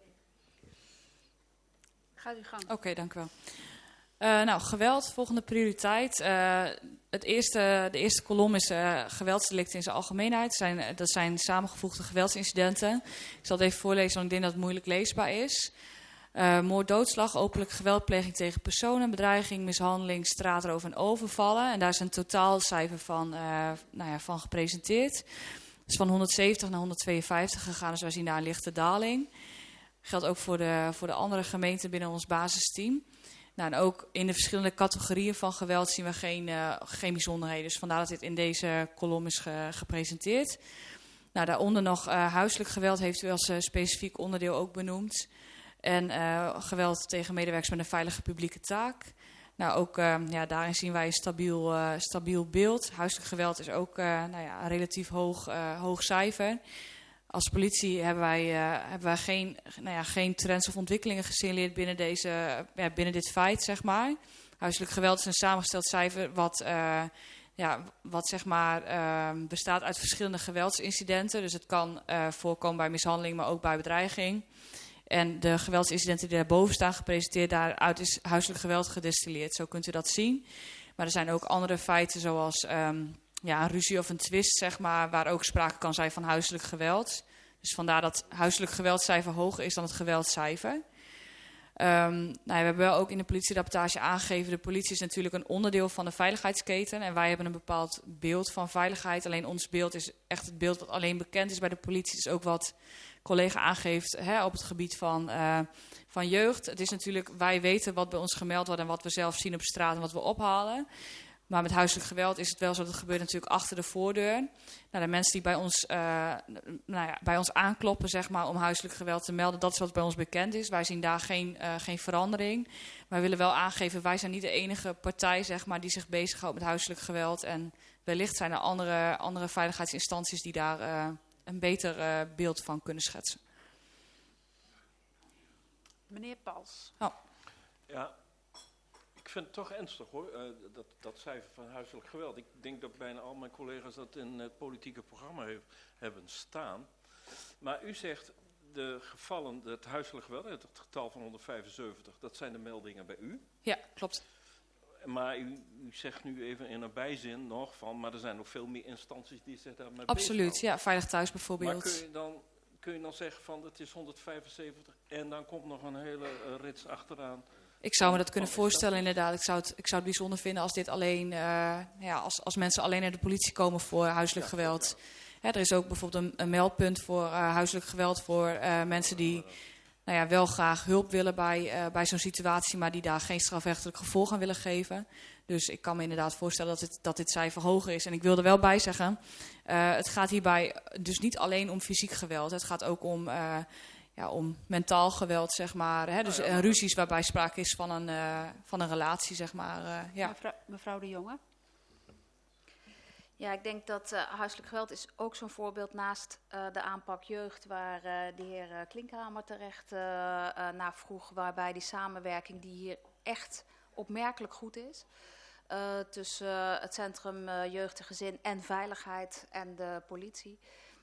Gaat u gang. Oké, dank u wel. Geweld, volgende prioriteit. De eerste kolom is geweldsdelicten in zijn algemeenheid. Dat zijn samengevoegde geweldsincidenten. Ik zal het even voorlezen, want ik denk dat het moeilijk leesbaar is. Moord, doodslag, openlijke geweldpleging tegen personen, bedreiging, mishandeling, straatroof en overvallen. En daar is een totaalcijfer van gepresenteerd. Dus van 170 naar 152 gegaan, dus wij zien daar een lichte daling. Geldt ook voor de andere gemeenten binnen ons basisteam. Nou, en ook in de verschillende categorieën van geweld zien we geen bijzonderheden. Dus vandaar dat dit in deze kolom is gepresenteerd. Nou, daaronder nog huiselijk geweld heeft u als specifiek onderdeel ook benoemd. En geweld tegen medewerkers met een veilige publieke taak. Nou, ook daarin zien wij een stabiel beeld. Huiselijk geweld is ook een relatief hoog cijfer. Als politie hebben wij geen trends of ontwikkelingen gesignaleerd binnen dit feit, zeg maar. Huiselijk geweld is een samengesteld cijfer wat zeg maar bestaat uit verschillende geweldsincidenten. Dus het kan voorkomen bij mishandeling, maar ook bij bedreiging. En de geweldsincidenten die daarboven staan gepresenteerd, daaruit is huiselijk geweld gedestilleerd. Zo kunt u dat zien. Maar er zijn ook andere feiten zoals een ruzie of een twist, zeg maar, waar ook sprake kan zijn van huiselijk geweld. Dus vandaar dat huiselijk geweldcijfer hoger is dan het geweldcijfer. We hebben wel ook in de politierapportage aangegeven, de politie is natuurlijk een onderdeel van de veiligheidsketen. En wij hebben een bepaald beeld van veiligheid. Alleen ons beeld is echt het beeld dat alleen bekend is bij de politie. Dus ook wat collega aangeeft op het gebied van jeugd. Het is natuurlijk, wij weten wat bij ons gemeld wordt en wat we zelf zien op straat en wat we ophalen. Maar met huiselijk geweld is het wel zo, dat gebeurt natuurlijk achter de voordeur. Nou, de mensen die bij ons aankloppen, zeg maar, om huiselijk geweld te melden, dat is wat bij ons bekend is. Wij zien daar geen verandering. Maar we willen wel aangeven, wij zijn niet de enige partij, zeg maar, die zich bezighoudt met huiselijk geweld. En wellicht zijn er andere veiligheidsinstanties die daar een beter beeld van kunnen schetsen. Meneer Pals. Oh. Ja. Ik vind het toch ernstig hoor, dat cijfer van huiselijk geweld. Ik denk dat bijna al mijn collega's dat in het politieke programma hebben staan. Maar u zegt de gevallen, het huiselijk geweld, het getal van 175, dat zijn de meldingen bij u? Ja, klopt. Maar u zegt nu even in een bijzin nog van, maar er zijn nog veel meer instanties die zich daarmee Absoluut, ja, Veilig Thuis bijvoorbeeld. Maar kun je dan zeggen van het is 175 en dan komt nog een hele rits achteraan? Ik zou me dat kunnen voorstellen inderdaad. Ik zou het bijzonder vinden als dit alleen, als mensen alleen naar de politie komen voor huiselijk geweld. Ja, er is ook bijvoorbeeld een meldpunt voor huiselijk geweld voor mensen die wel graag hulp willen bij zo'n situatie, maar die daar geen strafrechtelijk gevolg aan willen geven. Dus ik kan me inderdaad voorstellen dat dit cijfer hoger is. En ik wil er wel bij zeggen, het gaat hierbij dus niet alleen om fysiek geweld. Het gaat ook om mentaal geweld, zeg maar. Dus ruzies waarbij sprake is van een relatie, zeg maar. Mevrouw de Jonge. Ja, ik denk dat huiselijk geweld is ook zo'n voorbeeld naast de aanpak jeugd, waar de heer Klinkhamer terecht naar vroeg, waarbij die samenwerking die hier echt opmerkelijk goed is, tussen het Centrum Jeugd en Gezin en Veiligheid en de politie.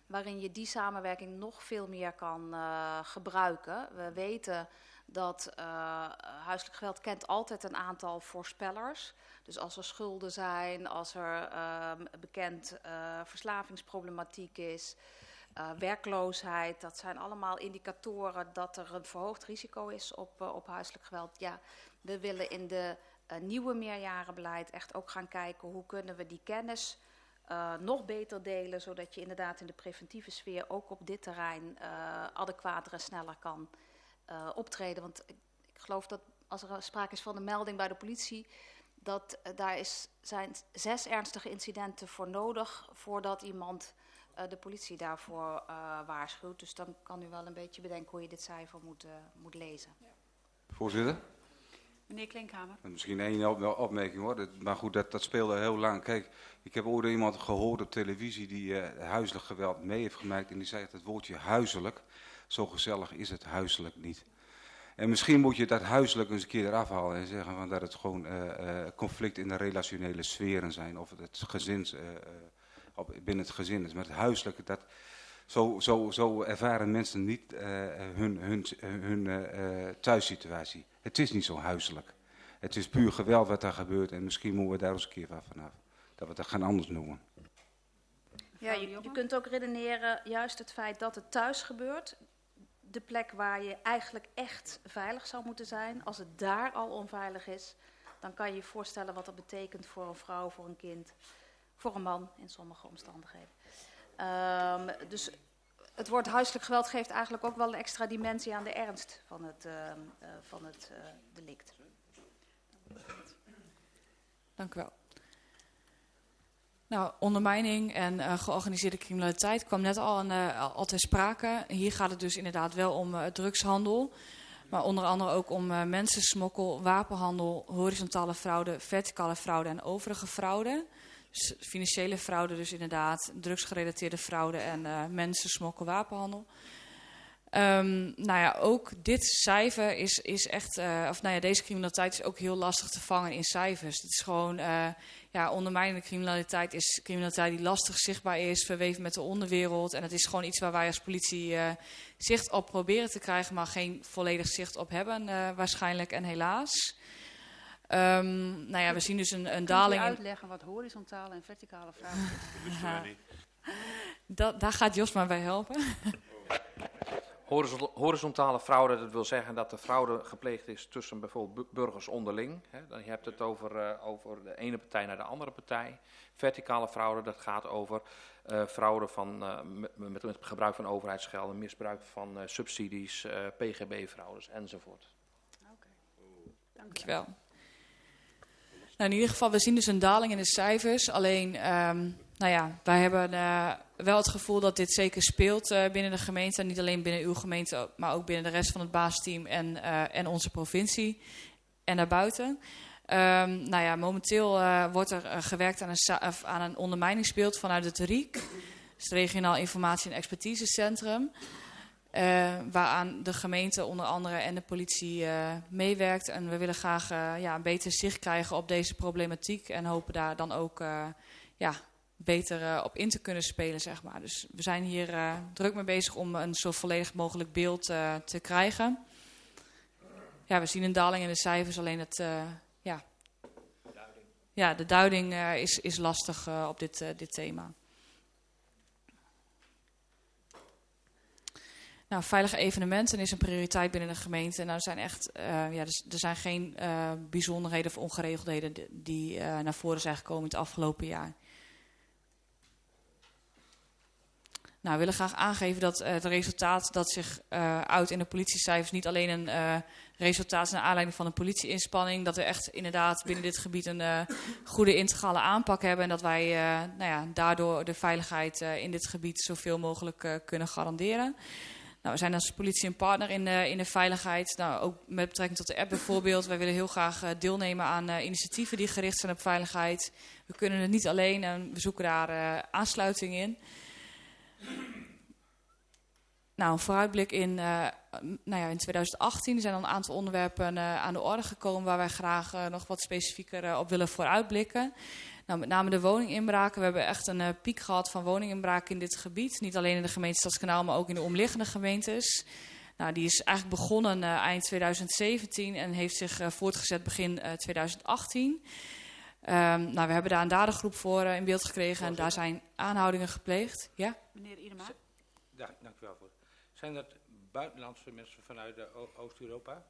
waarin je die samenwerking nog veel meer kan gebruiken. We weten dat huiselijk geweld kent altijd een aantal voorspellers. Dus als er schulden zijn, als er bekend verslavingsproblematiek is, werkloosheid, dat zijn allemaal indicatoren dat er een verhoogd risico is op huiselijk geweld. Ja, we willen in de nieuwe meerjarenbeleid echt ook gaan kijken hoe kunnen we die kennis nog beter delen, zodat je inderdaad in de preventieve sfeer ook op dit terrein adequater en sneller kan optreden. Want ik geloof dat als er sprake is van een melding bij de politie, dat zijn 6 ernstige incidenten voor nodig voordat iemand de politie daarvoor waarschuwt. Dus dan kan u wel een beetje bedenken hoe je dit cijfer moet lezen. Voorzitter? Meneer Klinkhamer. Misschien één opmerking hoor, maar goed, dat speelde heel lang. Kijk, ik heb ooit iemand gehoord op televisie die huiselijk geweld mee heeft gemaakt en die zei het woordje huiselijk. Zo gezellig is het huiselijk niet. En misschien moet je dat huiselijk eens een keer eraf halen en zeggen van dat het gewoon conflict in de relationele sferen zijn of het gezins, binnen het gezin is. Maar het huiselijke, dat, zo ervaren mensen niet hun thuissituatie. Het is niet zo huiselijk. Het is puur geweld wat daar gebeurt en misschien moeten we daar eens een keer vanaf. Dat we dat gaan anders noemen. Ja, je kunt ook redeneren, juist het feit dat het thuis gebeurt, de plek waar je eigenlijk echt veilig zou moeten zijn, als het daar al onveilig is, dan kan je je voorstellen wat dat betekent voor een vrouw, voor een kind, voor een man in sommige omstandigheden. Dus het woord huiselijk geweld geeft eigenlijk ook wel een extra dimensie aan de ernst van het delict. Dank u wel. Nou, ondermijning en georganiseerde criminaliteit kwam net al ter sprake. Hier gaat het dus inderdaad wel om drugshandel. Maar onder andere ook om mensensmokkel, wapenhandel, horizontale fraude, verticale fraude en overige fraude. Dus financiële fraude dus inderdaad, drugsgerelateerde fraude en mensensmokkel, wapenhandel. Nou ja, ook dit cijfer is echt, deze criminaliteit is ook heel lastig te vangen in cijfers. Het is gewoon, ondermijnende criminaliteit is criminaliteit die lastig zichtbaar is, verweven met de onderwereld. En het is gewoon iets waar wij als politie zicht op proberen te krijgen, maar geen volledig zicht op hebben waarschijnlijk en helaas. We zien dus een daling. Kunt u uitleggen wat horizontale en verticale fraude is? Daar gaat Jos maar bij helpen. Horizontale fraude, dat wil zeggen dat de fraude gepleegd is tussen bijvoorbeeld burgers onderling. Dan heb je het over de ene partij naar de andere partij. Verticale fraude, dat gaat over fraude met gebruik van overheidsgelden, misbruik van subsidies, PGB-fraudes enzovoort. Dankjewel. Nou, in ieder geval, we zien dus een daling in de cijfers. Alleen, wij hebben wel het gevoel dat dit zeker speelt binnen de gemeente. Niet alleen binnen uw gemeente, maar ook binnen de rest van het basisteam en onze provincie en daarbuiten. Momenteel wordt er gewerkt aan een ondermijningsbeeld vanuit het RIEK. Dus het Regionaal Informatie- en Expertisecentrum. Waaraan de gemeente onder andere en de politie meewerkt. En we willen graag een beter zicht krijgen op deze problematiek. En hopen daar dan ook beter op in te kunnen spelen, zeg maar. Dus we zijn hier druk mee bezig om een zo volledig mogelijk beeld te krijgen. Ja, we zien een daling in de cijfers, alleen de duiding is lastig op dit thema. Nou, veilige evenementen is een prioriteit binnen de gemeente. Nou, er zijn geen bijzonderheden of ongeregeldheden die naar voren zijn gekomen in het afgelopen jaar. Nou, we willen graag aangeven dat het resultaat dat zich uit in de politiecijfers niet alleen een resultaat is naar aanleiding van een politieinspanning. Dat we echt inderdaad binnen dit gebied een goede integrale aanpak hebben. En dat wij daardoor de veiligheid in dit gebied zoveel mogelijk kunnen garanderen. Nou, we zijn als politie een partner in de veiligheid. Nou, ook met betrekking tot de app bijvoorbeeld. Wij willen heel graag deelnemen aan initiatieven die gericht zijn op veiligheid. We kunnen het niet alleen en we zoeken daar aansluiting in. Nou, een vooruitblik in 2018. Er zijn al een aantal onderwerpen aan de orde gekomen waar wij graag nog wat specifieker op willen vooruitblikken. Nou, met name de woninginbraken. We hebben echt een piek gehad van woninginbraken in dit gebied. Niet alleen in de gemeente Stadskanaal, maar ook in de omliggende gemeentes. Nou, die is eigenlijk begonnen eind 2017 en heeft zich voortgezet begin 2018. We hebben daar een dadergroep voor in beeld gekregen en daar zijn aanhoudingen gepleegd. Ja? Meneer Idema. Ja, dank u wel voor. Zijn dat buitenlandse mensen vanuit Oost-Europa?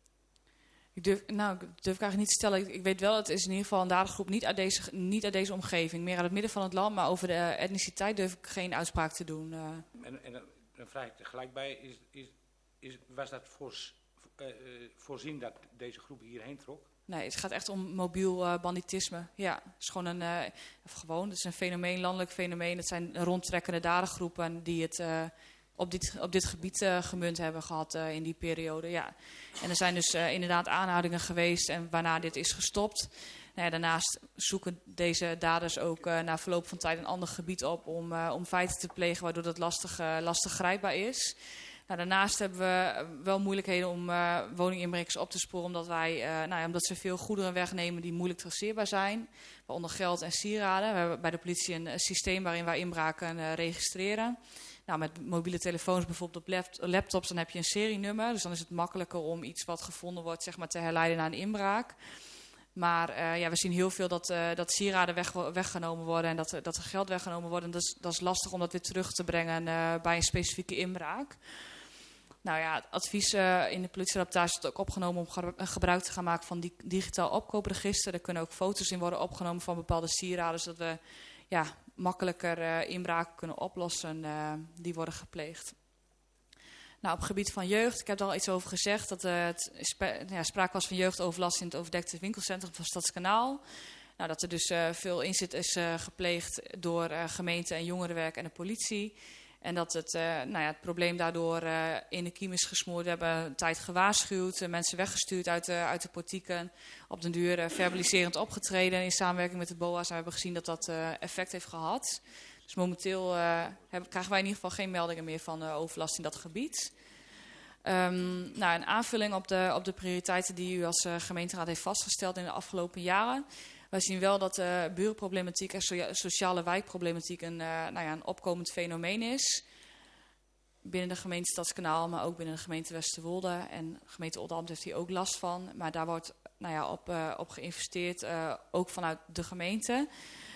Ik durf eigenlijk niet te stellen. Ik weet wel, het is in ieder geval een dadergroep niet uit deze omgeving. Meer uit het midden van het land, maar over de etniciteit durf ik geen uitspraak te doen. En dan vraag ik er gelijk bij, was dat voorzien dat deze groep hierheen trok? Nee, het gaat echt om mobiel banditisme. Ja, het is gewoon het is een fenomeen, landelijk fenomeen. Het zijn rondtrekkende dadergroepen die het op dit gebied gemunt hebben gehad in die periode. Ja. En er zijn dus inderdaad aanhoudingen geweest en waarna dit is gestopt. Daarnaast zoeken deze daders ook na verloop van tijd een ander gebied op om feiten te plegen waardoor dat lastig grijpbaar is. Daarnaast hebben we wel moeilijkheden om woninginbrekers op te sporen, omdat ze veel goederen wegnemen die moeilijk traceerbaar zijn, waaronder geld en sieraden. We hebben bij de politie een systeem waarin wij inbraken registreren. Nou, met mobiele telefoons, bijvoorbeeld op laptops, dan heb je een serienummer. Dus dan is het makkelijker om iets wat gevonden wordt te herleiden naar een inbraak. Maar we zien heel veel dat sieraden weggenomen worden en dat er geld weggenomen wordt. En dat is lastig om dat weer terug te brengen bij een specifieke inbraak. Nou ja, het advies in de politierapportage is ook opgenomen om gebruik te gaan maken van digitaal opkoopregister. Er kunnen ook foto's in worden opgenomen van bepaalde sieraden, zodat we makkelijker inbraken kunnen oplossen die worden gepleegd. Nou, op het gebied van jeugd, ik heb er al iets over gezegd, dat sprake was van jeugdoverlast in het overdekte winkelcentrum van Stadskanaal. Nou, dat er dus veel inzet is gepleegd door gemeente en jongerenwerk en de politie. En dat het probleem daardoor in de kiem is gesmoord. We hebben een tijd gewaarschuwd, mensen weggestuurd uit de portieken. Op den duur verbaliserend opgetreden in samenwerking met de BOA's. En we hebben gezien dat dat effect heeft gehad. Dus momenteel krijgen wij in ieder geval geen meldingen meer van overlast in dat gebied. Een aanvulling op de prioriteiten die u als gemeenteraad heeft vastgesteld in de afgelopen jaren. Wij zien wel dat burenproblematiek en sociale wijkproblematiek een opkomend fenomeen is. Binnen de gemeente Stadskanaal, maar ook binnen de gemeente Westerwolde. En de gemeente Oldambt heeft hier ook last van. Maar daar wordt op geïnvesteerd, ook vanuit de gemeente.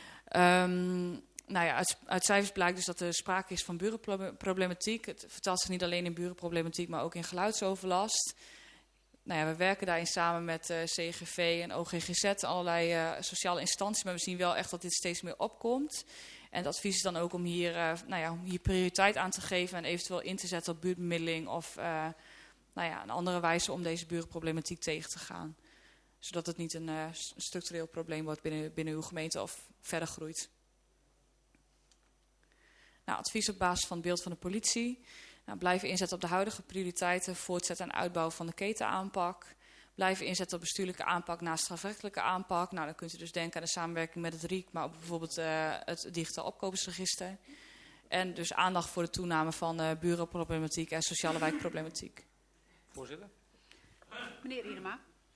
Uit cijfers blijkt dus dat er sprake is van burenproblematiek. Het vertaalt zich niet alleen in burenproblematiek, maar ook in geluidsoverlast. We werken daarin samen met CGV en OGGZ, allerlei sociale instanties. Maar we zien wel echt dat dit steeds meer opkomt. En het advies is dan ook om hier prioriteit aan te geven en eventueel in te zetten op buurtbemiddeling of een andere wijze om deze burenproblematiek tegen te gaan. Zodat het niet een structureel probleem wordt binnen uw gemeente of verder groeit. Nou, advies op basis van het beeld van de politie. Blijven inzetten op de huidige prioriteiten, voortzetten en uitbouw van de ketenaanpak. Blijven inzetten op bestuurlijke aanpak naast strafrechtelijke aanpak. Nou, dan kunt u dus denken aan de samenwerking met het RIEK, maar ook bijvoorbeeld het digitaal opkopersregister. En dus aandacht voor de toename van burenproblematiek en sociale wijkproblematiek. Voorzitter? Meneer Idema.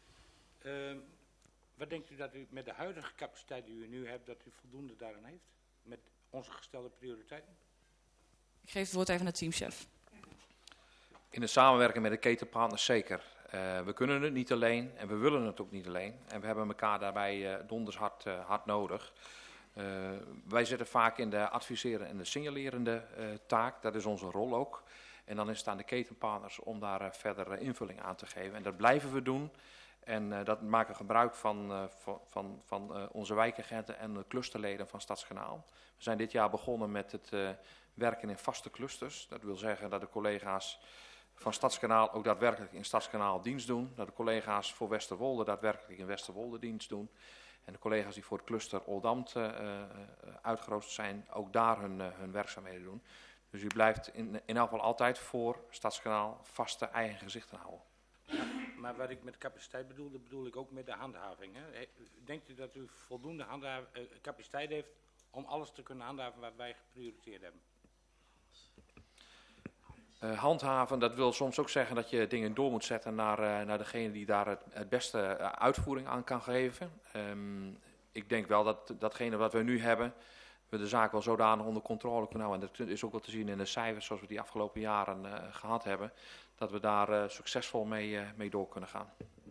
Wat denkt u dat u met de huidige capaciteit die u nu hebt, dat u voldoende daaraan heeft? Met onze gestelde prioriteiten? Ik geef het woord even aan de teamchef. In de samenwerking met de ketenpartners zeker. We kunnen het niet alleen en we willen het ook niet alleen. En we hebben elkaar daarbij donders hard nodig. Wij zitten vaak in de adviserende en de signalerende taak. Dat is onze rol ook. En dan is het aan de ketenpartners om daar verder invulling aan te geven. En dat blijven we doen. En dat maken we gebruik van onze wijkagenten en de clusterleden van Stadskanaal. We zijn dit jaar begonnen met het werken in vaste clusters. Dat wil zeggen dat de collega's van Stadskanaal ook daadwerkelijk in Stadskanaal dienst doen. Dat de collega's voor Westerwolde daadwerkelijk in Westerwolde dienst doen. En de collega's die voor het cluster Oldambt uitgeroosterd zijn, ook daar hun werkzaamheden doen. Dus u blijft in elk geval altijd voor Stadskanaal vaste eigen gezichten houden. Ja, maar wat ik met capaciteit bedoel ik ook met de handhaving. Hè? Denkt u dat u voldoende capaciteit heeft om alles te kunnen handhaven wat wij geprioriteerd hebben? Handhaven, dat wil soms ook zeggen dat je dingen door moet zetten naar degene die daar het beste uitvoering aan kan geven. Ik denk wel dat datgene wat we nu hebben, we de zaak wel zodanig onder controle kunnen houden. En dat is ook wel te zien in de cijfers zoals we die afgelopen jaren gehad hebben. Dat we daar succesvol mee door kunnen gaan.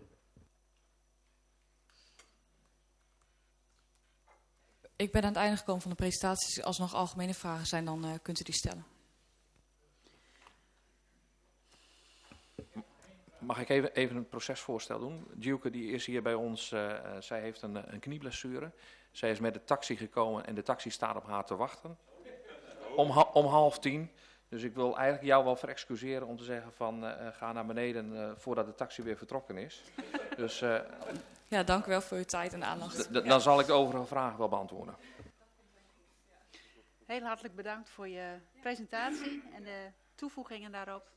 Ik ben aan het einde gekomen van de presentatie. Als er nog algemene vragen zijn, dan kunt u die stellen. Mag ik even een procesvoorstel doen? Djuke die is hier bij ons, zij heeft een knieblessure. Zij is met de taxi gekomen en de taxi staat op haar te wachten. Om 9:30. Dus ik wil eigenlijk jou wel verexcuseren om te zeggen van ga naar beneden voordat de taxi weer vertrokken is. Dus, ja, dank u wel voor uw tijd en aandacht. Dan zal ik de overige vragen wel beantwoorden. Heel hartelijk bedankt voor je presentatie en de toevoegingen daarop.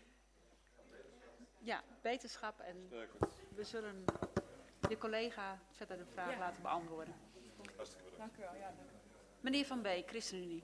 Ja, beterschap en we zullen de collega verder de vraag laten beantwoorden. Dank u wel. Ja, dank u. Meneer Van Beek, ChristenUnie.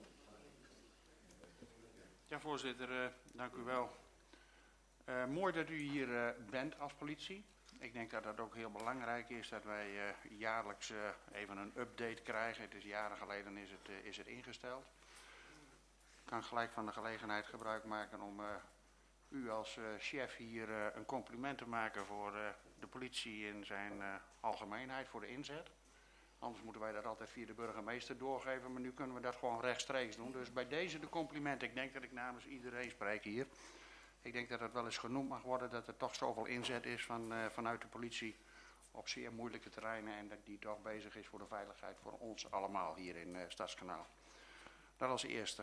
Ja, voorzitter, dank u wel. Mooi dat u hier bent als politie. Ik denk dat het ook heel belangrijk is dat wij jaarlijks even een update krijgen. Het is jaren geleden is het ingesteld. Ik kan gelijk van de gelegenheid gebruik maken om u als chef hier een compliment te maken voor de politie in zijn algemeenheid, voor de inzet. Anders moeten wij dat altijd via de burgemeester doorgeven, maar nu kunnen we dat gewoon rechtstreeks doen. Dus bij deze de complimenten. Ik denk dat ik namens iedereen spreek hier. Ik denk dat het wel eens genoemd mag worden dat er toch zoveel inzet is vanuit de politie op zeer moeilijke terreinen en dat die toch bezig is voor de veiligheid voor ons allemaal hier in Stadskanaal. Dat als eerste.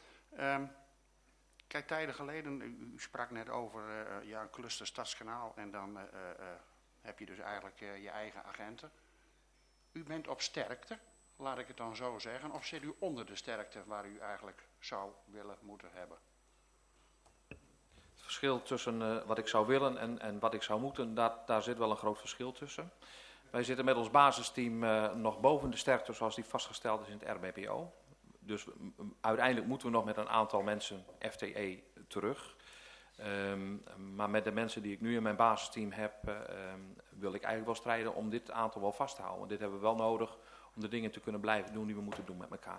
Kijk, tijden geleden, u sprak net over een cluster Stadskanaal en dan heb je dus eigenlijk je eigen agenten. U bent op sterkte, laat ik het dan zo zeggen, of zit u onder de sterkte waar u eigenlijk zou willen moeten hebben? Het verschil tussen wat ik zou willen en wat ik zou moeten, daar zit wel een groot verschil tussen. Wij zitten met ons basisteam nog boven de sterkte zoals die vastgesteld is in het RBPO. Dus uiteindelijk moeten we nog met een aantal mensen FTE terug. Maar met de mensen die ik nu in mijn basisteam heb, wil ik eigenlijk wel strijden om dit aantal wel vast te houden. Want dit hebben we wel nodig om de dingen te kunnen blijven doen die we moeten doen met elkaar.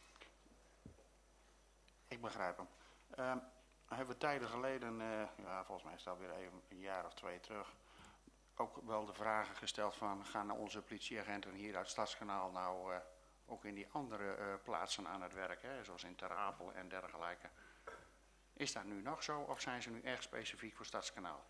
Ik begrijp hem. Hebben we tijden geleden, volgens mij is dat weer even een jaar of 2 terug, ook wel de vragen gesteld van gaan onze politieagenten hier uit Stadskanaal nou ook in die andere plaatsen aan het werk, hè, zoals in Ter Apel en dergelijke. Is dat nu nog zo of zijn ze nu echt specifiek voor Stadskanaal?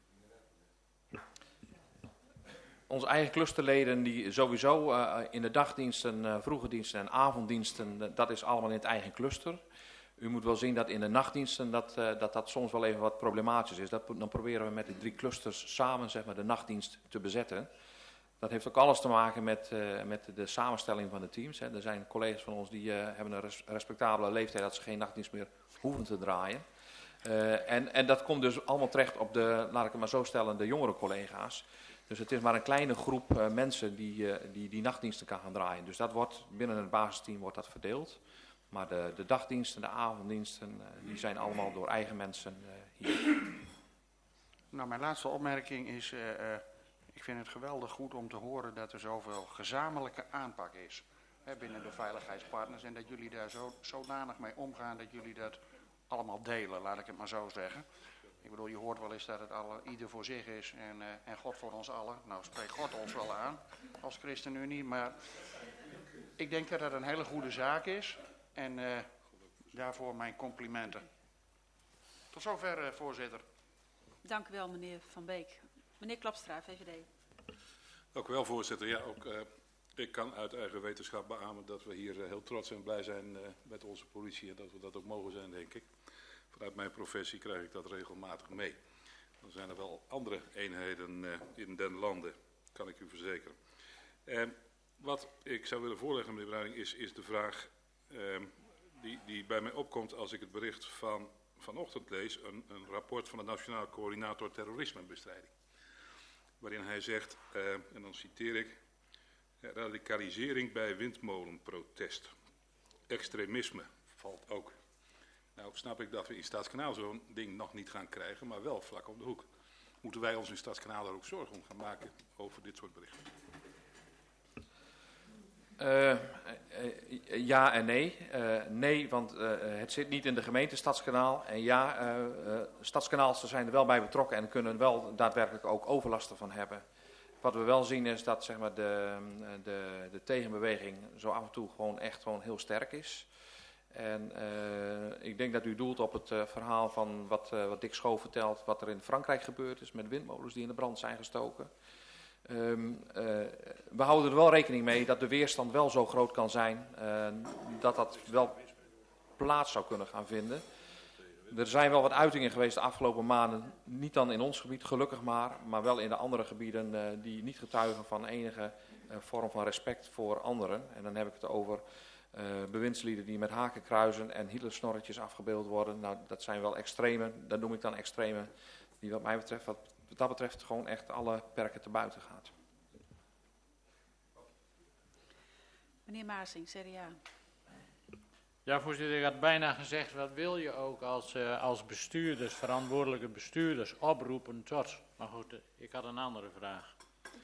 Onze eigen clusterleden die sowieso in de dagdiensten, vroege diensten en avonddiensten, dat is allemaal in het eigen cluster. U moet wel zien dat in de nachtdiensten dat soms wel even wat problematisch is. Dan proberen we met de 3 clusters samen zeg maar, de nachtdienst te bezetten. Dat heeft ook alles te maken met de samenstelling van de teams. Hè. Er zijn collega's van ons die hebben een respectabele leeftijd dat ze geen nachtdienst meer hoeven te draaien. En dat komt dus allemaal terecht op de, laat ik het maar zo stellen, de jongere collega's. Dus het is maar een kleine groep mensen die nachtdiensten kan gaan draaien. Dus dat wordt binnen het basisteam wordt dat verdeeld. Maar de dagdiensten, de avonddiensten, die zijn allemaal door eigen mensen hier. Nou, mijn laatste opmerking is, ik vind het geweldig goed om te horen dat er zoveel gezamenlijke aanpak is binnen de veiligheidspartners. En dat jullie daar zodanig mee omgaan dat jullie dat allemaal delen, laat ik het maar zo zeggen. Ik bedoel, je hoort wel eens dat het ieder voor zich is en God voor ons allen. Nou, spreekt God ons wel aan als ChristenUnie, maar ik denk dat dat een hele goede zaak is. En daarvoor mijn complimenten. Tot zover, voorzitter. Dank u wel, meneer Van Beek. Meneer Klapstra, VVD. Dank u wel, voorzitter. Ja, ook ik kan uit eigen wetenschap beamen dat we hier heel trots en blij zijn met onze politie. En dat we dat ook mogen zijn, denk ik. Vanuit mijn professie krijg ik dat regelmatig mee. Dan zijn er wel andere eenheden in den landen, kan ik u verzekeren. Wat ik zou willen voorleggen, meneer Bruining, is de vraag die bij mij opkomt als ik het bericht vanochtend lees. Een rapport van de Nationaal Coördinator Terrorismebestrijding. Waarin hij zegt, en dan citeer ik, radicalisering bij windmolenprotest. Extremisme valt ook. Nou snap ik dat we in Stadskanaal zo'n ding nog niet gaan krijgen, maar wel vlak op de hoek. Moeten wij ons in Stadskanaal er ook zorgen om gaan maken over dit soort berichten? Ja en nee. Nee, want het zit niet in de gemeente Stadskanaal. En ja, Stadskanaals zijn er wel bij betrokken en kunnen wel daadwerkelijk ook overlast van hebben. Wat we wel zien is dat zeg maar, de tegenbeweging zo af en toe gewoon heel sterk is. En ik denk dat u doelt op het verhaal van wat Dick Schoof vertelt, wat er in Frankrijk gebeurd is met windmolens die in de brand zijn gestoken. We houden er wel rekening mee dat de weerstand wel zo groot kan zijn dat dat wel plaats zou kunnen gaan vinden. Er zijn wel wat uitingen geweest de afgelopen maanden, niet dan in ons gebied gelukkig maar wel in de andere gebieden die niet getuigen van enige vorm van respect voor anderen. En dan heb ik het over bewindslieden die met hakenkruizen en Hitlersnorretjes afgebeeld worden. Nou, dat zijn wel extremen, dat noem ik dan extremen, die wat mij betreft, wat dat betreft gewoon echt alle perken te buiten gaat. Meneer Maarsing, CDA. Ja, voorzitter, ik had bijna gezegd, wat wil je ook als bestuurders, verantwoordelijke bestuurders, oproepen tot. Maar goed, ik had een andere vraag.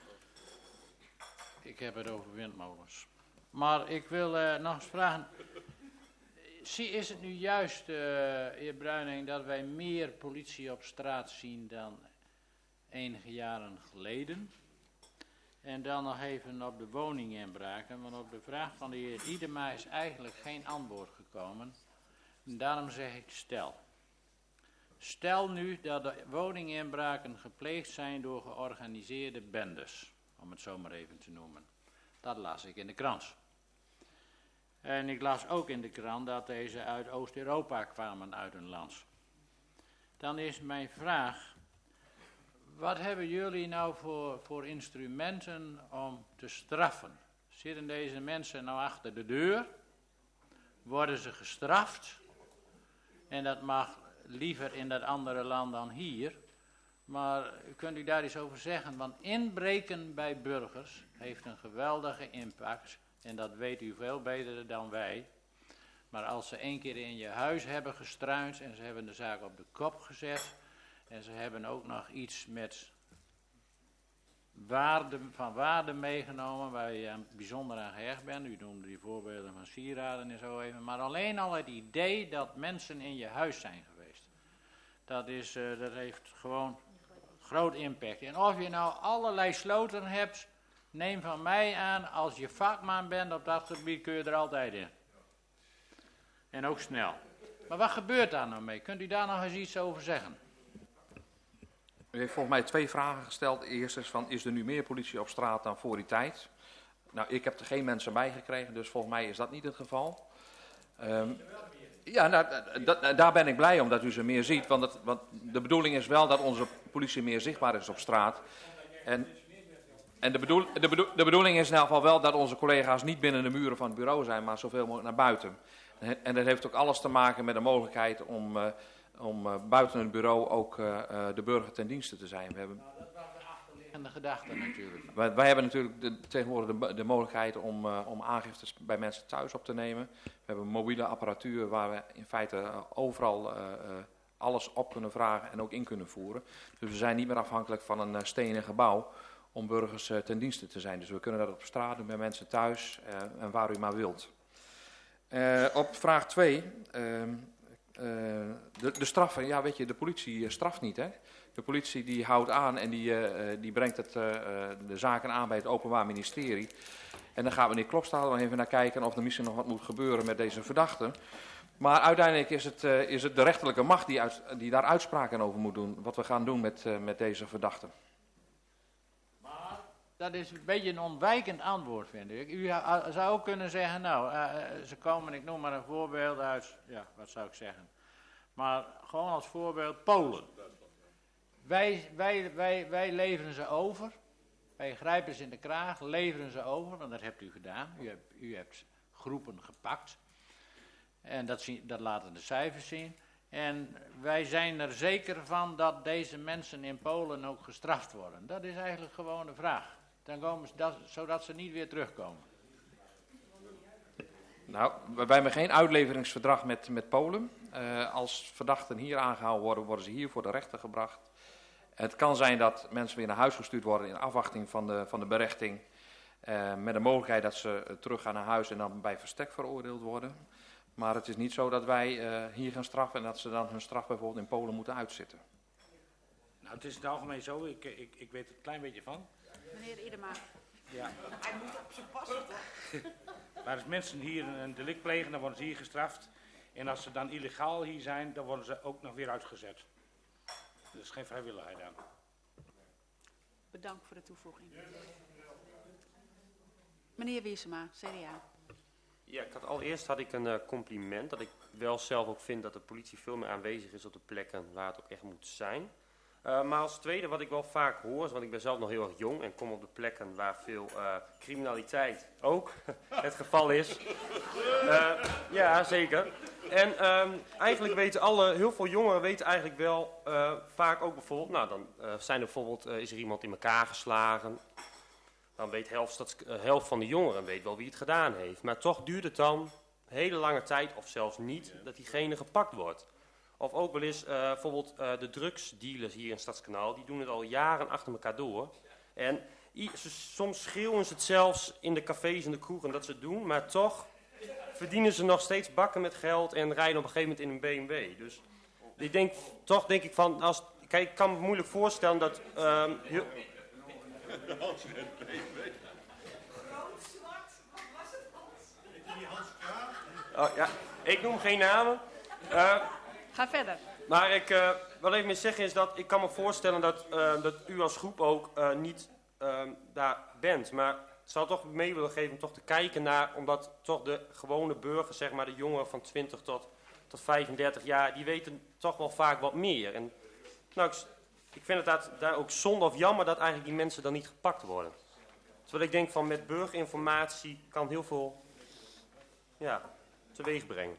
Ik heb het over windmolens. Maar ik wil nog eens vragen, is het nu juist, heer Bruining, dat wij meer politie op straat zien dan enige jaren geleden? En dan nog even op de woninginbraken, want op de vraag van de heer Idema is eigenlijk geen antwoord gekomen. En daarom zeg ik stel. Stel nu dat de woninginbraken gepleegd zijn door georganiseerde bendes, om het zo maar even te noemen. Dat las ik in de krant. En ik las ook in de krant dat deze uit Oost-Europa kwamen uit hun land. Dan is mijn vraag, wat hebben jullie nou voor instrumenten om te straffen? Zitten deze mensen nou achter de deur? Worden ze gestraft? En dat mag liever in dat andere land dan hier. Maar kunt u daar iets over zeggen? Want inbreken bij burgers heeft een geweldige impact. En dat weet u veel beter dan wij. Maar als ze 1 keer in je huis hebben gestruind en ze hebben de zaak op de kop gezet. En ze hebben ook nog iets met waarde meegenomen waar je bijzonder aan gehecht bent. U noemde die voorbeelden van sieraden en zo even. Maar alleen al het idee dat mensen in je huis zijn geweest. Dat heeft gewoon groot impact. En of je nou allerlei sloten hebt, neem van mij aan, als je vakman bent op dat gebied kun je er altijd in. En ook snel. Maar wat gebeurt daar nou mee? Kunt u daar nog eens iets over zeggen? U heeft volgens mij 2 vragen gesteld. Eerst is van, is er nu meer politie op straat dan voor die tijd? Nou, ik heb er geen mensen bij gekregen, dus volgens mij is dat niet het geval. Ja, daar ben ik blij om dat u ze meer ziet, want de bedoeling is wel dat onze politie meer zichtbaar is op straat. En de bedoeling is in elk geval wel dat onze collega's niet binnen de muren van het bureau zijn, maar zoveel mogelijk naar buiten. En dat heeft ook alles te maken met de mogelijkheid om buiten het bureau ook de burger ten dienste te zijn. We hebben en de gedachte natuurlijk. Wij hebben natuurlijk tegenwoordig de mogelijkheid om aangiftes bij mensen thuis op te nemen. We hebben mobiele apparatuur waar we in feite overal alles op kunnen vragen en ook in kunnen voeren. Dus we zijn niet meer afhankelijk van een stenen gebouw om burgers ten dienste te zijn. Dus we kunnen dat op straat doen bij mensen thuis en waar u maar wilt. Op vraag 2, de straffen. Ja, weet je, de politie straft niet, hè. De politie die houdt aan en die brengt de zaken aan bij het Openbaar Ministerie. En dan gaan we in Klopstaat nog even naar kijken of er misschien nog wat moet gebeuren met deze verdachten. Maar uiteindelijk is het de rechterlijke macht die daar uitspraken over moet doen. Wat we gaan doen met deze verdachten. Maar dat is een beetje een ontwijkend antwoord, vind ik. U zou ook kunnen zeggen, nou, ze komen, ik noem maar een voorbeeld uit, ja, wat zou ik zeggen. Maar gewoon als voorbeeld Polen. Wij leveren ze over. Wij grijpen ze in de kraag, leveren ze over, want dat hebt u gedaan. U hebt groepen gepakt. En dat laten de cijfers zien. En wij zijn er zeker van dat deze mensen in Polen ook gestraft worden. Dat is eigenlijk gewoon de vraag. Dan komen ze zodat ze niet weer terugkomen. Nou, wij hebben geen uitleveringsverdrag met Polen. Als verdachten hier aangehouden worden, worden ze hier voor de rechter gebracht. Het kan zijn dat mensen weer naar huis gestuurd worden in afwachting van de berechting. Met de mogelijkheid dat ze terug gaan naar huis en dan bij verstek veroordeeld worden. Maar het is niet zo dat wij hier gaan straffen en dat ze dan hun straf bijvoorbeeld in Polen moeten uitzitten. Nou, het is in het algemeen zo, ik weet er een klein beetje van. Meneer Idema. Ja. Hij moet op zijn passen, toch? Maar als mensen hier een delict plegen, dan worden ze hier gestraft. En als ze dan illegaal hier zijn, dan worden ze ook nog weer uitgezet. Er is geen vrijwilligheid aan. Bedankt voor de toevoeging. Meneer Wiersema, CDA. Ja, allereerst had ik een compliment. Dat ik wel zelf ook vind dat de politie veel meer aanwezig is op de plekken waar het ook echt moet zijn. Maar als tweede wat ik wel vaak hoor, want ik ben zelf nog heel erg jong en kom op de plekken waar veel criminaliteit ook het geval is. Ja, zeker. En eigenlijk weten heel veel jongeren weten eigenlijk wel vaak ook bijvoorbeeld, nou dan is er iemand in elkaar geslagen. Dan weet helft van de jongeren weet wel wie het gedaan heeft. Maar toch duurt het dan een hele lange tijd, of zelfs niet, dat diegene gepakt wordt. Of ook wel eens bijvoorbeeld de drugsdealers hier in Stadskanaal, die doen het al jaren achter elkaar door. En soms schreeuwen ze het zelfs in de cafés en de kroegen dat ze het doen, maar toch verdienen ze nog steeds bakken met geld en rijden op een gegeven moment in een BMW. Dus ik denk ik van, kijk, ik kan me moeilijk voorstellen dat Oh, ja, ik noem geen namen. Ga verder. Maar wat ik wil zeggen is dat ik kan me voorstellen dat u als groep ook niet daar bent. Maar ik zou toch mee willen geven om toch te kijken naar, omdat toch de gewone burger, zeg maar de jongeren van 20 tot 35 jaar, die weten toch wel vaak wat meer. En nou, ik vind het daar ook zonde of jammer dat eigenlijk die mensen dan niet gepakt worden. Terwijl ik denk van met burgerinformatie kan heel veel teweeg brengen.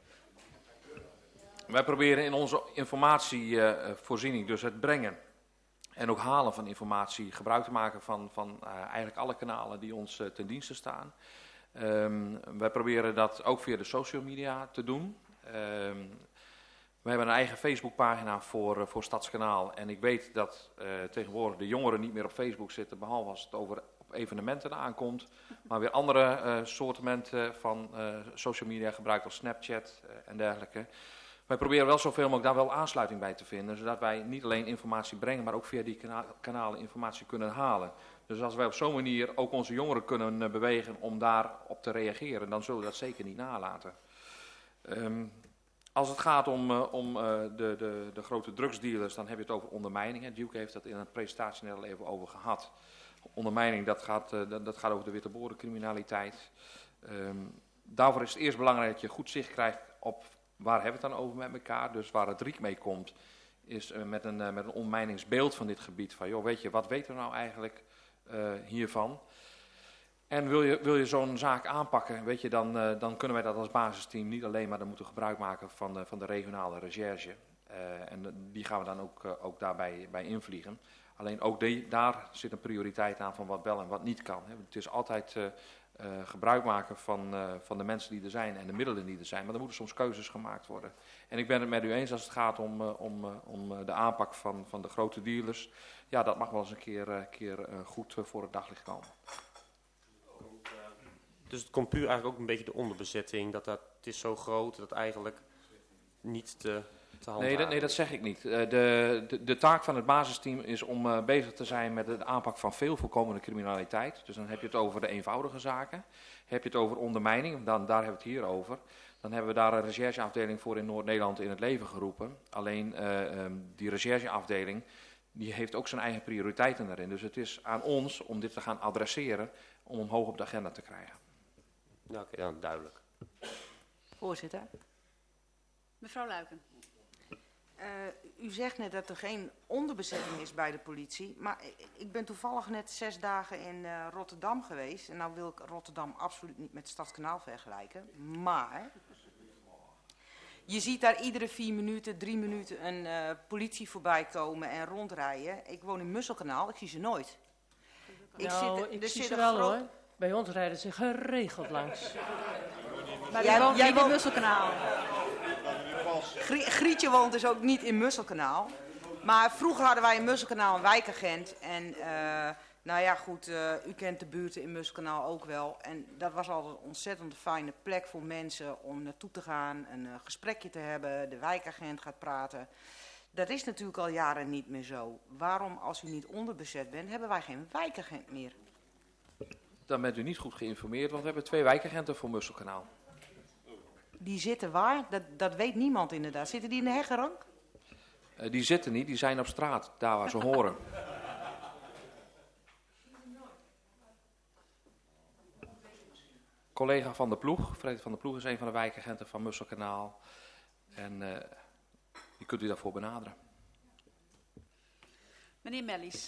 Wij proberen in onze informatievoorziening dus het brengen en ook halen van informatie gebruik te maken van eigenlijk alle kanalen die ons ten dienste staan. Wij proberen dat ook via de social media te doen. We hebben een eigen Facebookpagina voor Stadskanaal. En ik weet dat tegenwoordig de jongeren niet meer op Facebook zitten, behalve als het op evenementen aankomt. Maar weer andere soorten van social media gebruikt als Snapchat en dergelijke. Wij proberen wel zoveel mogelijk daar wel aansluiting bij te vinden, zodat wij niet alleen informatie brengen, maar ook via die kanalen informatie kunnen halen. Dus als wij op zo'n manier ook onze jongeren kunnen bewegen om daarop te reageren, dan zullen we dat zeker niet nalaten. Als het gaat om de grote drugsdealers, dan heb je het over ondermijning. Duke heeft dat in een presentatie net al even over gehad. Ondermijning, dat gaat over de witteborencriminaliteit. Daarvoor is het eerst belangrijk dat je goed zicht krijgt op waar hebben we het dan over met elkaar. Dus waar het RIEK mee komt, is met een ondermijningsbeeld van dit gebied. Van joh, weet je, wat weten we nou eigenlijk hiervan? En wil je zo'n zaak aanpakken, weet je, dan kunnen wij dat als basisteam niet alleen, maar dan moeten we gebruik maken van de regionale recherche. En die gaan we dan ook daarbij invliegen. Alleen ook daar zit een prioriteit aan van wat wel en wat niet kan. Het is altijd gebruik maken van de mensen die er zijn en de middelen die er zijn. Maar er moeten soms keuzes gemaakt worden. En ik ben het met u eens als het gaat om de aanpak van de grote dealers. Ja, dat mag wel eens een keer goed voor het daglicht komen. Dus het komt puur eigenlijk ook een beetje de onderbezetting. Het is zo groot dat eigenlijk niet te handhaven. Nee, dat zeg ik niet. De taak van het basisteam is om bezig te zijn met de aanpak van veel voorkomende criminaliteit. Dus dan heb je het over de eenvoudige zaken. Heb je het over ondermijning, daar hebben we het hier over. Dan hebben we daar een rechercheafdeling voor in Noord-Nederland in het leven geroepen. Alleen die rechercheafdeling die heeft ook zijn eigen prioriteiten daarin. Dus het is aan ons om dit te gaan adresseren, om hem hoog op de agenda te krijgen. Ja, oké, dan duidelijk. Voorzitter. Mevrouw Luiken. U zegt net dat er geen onderbezetting is bij de politie, maar ik ben toevallig net 6 dagen in Rotterdam geweest. En nou wil ik Rotterdam absoluut niet met Stadskanaal vergelijken, maar je ziet daar iedere 4 minuten, 3 minuten een politie voorbij komen en rondrijden. Ik woon in Musselkanaal, ik zie ze nooit. Ik zie ze wel hoor. Bij ons rijden ze geregeld langs. Maar die woont niet in Musselkanaal. Grietje woont dus ook niet in Musselkanaal. Maar vroeger hadden wij in Musselkanaal een wijkagent. En nou ja, goed, u kent de buurten in Musselkanaal ook wel. En dat was altijd een ontzettend fijne plek voor mensen om naartoe te gaan. Een gesprekje te hebben, de wijkagent gaat praten. Dat is natuurlijk al jaren niet meer zo. Waarom, als u niet onderbezet bent, hebben wij geen wijkagent meer? Dan bent u niet goed geïnformeerd, want we hebben 2 wijkagenten voor Musselkanaal. Die zitten waar? Dat weet niemand inderdaad. Zitten die in de Heggerank? Die zitten niet, die zijn op straat, daar waar ze horen. Collega Van der Ploeg, Fred van der Ploeg is een van de wijkagenten van Musselkanaal. En die kunt u daarvoor benaderen. Meneer Mellies.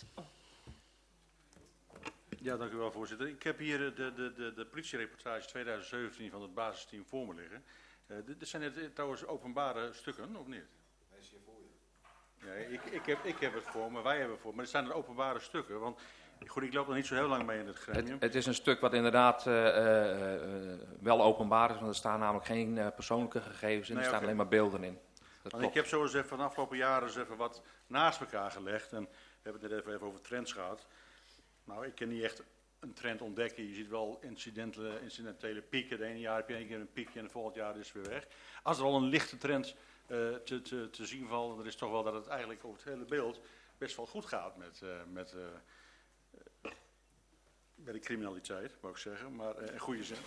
Ja, dank u wel, voorzitter. Ik heb hier de politiereportage 2017 van het basisteam voor me liggen. Dit zijn trouwens openbare stukken, of niet? Hij is hier voor je. Nee, ik heb het voor me, wij hebben het voor me. Maar dit zijn er openbare stukken, want goed, ik loop nog niet zo heel lang mee in het gremium. Het is een stuk wat inderdaad wel openbaar is, want er staan namelijk geen persoonlijke gegevens in, er staan alleen maar beelden in. Ik heb zo eens even van de afgelopen jaren eens even wat naast elkaar gelegd en we hebben het net even over trends gehad. Nou, ik kan niet echt een trend ontdekken. Je ziet wel incidentele pieken. De ene jaar heb je 1 keer een piekje en het volgend jaar is het weer weg. Als er al een lichte trend te zien valt, dan is het toch wel dat het eigenlijk over het hele beeld best wel goed gaat met de criminaliteit, wou ik zeggen, maar in goede zin.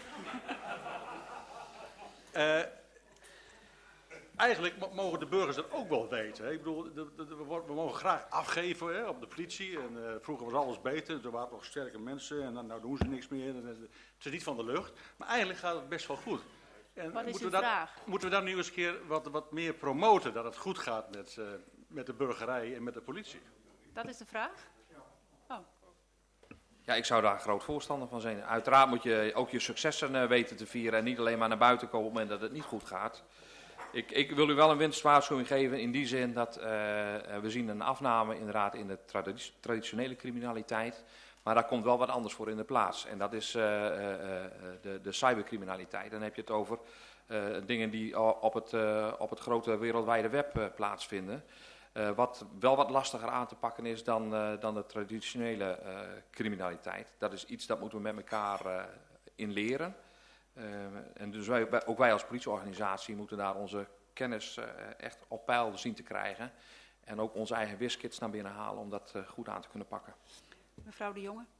Eigenlijk mogen de burgers dat ook wel weten. Hè. Ik bedoel, we mogen graag afgeven, hè, op de politie. En, vroeger was alles beter, er waren nog sterke mensen en nou doen ze niks meer. Het is niet van de lucht, maar eigenlijk gaat het best wel goed. En wat is uw vraag? Moeten we dat nu eens een keer wat meer promoten, dat het goed gaat met de burgerij en met de politie? Dat is de vraag? Oh. Ja, ik zou daar een groot voorstander van zijn. Uiteraard moet je ook je successen weten te vieren en niet alleen maar naar buiten komen op het moment dat het niet goed gaat. Ik wil u wel een winstwaarschuwing geven in die zin dat we zien een afname inderdaad in de traditionele criminaliteit. Maar daar komt wel wat anders voor in de plaats. En dat is de cybercriminaliteit. Dan heb je het over dingen die op het grote wereldwijde web plaatsvinden. Wat wel wat lastiger aan te pakken is dan de traditionele criminaliteit. Dat is iets dat moeten we met elkaar in leren. En dus ook wij als politieorganisatie moeten daar onze kennis echt op peil zien te krijgen. En ook onze eigen wiskits naar binnen halen om dat goed aan te kunnen pakken. Mevrouw de Jonge.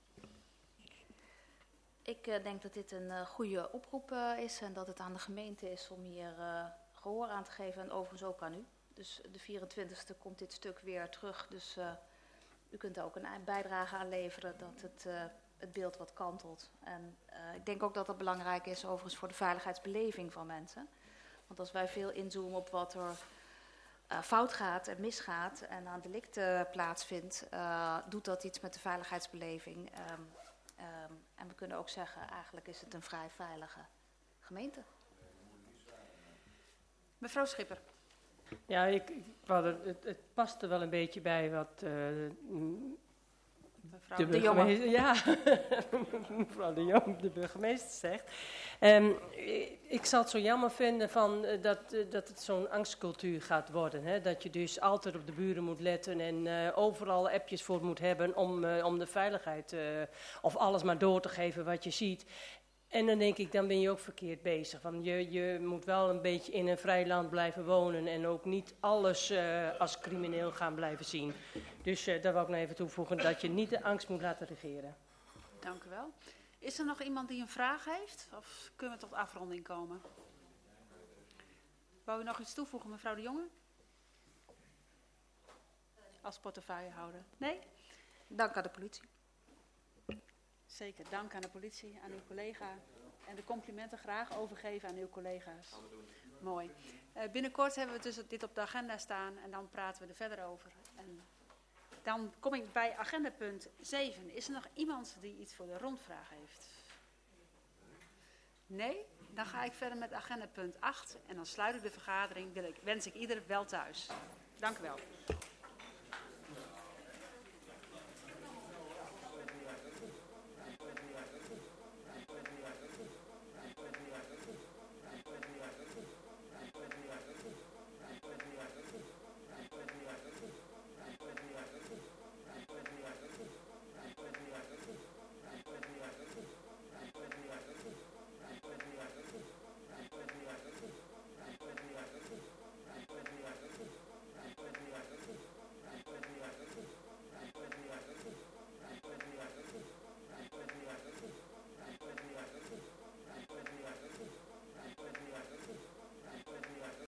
Ik denk dat dit een goede oproep is en dat het aan de gemeente is om hier gehoor aan te geven en overigens ook aan u. Dus de 24e komt dit stuk weer terug, dus u kunt er ook een bijdrage aan leveren dat het beeld wat kantelt. En ik denk ook dat dat belangrijk is overigens voor de veiligheidsbeleving van mensen. Want als wij veel inzoomen op wat er fout gaat en misgaat en aan delicten plaatsvindt, doet dat iets met de veiligheidsbeleving. En we kunnen ook zeggen, eigenlijk is het een vrij veilige gemeente. Mevrouw Schipper. Ja, het past er wel een beetje bij wat mevrouw de Jonge. Ja, mevrouw de Jonge, de burgemeester zegt. Ik zal het zo jammer vinden dat het zo'n angstcultuur gaat worden. Hè? Dat je dus altijd op de buren moet letten en overal appjes voor moet hebben om de veiligheid of alles maar door te geven wat je ziet. En dan denk ik, dan ben je ook verkeerd bezig. Want je moet wel een beetje in een vrij land blijven wonen en ook niet alles als crimineel gaan blijven zien. Dus daar wil ik nog even toevoegen dat je niet de angst moet laten regeren. Dank u wel. Is er nog iemand die een vraag heeft? Of kunnen we tot afronding komen? Wou u nog iets toevoegen, mevrouw de Jonge? Als portefeuillehouder. Nee? Dank aan de politie. Zeker, dank aan de politie, aan uw collega. En de complimenten graag overgeven aan uw collega's. Mooi. Binnenkort hebben we dus dit op de agenda staan en dan praten we er verder over. En dan kom ik bij agendapunt 7. Is er nog iemand die iets voor de rondvraag heeft? Nee? Dan ga ik verder met agendapunt 8 en dan sluit ik de vergadering. Wens ik ieder wel thuis. Dank u wel.